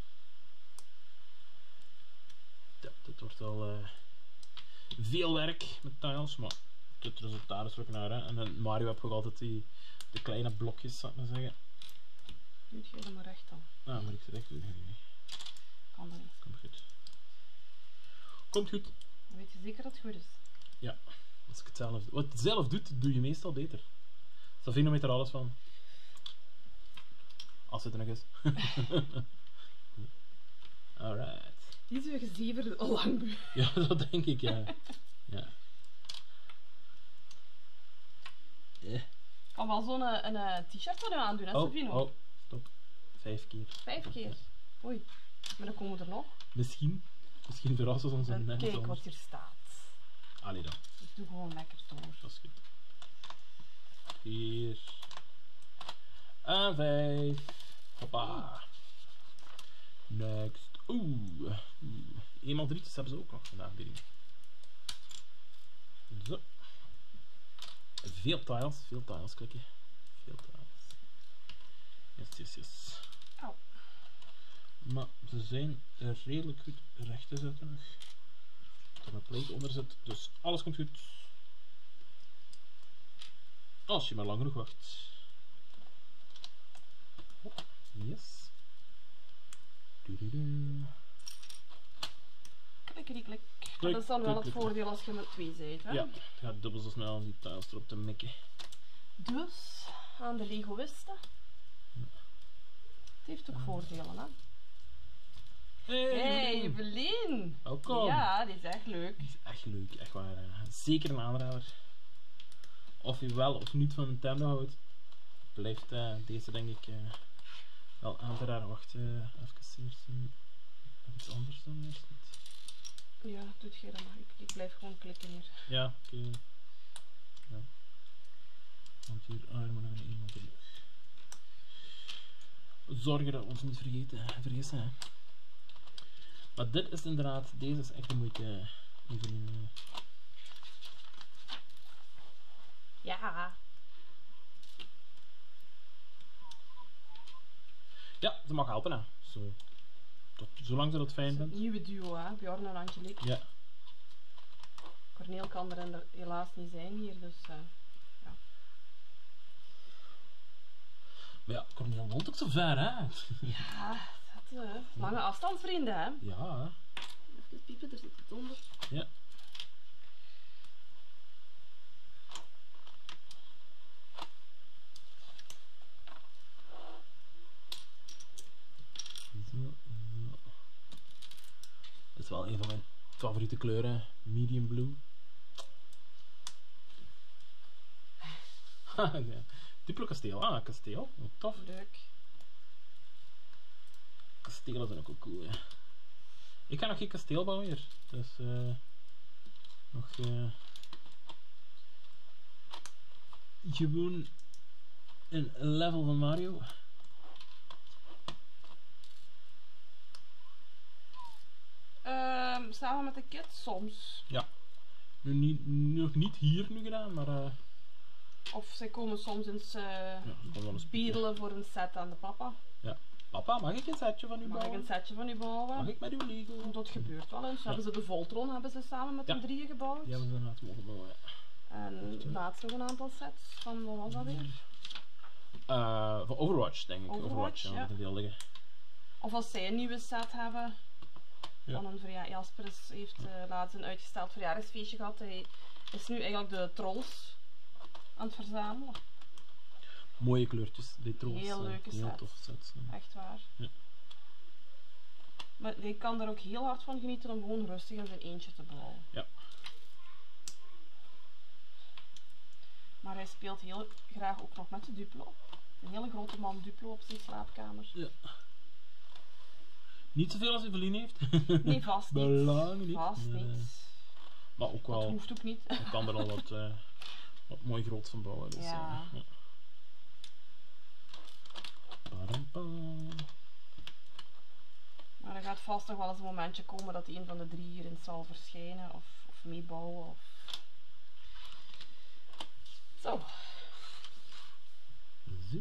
Ja, dit wordt wel veel werk met tiles, maar het resultaat is er ook naar, hè. En in Mario heb je ook altijd de kleine blokjes, zou ik maar zeggen. Doe je helemaal recht dan. Ah, maar ik zit echt doen. Kan dat niet. Komt goed. Komt goed. Dan weet je zeker dat het goed is. Ja, als ik het zelf doe. Wat je zelf doet, doe je meestal beter. Savino weet er alles van. Als het er nog is. Alright. Die is uw gezever al lang bu. Ja, dat denk ik, ja. Ja. Kan wel zo'n een t-shirt van u aandoen, hè, Savino? Oh, stop. 5 keer. 5 keer. Oei. Maar dan komen we er nog. Misschien verrassen ze ons een net Kijk anders. wat hier staat. Allee dan, Ik doe gewoon lekker door. dat is goed. 4 en 5. Hoppa. Next. Oeh. Eenmaal drietjes hebben ze ook nog vandaag, weet ik. Zo. Veel tiles klikken. Veel tiles. Yes. Au. Maar ze zijn er redelijk goed recht te zetten nog. Er een plate onder zit, dus alles komt goed. Als je maar lang genoeg wacht. Yes. Klik. Klik, Dat is dan wel klik, het klik. voordeel als je met 2 bent, hè? Ja, het gaat dubbel zo snel om die tiles erop te mikken. Dus, aan de Legoïsten. Het heeft ook voordelen, hè? Hey, Evelien! Welkom! Ja, die is echt leuk. Die is echt leuk, echt waar. Zeker een aanrader. Of je wel of niet van Nintendo houdt, blijft deze denk ik wel aan te raden. Wacht, even eerst nog iets anders dan eerst. Ja, doet jij dat maar. Ik blijf gewoon klikken hier. Ja, oké. Ja. Want hier, hier moet nog een iemand terug. Zorgen dat we ons niet vergissen. Hè. Maar dit is inderdaad, deze is echt de moeite, Evelien. Ja. Ja, ze mag helpen, hè. Zolang ze dat fijn vindt. Nieuwe duo, hè? Bjorn en Angelique. Ja. Corneel kan er helaas niet zijn hier, dus ja. Maar ja, Corneel woont ook zo ver, hè. Ja, dat lange afstandsvrienden, hè? Ja. Even piepen, er zit het onder. Ja. Zo. Dat is wel een van mijn favoriete kleuren, medium blue. Ja. Duplo kasteel. Ah, kasteel. Oh, tof. Leuk. Kastelen zijn ook wel cool, hè. Ik ga nog geen kasteel bouwen hier. Dus nog gewoon een level van Mario. Samen met de kids soms. Ja. Nog niet hier nu gedaan, maar Of zij komen soms eens gewoon wel eens bedelen voor een set aan de papa. Ja. Papa, mag ik een setje van u Mag ik bouwen? een setje van u bouwen? Mag ik met uw Lego? Dat gebeurt wel eens. Ja. Hebben ze de Voltron samen met Ja. een 3 gebouwd. Die hebben ze inderdaad mogen bouwen, ja. En laatst nog een aantal sets van, wat was dat weer? Van Overwatch, denk ik. Overwatch, ja. ja. Dat deel liggen. Of als zij een nieuwe set hebben. Ja. Van een Jasper heeft laatst een uitgesteld verjaardagsfeestje gehad. Hij is nu eigenlijk de trolls aan het verzamelen. Mooie kleurtjes, retro's. Heel leuke heel set. toffe sets. Echt waar. Ja. Maar ik kan er ook heel hard van genieten om gewoon rustig in zijn eentje te bouwen. Ja. Maar hij speelt heel graag ook nog met de Duplo. Een hele grote man Duplo op zijn slaapkamer. Ja. Niet zoveel als Evelien heeft. Nee, vast niet. Belangen niet. Vast maar, niet. maar ook Dat wel, hoeft ook niet. ik kan er al wat mooi groot van bouwen. Dus, Ja. ja. Padampam. Maar er gaat vast nog wel eens een momentje komen dat een van de 3 hierin zal verschijnen of meebouwen. Of... Zo. Zo.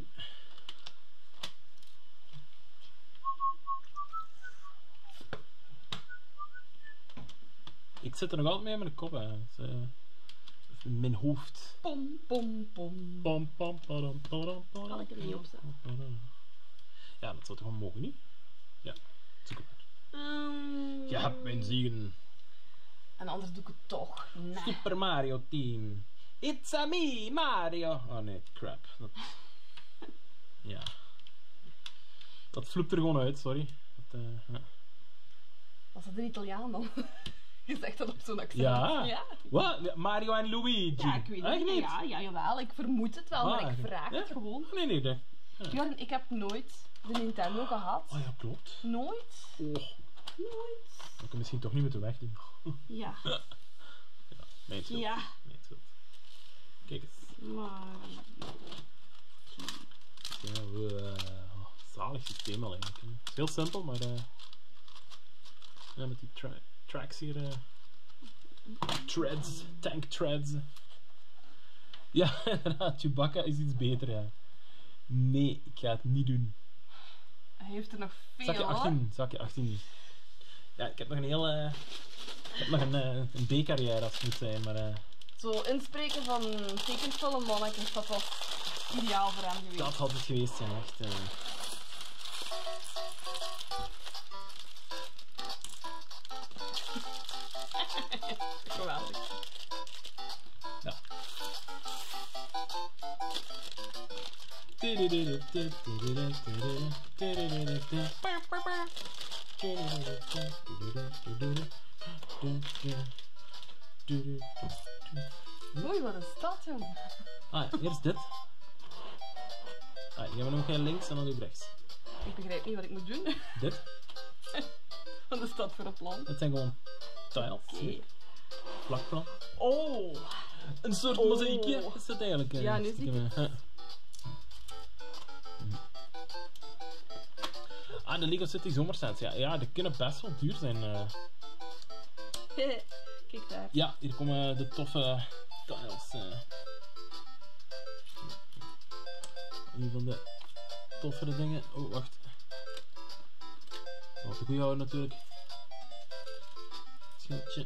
Ik zit er nog altijd mee in mijn kop, hè. Dus, in mijn hoofd. Pom, pom, pom. Pam, pam, padam, padam, padam, Kan ik er niet op zetten? padam. Ja, dat zou toch gewoon mogen, niet? Ja, zoek het maar. Je hebt mijn zegen. En anders doe ik het toch. Nee. Super Mario Team. It's a me, Mario. Oh nee, crap. Dat... Ja. Dat vloept er gewoon uit, sorry. Dat, ja. Was dat een Italiaan dan? Je zegt dat op zo'n accent. Ja. Ja. Wat? Mario en Luigi? Ja, ik weet het Echt niet. niet? Ja, jawel. Ik vermoed het wel, maar ik vraag Ja? het gewoon. Nee, dat... Björn, ik heb nooit de Nintendo gehad. Oh ja, klopt. Nooit. Oh, Nooit. dat kan misschien toch niet moeten wegdoen. Ja. Mijn schuld. Ja. Mijn schuld. Kijk eens. Maar... Ja, zalig systeem al eigenlijk. Hè. Het is heel simpel, maar ja, met die tracks hier. Treads, tank treads. Ja, inderdaad, Chewbacca is iets beter, ja. Nee, ik ga het niet doen. Hij heeft er nog veel, Zakje 18, zakje 18. Ja, ik heb nog een heel... ik heb nog een B-carrière als het moet zijn, maar... Zo inspreken van tekenfilmmannetjes, dat was ideaal voor hem geweest. Dat had het geweest zijn, echt. Geweldig. Ja. Oei, wat is dat, jong? Ah, ja, eerst dit. Ah, hier gaan we nog geen links en dan nu rechts. Ik begrijp niet wat ik moet doen. Dit. Wat is dat voor een plan? Het zijn gewoon tiles. Oké. Plakplan. Oh! Een soort Oh. mozaïekje is dat eigenlijk. Ja, nu zie ik het. Ah, de Lego City Zomersets. Ja, die kunnen best wel duur zijn. Kijk daar. Ja, hier komen de toffe tiles. Een van de toffere dingen. Oh, wacht. Wat de goeie houden natuurlijk. Schildje.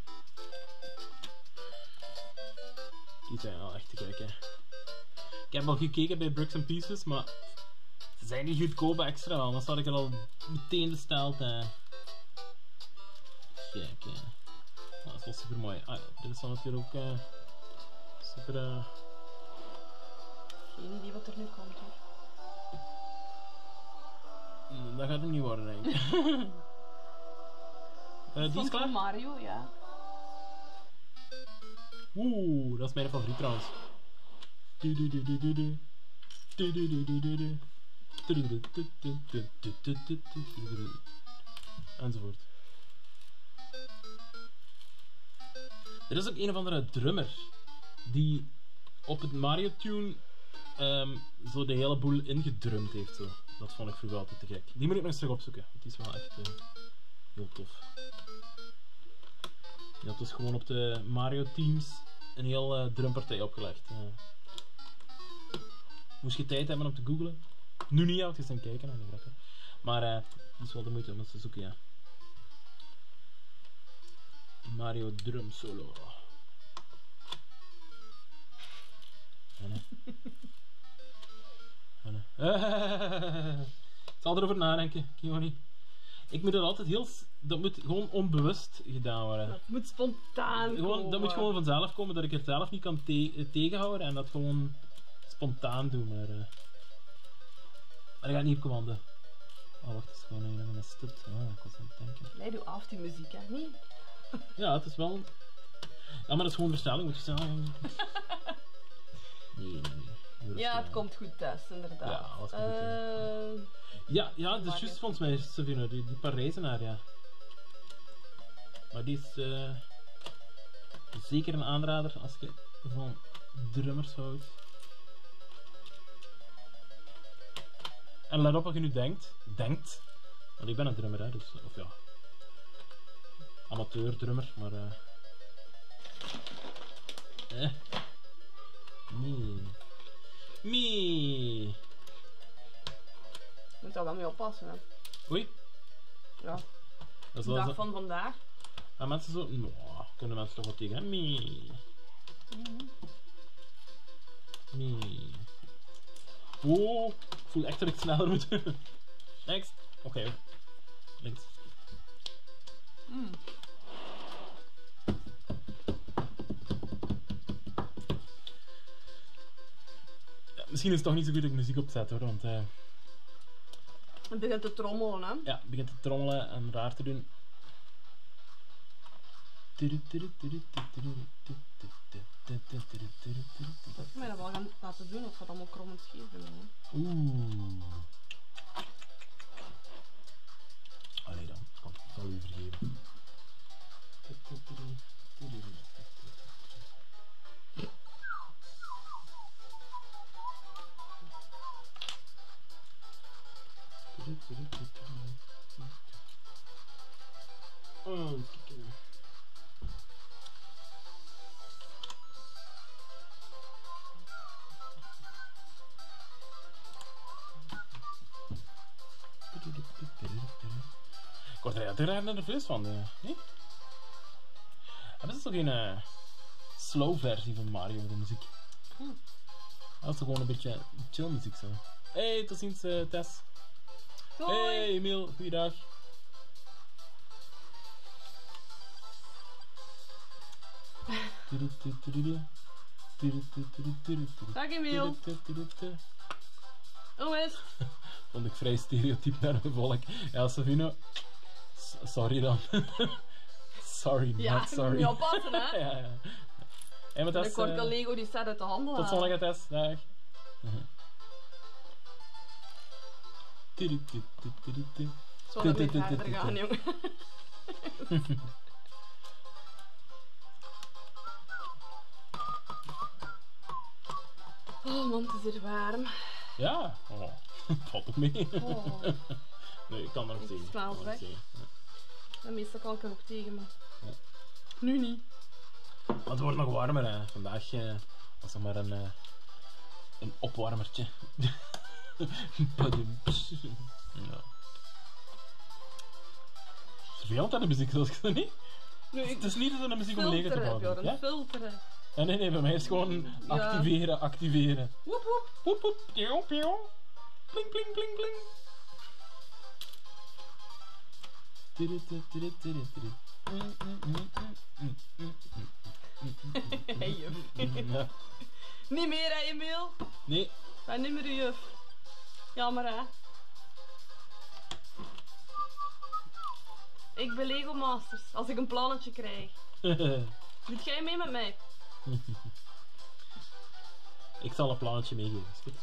Die zijn al echt te gek, hè. Ik heb al gekeken bij Bricks and Pieces, maar ze zijn niet goedkoop extra, anders had ik er al meteen besteld. Kijk, dat is wel super mooi. Ah, ja, dit is dan natuurlijk ook super. Geen idee wat er nu komt, hoor. Dat gaat het niet worden, denk ik. Die is Van klaar? Mario, ja. Oeh, dat is mijn favoriet trouwens. Enzovoort. Er is ook een of andere drummer die op het Mario Tune zo de hele boel ingedrumd heeft. Zo. Dat vond ik vroeger altijd te gek. Die moet ik nog eens terug opzoeken, want die is wel echt heel tof. Die had dus gewoon op de Mario Teams een heel drumpartij opgelegd. Moest je tijd hebben om te googlen? Nu niet, want je zijn kijken naar de grappen. Maar het is wel de moeite om het te zoeken, ja. Mario drum solo. Ik zal erover nadenken, Kioni. Ik moet het altijd heel... Dat moet gewoon onbewust gedaan worden. Dat moet spontaan Gewoon, komen. dat moet gewoon vanzelf komen, dat ik het zelf niet kan tegenhouden en dat gewoon spontaan doen, maar dat gaat niet op commando. Oh, wacht, het is gewoon een stut. Ah, ik was aan het denken. Nee, doe af die muziek, hè? Nee. Ja, het is wel... Ja, maar dat is gewoon versnelling, moet je zeggen. Nee. Ja, het komt goed thuis, inderdaad. Ja, alles komt goed. Ja, dat is juist volgens mij, Savino, die Parijzenaar, ja. Maar die is zeker een aanrader als je van drummers houdt. En let op wat je nu denkt. Want ik ben een drummer, hè, dus, of ja, amateur drummer, maar Nee. Moet daar wel mee oppassen, hè. Oei. Ja. Dat is De wel dag zo. van vandaag. En mensen zo... Nou, kunnen mensen toch wat tegen, hè? Oh, ik voel echt dat ik sneller moet. Next. Oké. Links. Ja, misschien is het toch niet zo goed dat ik muziek opzet, hoor, want... Het begint te trommelen, hè. Ja, het begint te trommelen en raar te doen. Ik moet dat wel gaan laten doen, of gaat allemaal krom en scheef doen, hè. Oeh. Allee dan, kom, ik zal u vergeven. Oh, kijk. Ik word er uiteraard nerveus van, nee? Hebben ze toch geen slow versie van Mario, de muziek? Dat is toch gewoon een beetje chill muziek zo. Hey, tot ziens Tess. Hoi. Hey Emiel, goeiedag. Dag Emiel. Hoe is het? Vond ik vrij stereotyp naar mijn volk. Ja, Savino. Sorry dan. Sorry, Ja, not je sorry. moet je oppassen, hè. Ja. Hey, maar Tess, De korte Lego die staat uit de handel. tot zondag, Tess. Dag. Zo dat weer verder gaan, jongen. Oh man, het is hier warm. Ja, oh. Valt ook mee. Oh. Nee, ik kan er nog Het tegen. smaalt Kan er nog weg. tegen. Ja, meestal kan ik er ook tegen, maar Ja. nu niet. Maar het wordt nog warmer, hè. Vandaag was er maar een opwarmertje. Badumps. Ja. Vervelend aan de muziek, zoals ik dat niet. Nee, Het is niet dat er een muziek om liggen te filteren, houden. Bjorn, Ja? filteren. Nee, bij mij is het gewoon activeren. Woep woep. Woep woep, pieuw, pieuw. Pling, pling, pling, pling. Hey, juf. Ja. Niet meer, hè, Emiel? Nee. Ga niet meer, juf. Jammer, hè? Ik ben Lego Masters. Als ik een plannetje krijg. Doet jij mee met mij? Ik zal een plannetje meegeven. Is goed?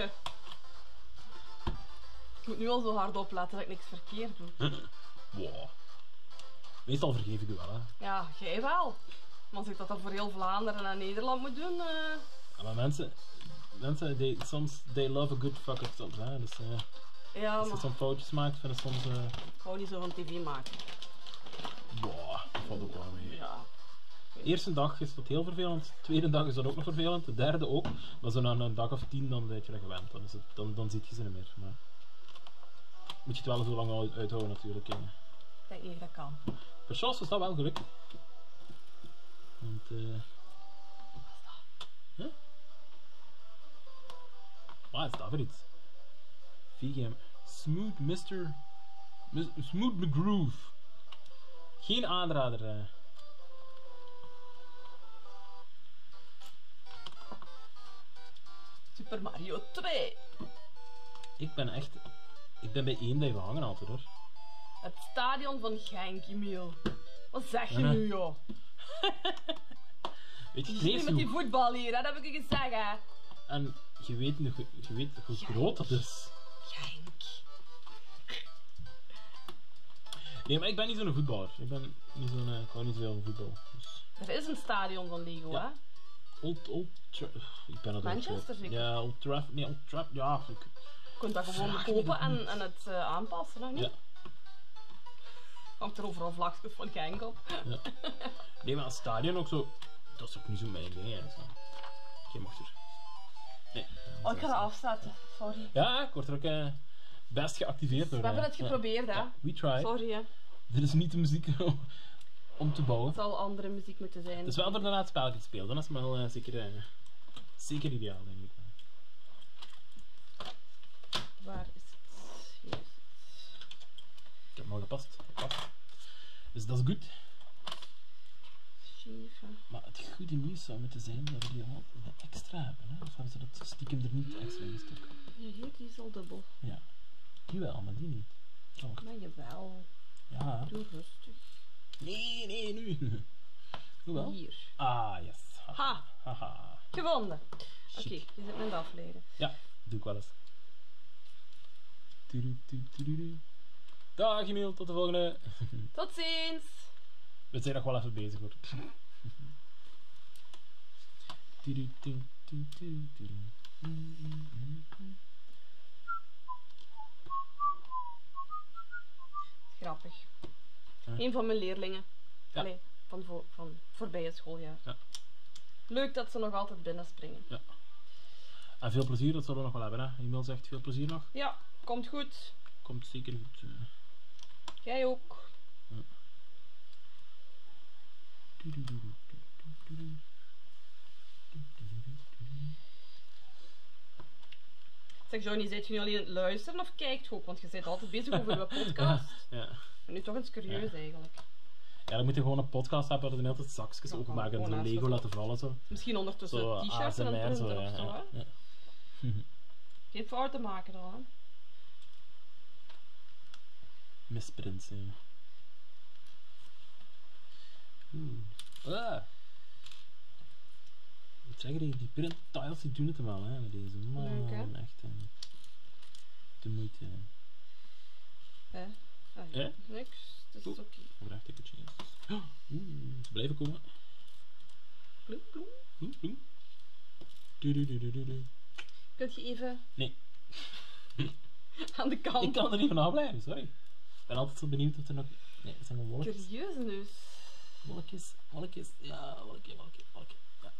Ik moet nu al zo hard opletten dat ik niks verkeerd doe. Wow. Meestal vergeef ik u wel, hè. Ja, jij wel. Maar als ik dat dan voor heel Vlaanderen en Nederland moet doen... Ja, maar mensen they love a good fuck up soms, hè. Dus Ja, als je maar zo'n foutjes maakt, vinden soms... ik hou niet zo van tv maken. wow, dat valt ook wel mee. Ja. De eerste dag is dat heel vervelend. De tweede dag is dat ook nog vervelend. De derde ook. Maar zo na een dag of 10 dan ben je er gewend. Dan ziet je ze niet meer. Maar moet je het wel zo lang uithouden natuurlijk. Hè. Ik denk niet dat kan. Per chance is dat wel gelukt. Want wat is dat voor iets? VGM. Smooth McGroove. Geen aanrader. Super Mario 2. Ik ben bij één blijven hangen altijd hoor. Het stadion van Genk, Emiel. Wat zeg je nu, joh? Weet je, Je ik zit lees niet met die nog. voetbal hier, hè? Dat heb ik je gezegd, hè? En je weet hoe groot dat is. Genk. Nee, maar ik ben niet zo'n voetballer. Ik ben niet zo'n... ik hou niet zoveel van voetbal. Dus. Er is een stadion van Lego, Ja. hè? Ik ben het Manchester zeker? Ja, Old Trafford. Nee, Old Trafford. Ja, Je kunt dat gewoon Vraag me kopen dat niet. en het aanpassen, hè? Niet? ja, Hangt er overal vlagjes van Genk op. ja. Nee, maar een stadion ook zo... Dat is ook niet zo mijn ding, hè. Geen mag er. Nee. Oh, ik ga dat afzetten. Sorry. Ja, ik word er ook best geactiveerd door. We hebben het ja. geprobeerd, hè? Ja, we try. Sorry, hè. Dit is niet de muziek om te bouwen. Het zal andere muziek moeten zijn. Het is wel door daarna het spelletje spelen. Dat is wel zeker ideaal, denk ik. Waar is het? Hier is het. Ik heb hem al gepast. Dus dat is goed. 7. Maar het goede nieuws zou moeten zijn dat we die al extra hebben. Hè? Of hebben ze dat stiekem er niet extra in gestoken? Ja, hier, die is al dubbel. Ja. Die wel, maar die niet. Oh, wacht. Maar jawel. Ja. Doe rustig. Nee, nu. Hoe wel? Hier. Ah, yes. Ha! Haha. Gevonden. Oké, Chic. je zit met het afleiden. Ja, doe ik wel eens. Dag Emiel, tot de volgende. Tot ziens! We zijn nog wel even bezig hoor. Grappig. Huh? Een van mijn leerlingen. Ja. Allee, van voorbij het schooljaar. Ja. Leuk dat ze nog altijd binnenspringen. Ja. En veel plezier, dat zullen we nog wel hebben. Hè? Emiel zegt veel plezier nog. Ja, komt goed. Komt zeker goed. Jij ook. Zeg Johnny, zit je nu alleen aan het luisteren of kijkt je ook? Want je bent altijd bezig over je podcast. Ja. En nu toch eens curieus eigenlijk. Ja, dan moet je gewoon een podcast hebben waar je de hele tijd zakjes Ja, openmaken en gewoon zo naast Lego me laten vallen. Zo, Misschien ondertussen zo t-shirts en een ASMR, printer zo, of zo, hè? ja. Geen fouten maken dan, hè? Misprint, hè. Wat zeg je, die print tiles die doen het wel, hè, met deze. Man, Leuk, hè? echt de moeite. Hè? Ah, ja. Hè? Niks, het is Oeh. oké. Vraag tikkeltje. Ze blijven komen. Ploem, ploem. Ploem, ploem. Kunt je even Nee, aan de kant? ik kan er niet van afblijven, sorry. Ik ben altijd zo benieuwd of er nog... Nee, het zijn nog wolkjes. Curieus dus. Wolkjes. Ja, wolkje. Ja.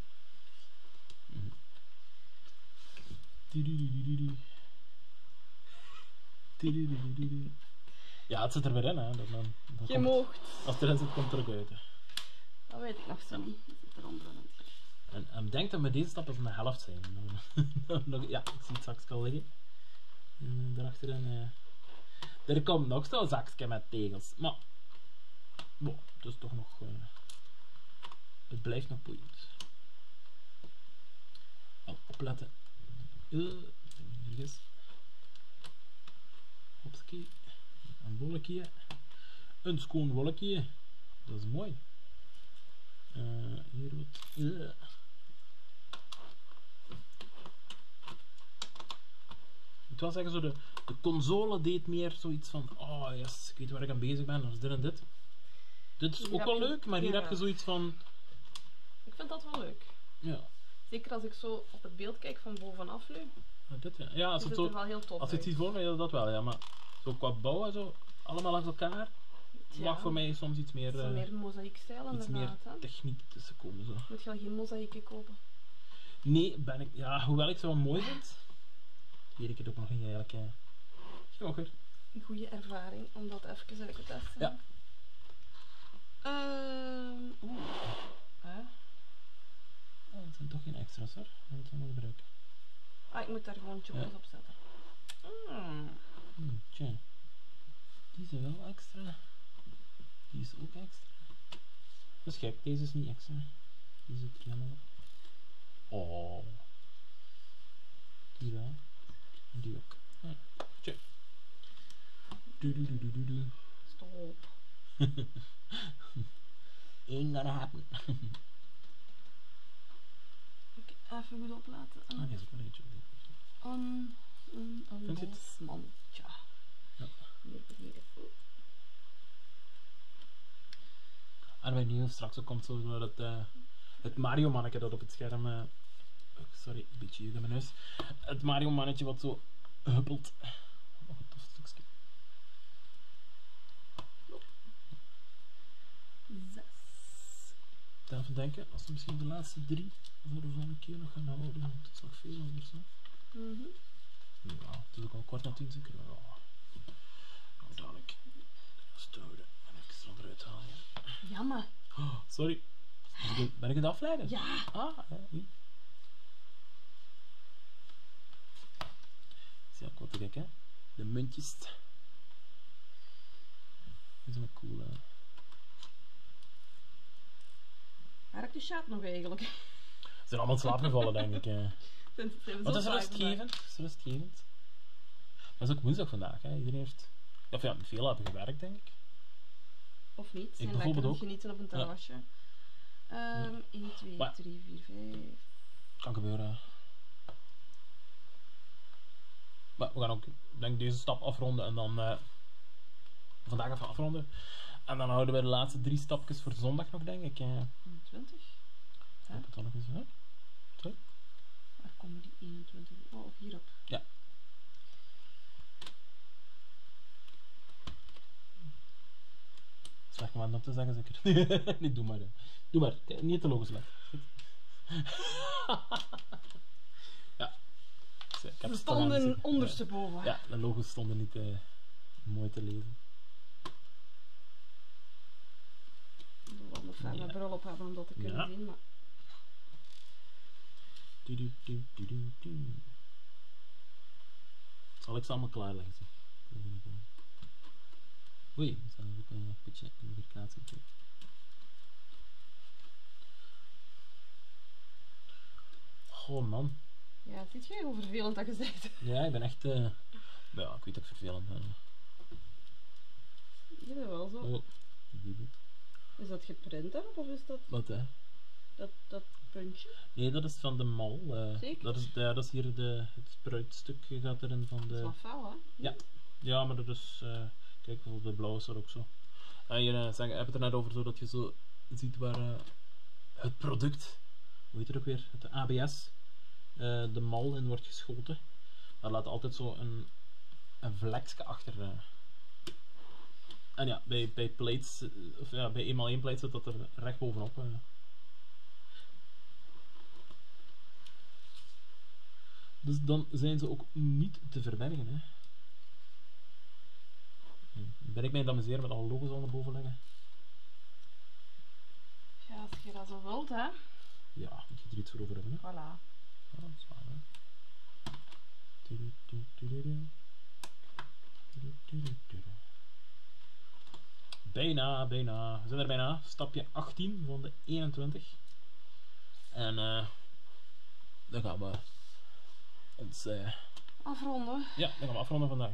Ja, het zit er weer in, hè. Dat Je komt- moogt. Als het erin zit, komt het er ook uit. Hè. Dat weet ik nog zo niet. Je zit eronder. En denk dat met deze stap het de helft zijn. Ja, ik zie het zakje al liggen. En daarachterin... Er komt nog zo'n zakje met tegels. Maar... Bon, het is toch nog... het blijft nog boeiend. Wel, opletten. Vergis. Hopskie. Een wolkje. Een schoon wolkje. Dat is mooi. Hier wat. Ik wil zeggen, zo de console deed meer zoiets van, oh yes, ik weet waar ik aan bezig ben, als dit en dit. Dit is Hier ook heb wel je- leuk, maar hier ja. heb je zoiets van, Ik vind dat wel leuk. ja, Zeker als ik zo op het beeld kijk van bovenaf nu. dit ja. Ja, als Ziet het het er zo, wel heel tof als je het uit. ziet voor mij, dat wel, ja, maar zo qua bouwen, zo, allemaal langs elkaar, mag voor mij soms iets meer, Het is meer mozaïekstijl iets meer inderdaad. Hè? techniek tussen komen, zo. Moet je al geen mozaïeken kopen? Nee, ben ik, ja, hoewel ik ze wel mooi vind, weet ik het ook nog niet eigenlijk, ook weer. Een goede ervaring om dat even uit te testen. Ja. Hè? Oh, het zijn toch geen extra's hoor, dat moet je wel gebruiken. Ah, ik moet daar gewoon chokjes Ja. op zetten. Tja. Die zijn wel extra. Die is ook extra. Dat is gek, deze is niet extra. Die zit er helemaal op. Oh. Die wel. En die ook. Ja. Tje. Stop. Ain't gonna happen. Ik even goed oplaten. Ah, die is ook wel eentje. Een Vind je het? bosmandje. Ja. Hier beneden. En bij nieuw straks ook komt zo door het Mario mannetje dat op het scherm. Sorry, een beetje jeugd in mijn neus. Het Mario mannetje wat zo huppelt. Nog een tof stukje. 6. Even denken, als we misschien de laatste 3 voor de volgende keer nog gaan houden, want het is nog veel anders. Hè? Ja, het is ook al kwart na 10 zeker. Ja. Nou, dadelijk. Stouden en extra eruit halen. Jammer. Oh, sorry. Ben ik het afleiden? Ja. Ah, ja. Niet. Zie ook wat te gek, hè? De muntjes. Die zijn wel cool, hè? Waar heb je chat nog eigenlijk? Ze zijn allemaal in slaap gevallen, denk ik. Wat is rustgevend? Het is rustgevend. Maar het is ook woensdag vandaag, hè? Iedereen heeft... Of ja, veel hebben gewerkt, denk ik. Of niet? Zijn bijvoorbeeld lekker aan ook. het genieten op een terrasje. 1, 2, Maar- 3, 4, 5. Kan gebeuren. Maar we gaan ook, denk ik, deze stap afronden en dan... vandaag even afronden. En dan houden we de laatste 3 stapjes voor zondag nog, denk ik. 20. Ik heb het al nog eens, hè? Waar komen die 21? Oh, of hierop. Ja. Slecht moment om te zeggen, zeker. Nee, doe maar. Hè. Doe maar. Niet te logisch letten. Ja. Ik heb We het al aan stonden gezien. ondersteboven. Ja, de logos stonden niet mooi te lezen. Ik wil wel nog verder mijn bril op hebben om dat te kunnen Ja. zien, maar... Zal ik ze allemaal klaarleggen? Zeg. Oei, we zijn ook een beetje in de weerkaatsing. Oh man. Ja, ziet je hoe vervelend dat gezegd? Ja, ik ben echt... ja, ik weet dat ik vervelend ben. Is dat wel zo? Oh, wie weet. Is dat geprint daarop of is dat Wat hè? dat puntje? Nee, dat is van de mal. Zeker? Dat is hier het spruitstukje gaat erin van Dat is de... wel fel, hè? Ja. Ja, maar dat is... kijk, bijvoorbeeld de blauwe is er ook zo. En hier heb het er net over, zodat je zo ziet waar het product, hoe heet het ook weer, het ABS, de mal in wordt geschoten. Daar laat altijd zo een vlekje achter. En ja, bij plates, of ja, bij 1x1 plates zit dat er recht bovenop. Dus dan zijn ze ook niet te verbergen. Hè. Ben ik mij te amuseren met alle logo's al naar boven leggen? Ja, als je dat zo wilt, hè? Ja, moet je er iets voor over hebben. Hè? Voilà. Ja, dat is waar. Hè? Bijna. We zijn er bijna. Stapje 18 van de 21. En dan gaan we ons... Afronden. ja, dan gaan we afronden vandaag.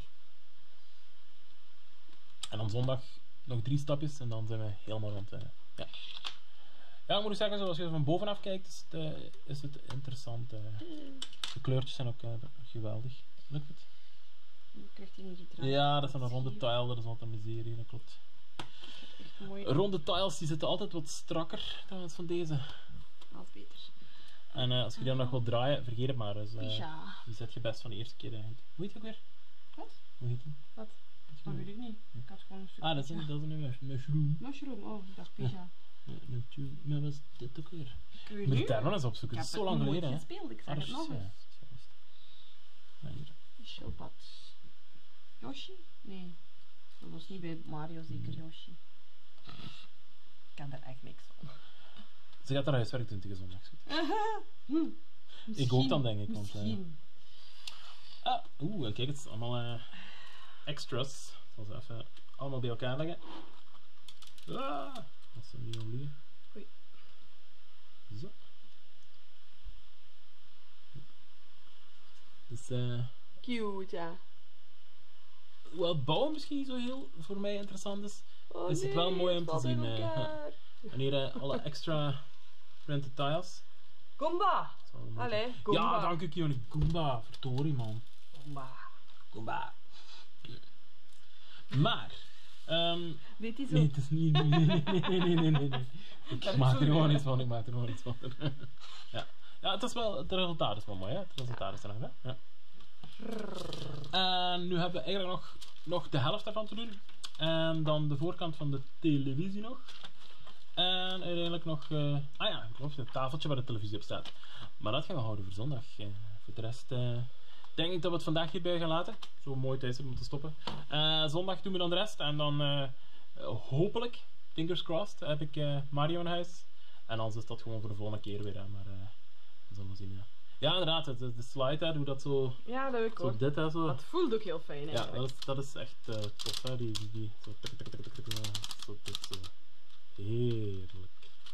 En dan zondag nog 3 stapjes en dan zijn we helemaal rond. Ja. Ja, ik moet zeggen, zoals je er van bovenaf kijkt, is het interessant. De kleurtjes zijn ook geweldig. Lukt het? Dan krijgt hij niet die draad. Ja, dat is een ronde tile, dat is altijd een miserie, dat klopt. Echt mooi. Ronde tiles die zitten altijd wat strakker dan van deze. Dat is beter. En als je die dan nog wilt draaien, vergeet het maar. Dus, Ja. die zet je best van de eerste keer eigenlijk. Hoe heet die ook weer? Wat? Hoe heet die? Wat? Dat weet ik niet. Ik had gewoon een stukje. Ah, dat is een mushroom. Mushroom, oh, dat is pizza. Maar wat is dit ook weer? Ik weet Je moet niet. de termen eens opzoeken, Ik het heb is zo het lang nooit geleden. Hè? gespeeld, ik zeg het nog Ja, eens. juist. Ja, hier. Schildpad. Yoshi? Nee. Dat was niet bij Mario zeker Yoshi. Ik kan daar echt niks van. Ze gaat naar huiswerk doen tegen zondag. Ik ook dan, denk ik. Want, Misschien. kijk, het is allemaal extras. Ik zal ze even allemaal bij elkaar leggen. Dat is een nieuwe lier. Oei. Zo. Dus Cute, ja. hoewel bouwen misschien niet zo heel voor mij interessant is, Oh, is het wel nee, mooi om het te valt in zien. elkaar. En hier alle extra printed tiles. Goomba! Dat is wel een mooi. Allee, Goomba. Ja, dank u Kione. Goomba, verdorie man. Goomba. Goomba. Maar, Dit is nee, zo. het is niet. Nee. Ik maak er gewoon iets van. Ja. Ja, het resultaat is wel mooi, hè? Het resultaat is er nog, hè? Ja. En nu hebben we eigenlijk nog de helft daarvan te doen. En dan de voorkant van de televisie nog. En uiteindelijk nog... ik geloof het tafeltje waar de televisie op staat. Maar dat gaan we houden voor zondag. Voor de rest denk ik dat we het vandaag hierbij gaan laten. Zo'n mooi tijdstip om te stoppen. Zondag doen we dan de rest. En dan hopelijk, fingers crossed, heb ik Mario in huis. En anders is dat gewoon voor de volgende keer weer. Hè. Maar we zullen zien. Ja, inderdaad. De slide, hè, hoe dat zo... Ja, dat heb ik Zo ook. dit, hè, zo. Dat voelt ook heel fijn Ja, eigenlijk. dat is echt tof, hè. Die zo... Zo dit zo. Heerlijk.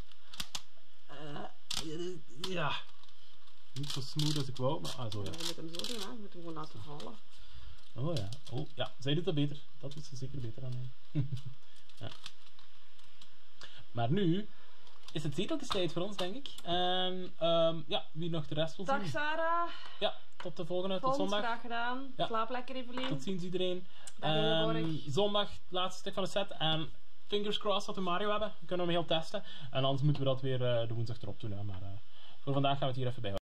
Ja. Niet zo smooth als ik wou, maar zo ja. Je moet hem zo doen, hè. Je moet hem gewoon laten vallen. Oh ja. Oh ja, zij doet dat beter. Dat doet ze zeker beter dan mij. Ja. Maar nu is het zeteltjestijd voor ons, denk ik. En wie nog de rest wil zien. Dag Sarah. Ja, tot de volgende, tot Vond, zondag. graag gedaan. Ja. Slaap lekker, Evelien. Tot ziens iedereen. Dag Ingeborg. Zondag, het laatste stuk van de set. En fingers crossed dat we Mario hebben. Dan kunnen we hem heel testen. En anders moeten we dat weer de woensdag erop doen. Hè. Maar voor vandaag gaan we het hier even bij houden.